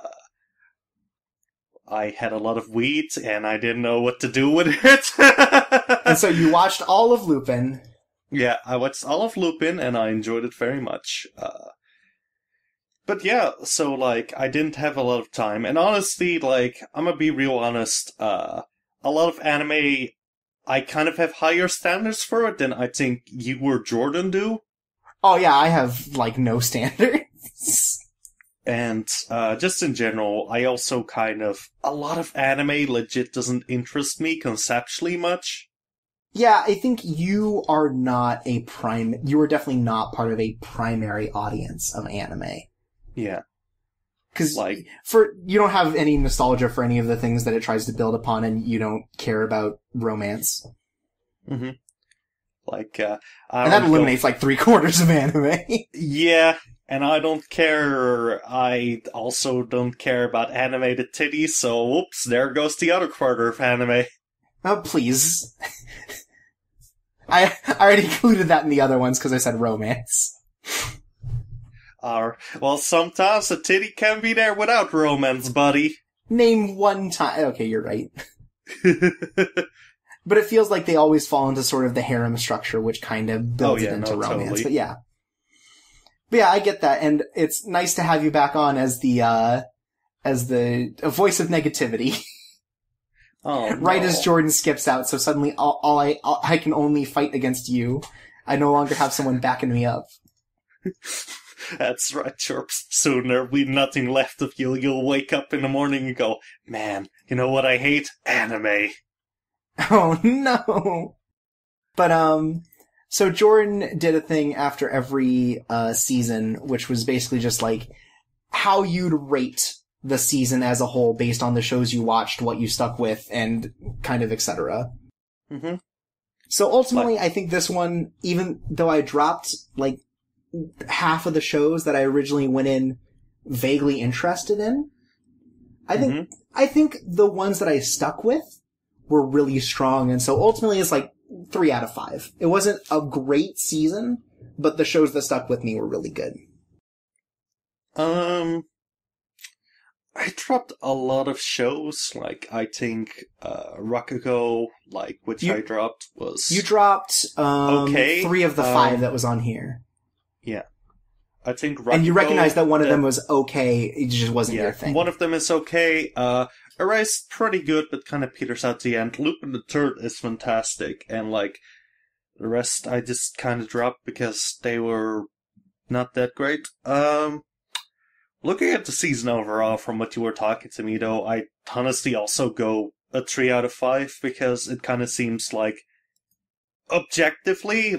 I had a lot of weed and I didn't know what to do with it. And so you watched all of Lupin. Yeah, I watched all of Lupin and I enjoyed it very much. But yeah, so, I didn't have a lot of time. And honestly, I'm gonna be real honest, a lot of anime, I kind of have higher standards for it than I think you or Jordan do. Oh yeah, I have, no standards. And, just in general, I also a lot of anime legit doesn't interest me conceptually much. Yeah, I think you are definitely not part of a primary audience of anime. Yeah. Because you don't have any nostalgia for any of the things that it tries to build upon, and you don't care about romance. Mm-hmm. And that eliminates 3/4 of anime. Yeah, and I don't care. I also don't care about animated titties, so whoops, there goes the other quarter of anime. Oh, please. I already included that in the other ones because I said romance. Well, sometimes a titty can be there without romance, buddy. Name one time. Okay, you're right. But it feels like they always fall into sort of the harem structure, which kind of builds it into romance. Totally. But yeah. I get that, and it's nice to have you back on as the voice of negativity. Oh, no. Right as Jordan skips out, so suddenly I can only fight against you. I no longer have someone backing me up. That's right, Chorps. Soon there'll be nothing left of you. You'll wake up in the morning and go, man, you know what I hate? Anime. Oh, no. But, so Jordan did a thing after every, season, which was basically just like, how you'd rate the season as a whole based on the shows you watched, what you stuck with, and kind of etc. Mm-hmm. So ultimately, I think this one, even though I dropped, like, half of the shows that I originally went in vaguely interested in, I think the ones that I stuck with were really strong, and so ultimately it's like 3 out of 5. It wasn't a great season, but the shows that stuck with me were really good. I dropped a lot of shows, like, I think, Rakugo, which I dropped was... You dropped, okay. 3 of the 5 that was on here. Yeah. I think Rakugo... And you recognize that one of them was okay, it just wasn't your thing. One of them is okay, Erased pretty good, but kind of peters out the end. Lupin the Third is fantastic, and, the rest I just kind of dropped because they were not that great. Looking at the season overall, from what you were talking to me, though, I honestly also go a 3 out of 5, because it kind of seems like, objectively,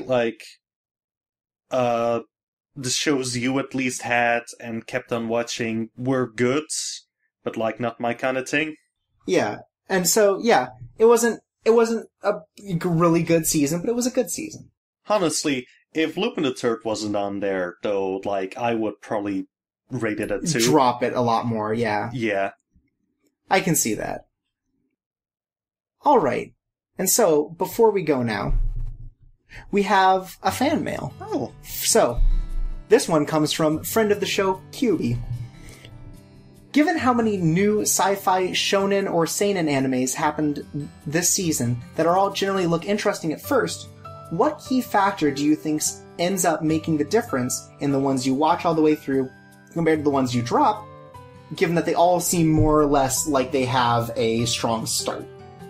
the shows you at least had and kept on watching were good, but, not my kind of thing. Yeah. And so, yeah, it wasn't a really good season, but it was a good season. Honestly, if Lupin the Third wasn't on there, though, I would probably rate it at 2. Drop it a lot more, yeah. Yeah. I can see that. Alright. And so, before we go now, we have a fan mail. Oh. So, this one comes from friend of the show, QB. Given how many new sci-fi shonen or seinen animes happened this season that are all generally look interesting at first, what key factor do you think ends up making the difference in the ones you watch all the way through compared to the ones you drop, given that they all seem more or less like they have a strong start?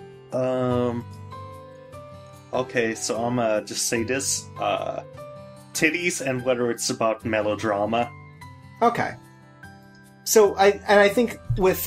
Okay, so I'm gonna just say this. Titties and whether it's about melodrama. Okay. So I think with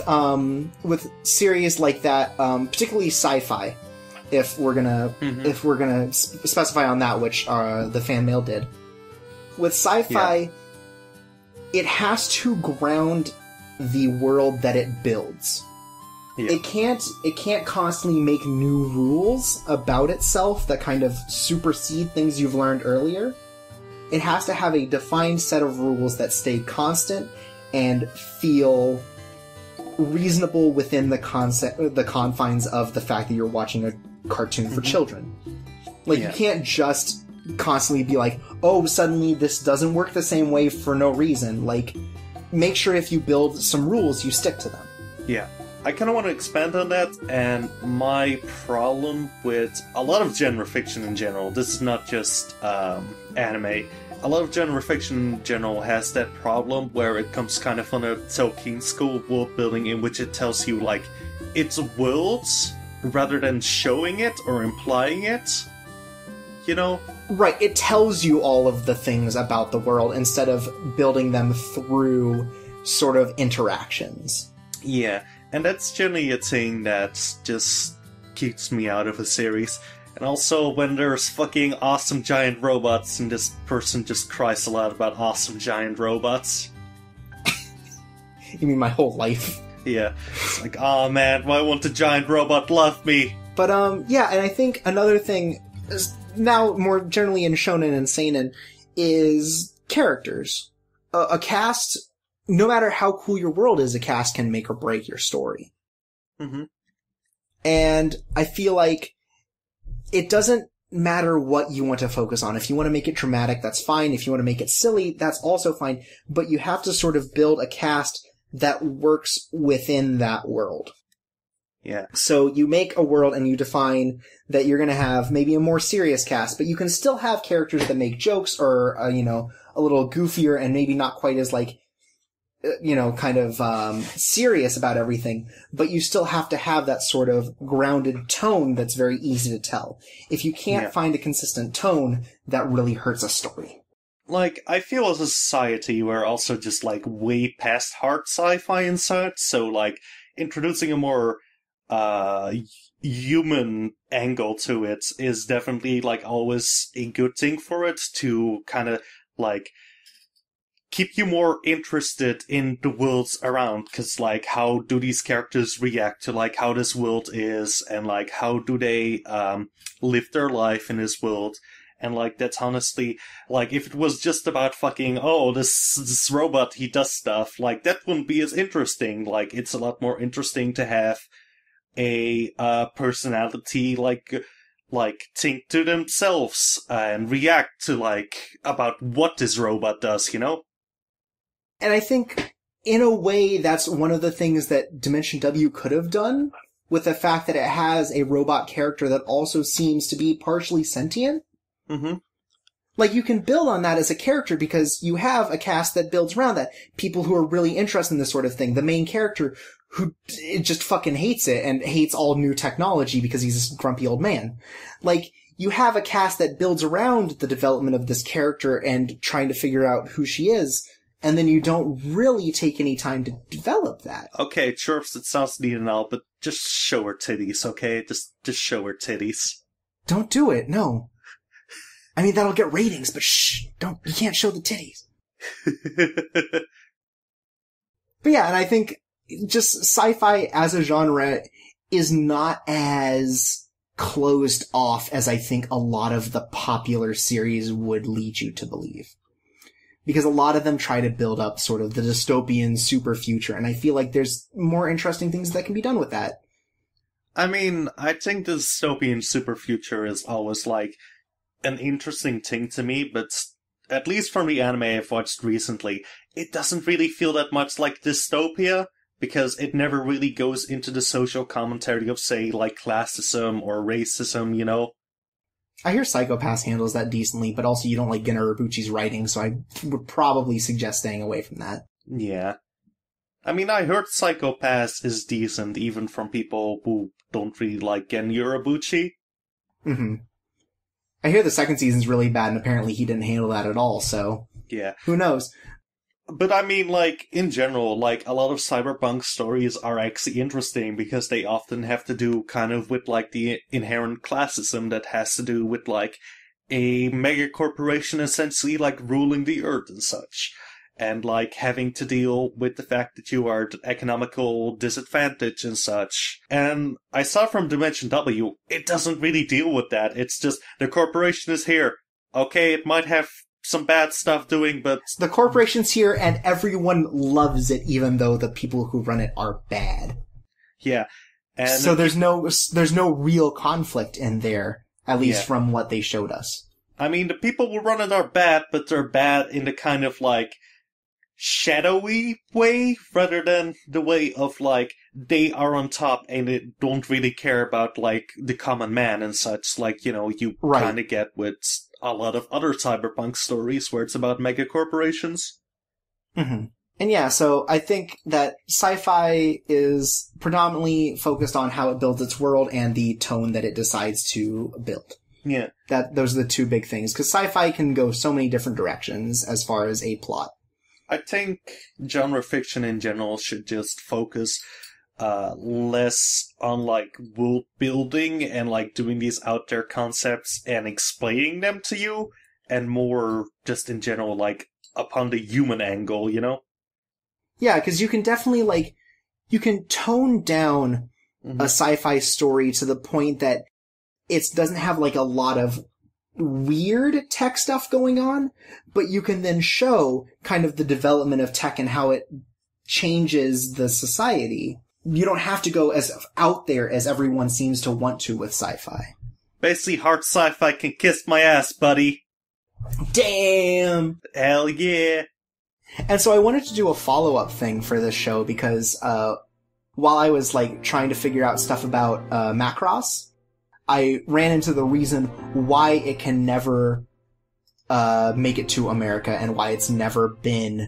series like that, particularly sci-fi, if we're gonna specify on that, which the fan mail did, with sci-fi, it has to ground the world that it builds. Yeah. It can't constantly make new rules about itself that kind of supersede things you've learned earlier. It has to have a defined set of rules that stay constant and feel reasonable within the confines of the fact that you're watching a cartoon for children. You can't just constantly be like, oh, suddenly this doesn't work the same way for no reason. Make sure if you build some rules, you stick to them. Yeah. I kind of want to expand on that, and my problem with a lot of genre fiction in general, this is not just anime, a lot of genre fiction in general has that problem where it comes kind of under Tolkien school of world building, in which it tells you, its worlds, rather than showing it or implying it, you know? Right, it tells you all of the things about the world instead of building them through sort of interactions. Yeah. And that's generally a thing that just keeps me out of a series. And also, when there's fucking awesome giant robots and this person just cries a lot about awesome giant robots. You mean my whole life? Yeah. It's like, oh man, why won't the giant robot love me? But, yeah, and I think another thing, is now more generally in shonen and seinen, is characters. A cast... No matter how cool your world is, a cast can make or break your story. Mm-hmm. And I feel like it doesn't matter what you want to focus on. If you want to make it dramatic, that's fine. If you want to make it silly, that's also fine. But you have to sort of build a cast that works within that world. Yeah. So you make a world and you define that you're going to have maybe a more serious cast, but you can still have characters that make jokes or, a little goofier and maybe not quite as serious about everything, but you still have to have that sort of grounded tone that's very easy to tell. If you can't find a consistent tone, that really hurts a story. Like, I feel as a society we're also just, way past hard sci-fi and such, so, introducing a more human angle to it is definitely always a good thing for it to kind of keep you more interested in the worlds around, because how do these characters react to how this world is, and how do they live their life in this world. And that's honestly, if it was just about fucking, this robot, he does stuff, that wouldn't be as interesting. It's a lot more interesting to have a personality think to themselves and react to about what this robot does, And I think in a way that's one of the things that Dimension W could have done, with the fact that it has a robot character that also seems to be partially sentient. Mm-hmm. You can build on that as a character because you have a cast that builds around that. People who are really interested in this sort of thing. The main character who just fucking hates it and hates all new technology because he's a grumpy old man. You have a cast that builds around the development of this character and trying to figure out who she is, and then you don't really take any time to develop that. Okay, Chorps, it sounds neat and all, but just show her titties, okay? Just show her titties. Don't do it, no. I mean, that'll get ratings, but you can't show the titties. But yeah, and I think just sci-fi as a genre is not as closed off as I think a lot of the popular series would lead you to believe. Because a lot of them try to build up sort of the dystopian super future, and I feel like there's more interesting things that can be done with that. I mean, I think the dystopian super future is always an interesting thing to me, but at least from the anime I've watched recently, it doesn't really feel that much like dystopia, because it never really goes into the social commentary of, say, classism or racism, I hear Psycho Pass handles that decently, but also you don't like Gen Urobuchi's writing, so I would probably suggest staying away from that. Yeah. I mean, I heard Psycho Pass is decent, even from people who don't really like Gen Urobuchi. Mm-hmm. I hear the second season's really bad, and apparently he didn't handle that at all, so... Yeah. Who knows? But I mean, in general, a lot of cyberpunk stories are actually interesting because they often have to do kind of with, the inherent classism that has to do with, a mega corporation essentially, ruling the earth and such. And, having to deal with the fact that you are at economical disadvantage and such. And I saw from Dimension W, it doesn't really deal with that. It's just, the corporation is here. Okay, it might have some bad stuff doing, but... The corporation's here and everyone loves it, even though the people who run it are bad. Yeah. And so there's no real conflict in there, at least from what they showed us. I mean, the people who run it are bad, but they're bad in the kind of, shadowy way, rather than the way of, they are on top and they don't really care about, the common man and such, you kind of get with a lot of other cyberpunk stories where it's about mega corporations. Mm-hmm. And yeah, so I think that sci-fi is predominantly focused on how it builds its world and the tone that it decides to build. Yeah. Those are the two big things, because sci-fi can go so many different directions as far as a plot. I think genre fiction in general should just focus less on world building and doing these out there concepts and explaining them to you, and more just in general upon the human angle, Yeah, because you can definitely you can tone down a sci-fi story to the point that it doesn't have a lot of weird tech stuff going on, but you can then show kind of the development of tech and how it changes the society. You don't have to go as out there as everyone seems to want to with sci-fi. Basically, hard sci-fi can kiss my ass, buddy. Damn! Hell yeah. And so I wanted to do a follow-up thing for this show because, while I was, like, trying to figure out stuff about, Macross, I ran into the reason why it can never, make it to America and why it's never been,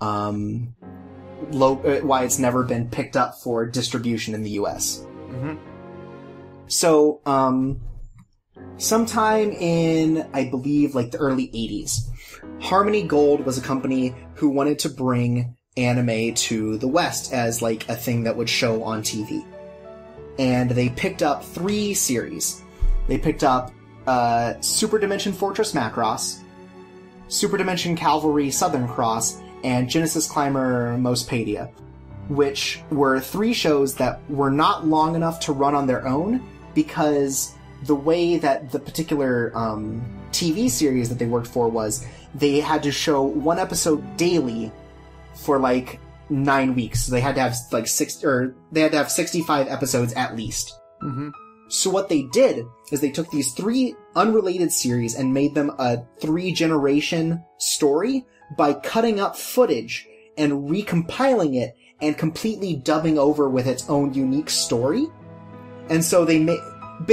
why it's never been picked up for distribution in the US. Mm-hmm. So, sometime in, I believe, like the early 80s, Harmony Gold was a company who wanted to bring anime to the West as like a thing that would show on TV. And they picked up 3 series. They picked up Super Dimension Fortress Macross, Super Dimension Cavalry Southern Cross, and Genesis Climber Mospedia, which were 3 shows that were not long enough to run on their own because the way that the particular TV series that they worked for was they had to show 1 episode daily for like 9 weeks. So they had to have like 65 episodes at least. Mm-hmm. So what they did is they took these 3 unrelated series and made them a 3-generation story by cutting up footage and recompiling it and completely dubbing over with its own unique story. And so they made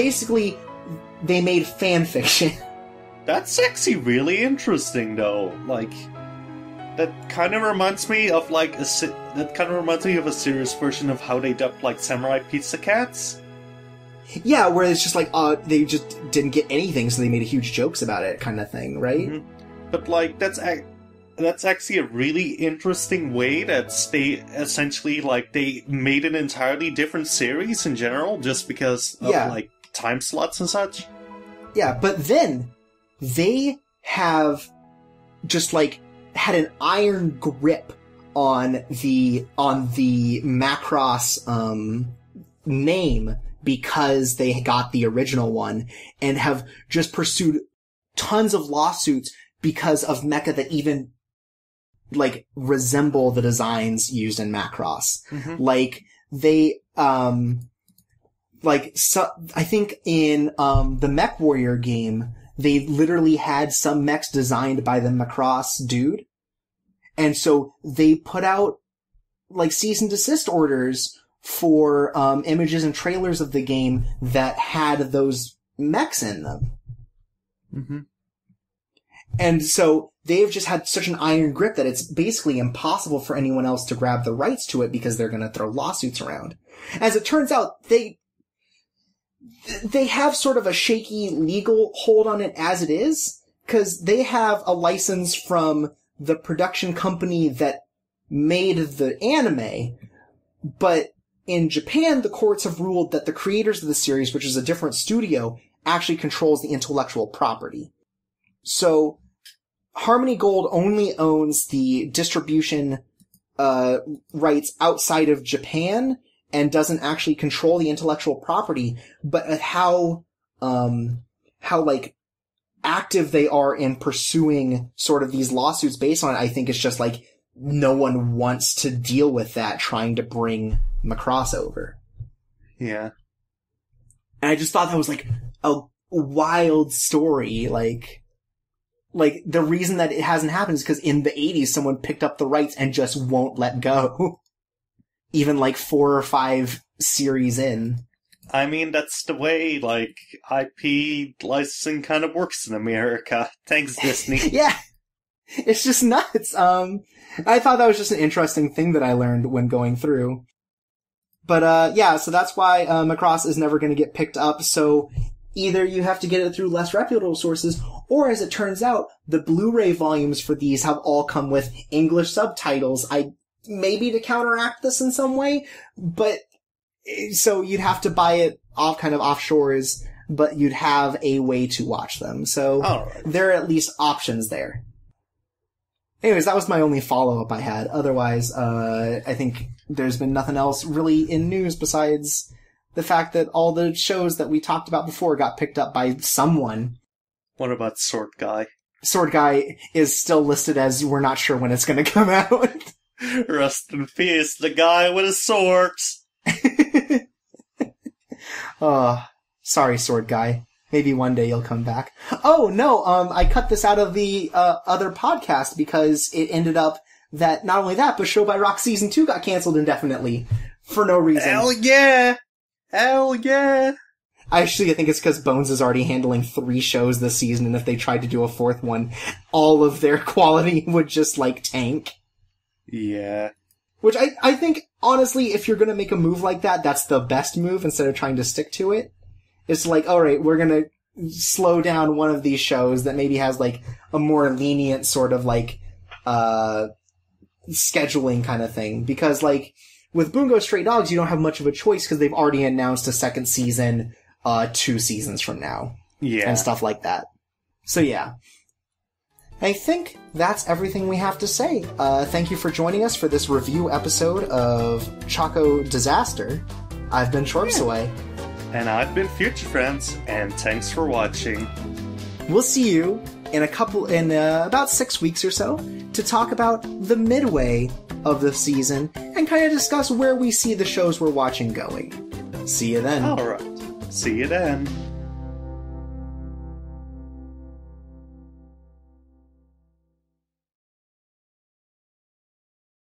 fan fiction. That's actually really interesting, though. Like, that kind of reminds me of like a serious version of how they dubbed like Samurai Pizza Cats. Yeah, where it's just like, they just didn't get anything, so they made huge jokes about it, kind of thing, right? Mm-hmm. But like, that's actually a really interesting way that they essentially like they made an entirely different series in general, just because of like time slots and such. Yeah, but then they have just like had an iron grip on the Macross name because they got the original one and have just pursued tons of lawsuits because of mecha that even like resemble the designs used in Macross. Mm-hmm. Like they I think in the Mech Warrior game they literally had some mechs designed by the Macross dude. And so they put out like cease and desist orders for images and trailers of the game that had those mechs in them. Mm-hmm. And so they've just had such an iron grip that it's basically impossible for anyone else to grab the rights to it because they're going to throw lawsuits around. As it turns out, they have sort of a shaky legal hold on it as it is, because they have a license from the production company that made the anime, but in Japan, the courts have ruled that the creators of the series, which is a different studio, actually controls the intellectual property. So, Harmony Gold only owns the distribution rights outside of Japan and doesn't actually control the intellectual property, but how like active they are in pursuing sort of these lawsuits based on it, I think it's just like no one wants to deal with that trying to bring Macross over. Yeah. And I just thought that was like a wild story, like the reason that it hasn't happened is because in the 80s someone picked up the rights and just won't let go. Even like 4 or 5 series in. I mean, that's the way, like, IP licensing kind of works in America. Thanks, Disney. Yeah. It's just nuts. I thought that was just an interesting thing that I learned when going through. But, yeah, so that's why, Macross is never gonna get picked up, so either you have to get it through less reputable sources, or as it turns out, the Blu-ray volumes for these have all come with English subtitles. Maybe to counteract this in some way, but so you'd have to buy it offshores, but you'd have a way to watch them. So there are at least options there. Anyways, that was my only follow-up I had. Otherwise, I think there's been nothing else really in news besides the fact that all the shows that we talked about before got picked up by someone. What about Sword Guy? Sword Guy is still listed as we're not sure when it's going to come out. Rest in peace, the guy with his swords. Oh, sorry, Sword Guy. Maybe one day you'll come back. Oh, no, I cut this out of the other podcast because it ended up that not only that, but Show by Rock Season 2 got canceled indefinitely for no reason. Hell yeah! Hell yeah! Actually, I think it's because Bones is already handling 3 shows this season, and if they tried to do a 4th one, all of their quality would just, like, tank. Yeah. Which I think, honestly, if you're gonna make a move like that, that's the best move instead of trying to stick to it. It's like, alright, we're gonna slow down one of these shows that maybe has, like, a more lenient sort of, like, scheduling kind of thing. Because, like, with Bungo Stray Dogs, you don't have much of a choice because they've already announced a 2nd season 2 seasons from now. Yeah. And stuff like that. So yeah. I think that's everything we have to say. Thank you for joining us for this review episode of Choco Disaster. I've been ChorpSaway. And I've been FutureFriends, and thanks for watching. We'll see you in about 6 weeks or so to talk about the midway of the season and kind of discuss where we see the shows we're watching going. See you then. Alright. See you then.